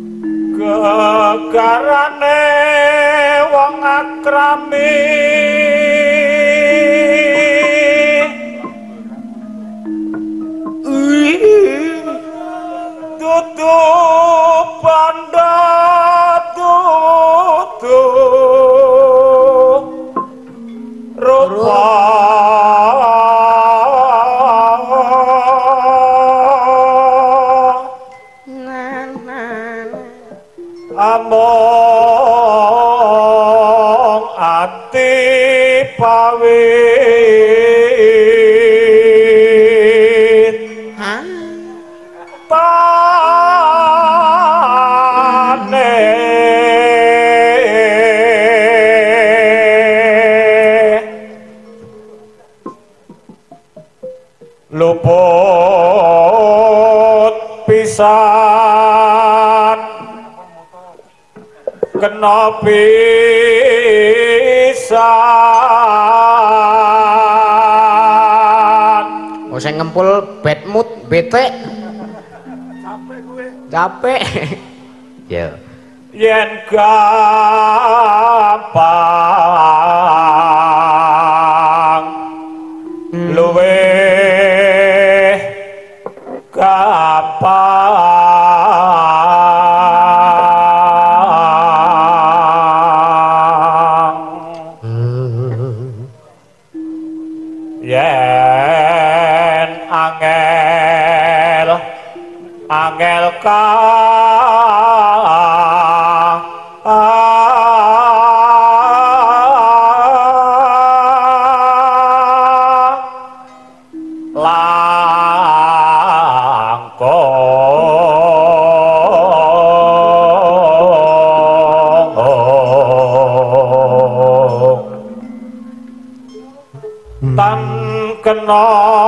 F: gegarane wong akrami dudu panda dudu rupa among ati pawit tane luput pisan kena pisan
D: oh sing ngempul bad mood bete capek ya
F: yen gampang luwe gampang yen angel ka tan kena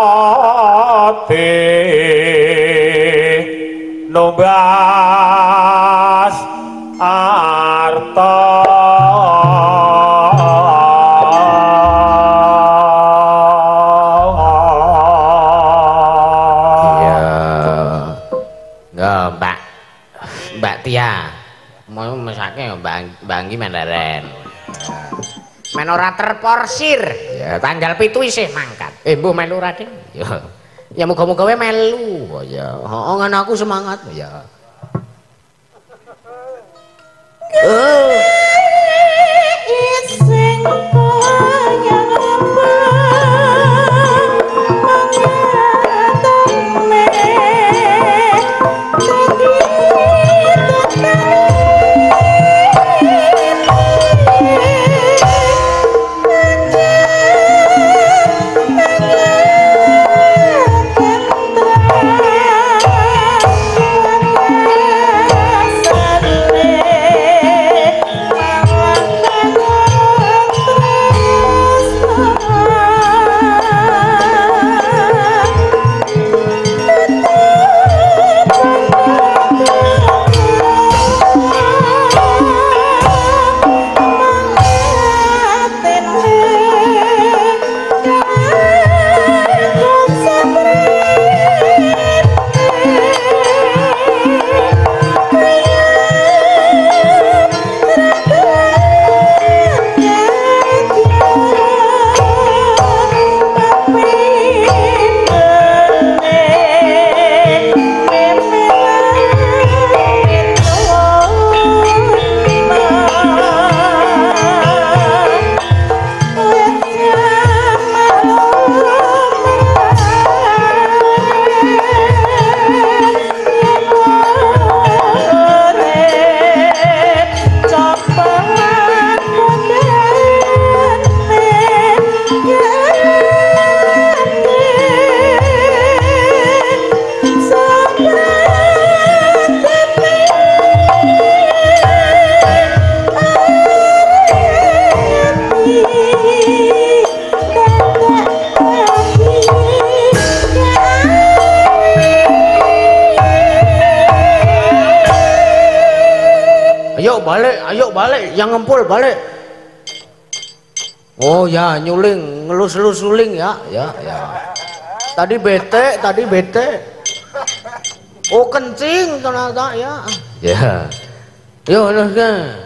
F: numbas arta
D: iya enggak Mbak Tia mau mesake Mbak Anggi Mandaren men ora terporsir ya tanggal 7 isih mangkat mbuh melu Raden ya muga-muga wae melu ya heeh ngono aku semangat ya
B: sing kaya
D: ayo balik, yang ngempul balik. Oh ya, nyuling, ngelus-elus suling ya. Tadi bete. Oh kencing ternyata ya. Ya. Yo teruskan.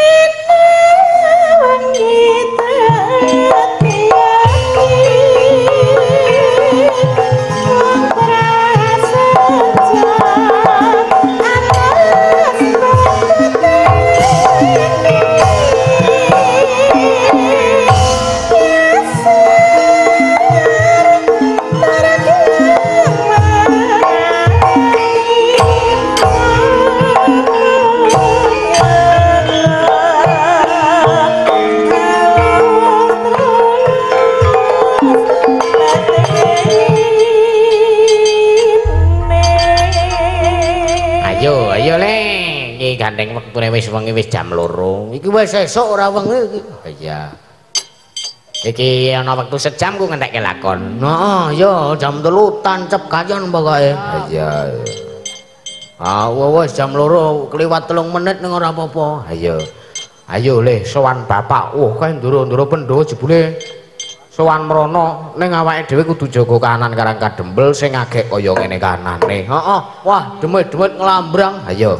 D: Ayo le, iki gandeng wektune wis wengi wis jam 2. Iki wis esuk ora wengi iki. Iya. Iki ana wektu sejam ku ngentekke lakon. Heeh, yo jam 3 tancep kayon pokoke. Iya. Wis jam 2 kliwat 3 menit ning ora apa-apa. Ayo le sowan bapak. Kae ndoro-ndoro Pandhawa jebule sowan mrono ning awake dhewe kudu jaga kanan karang kadembel sing agek kaya ngene kanane. Heeh. Wah, demit-demit nglambrang. Ayo.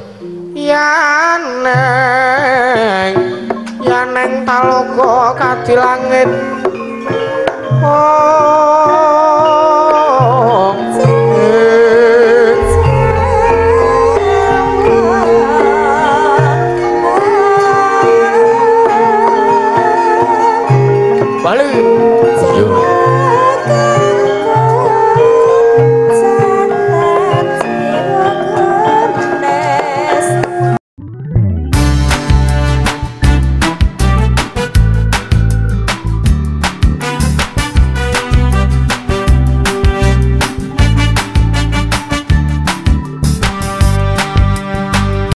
D: Yaneng Talaga Kadi Langit. Balik.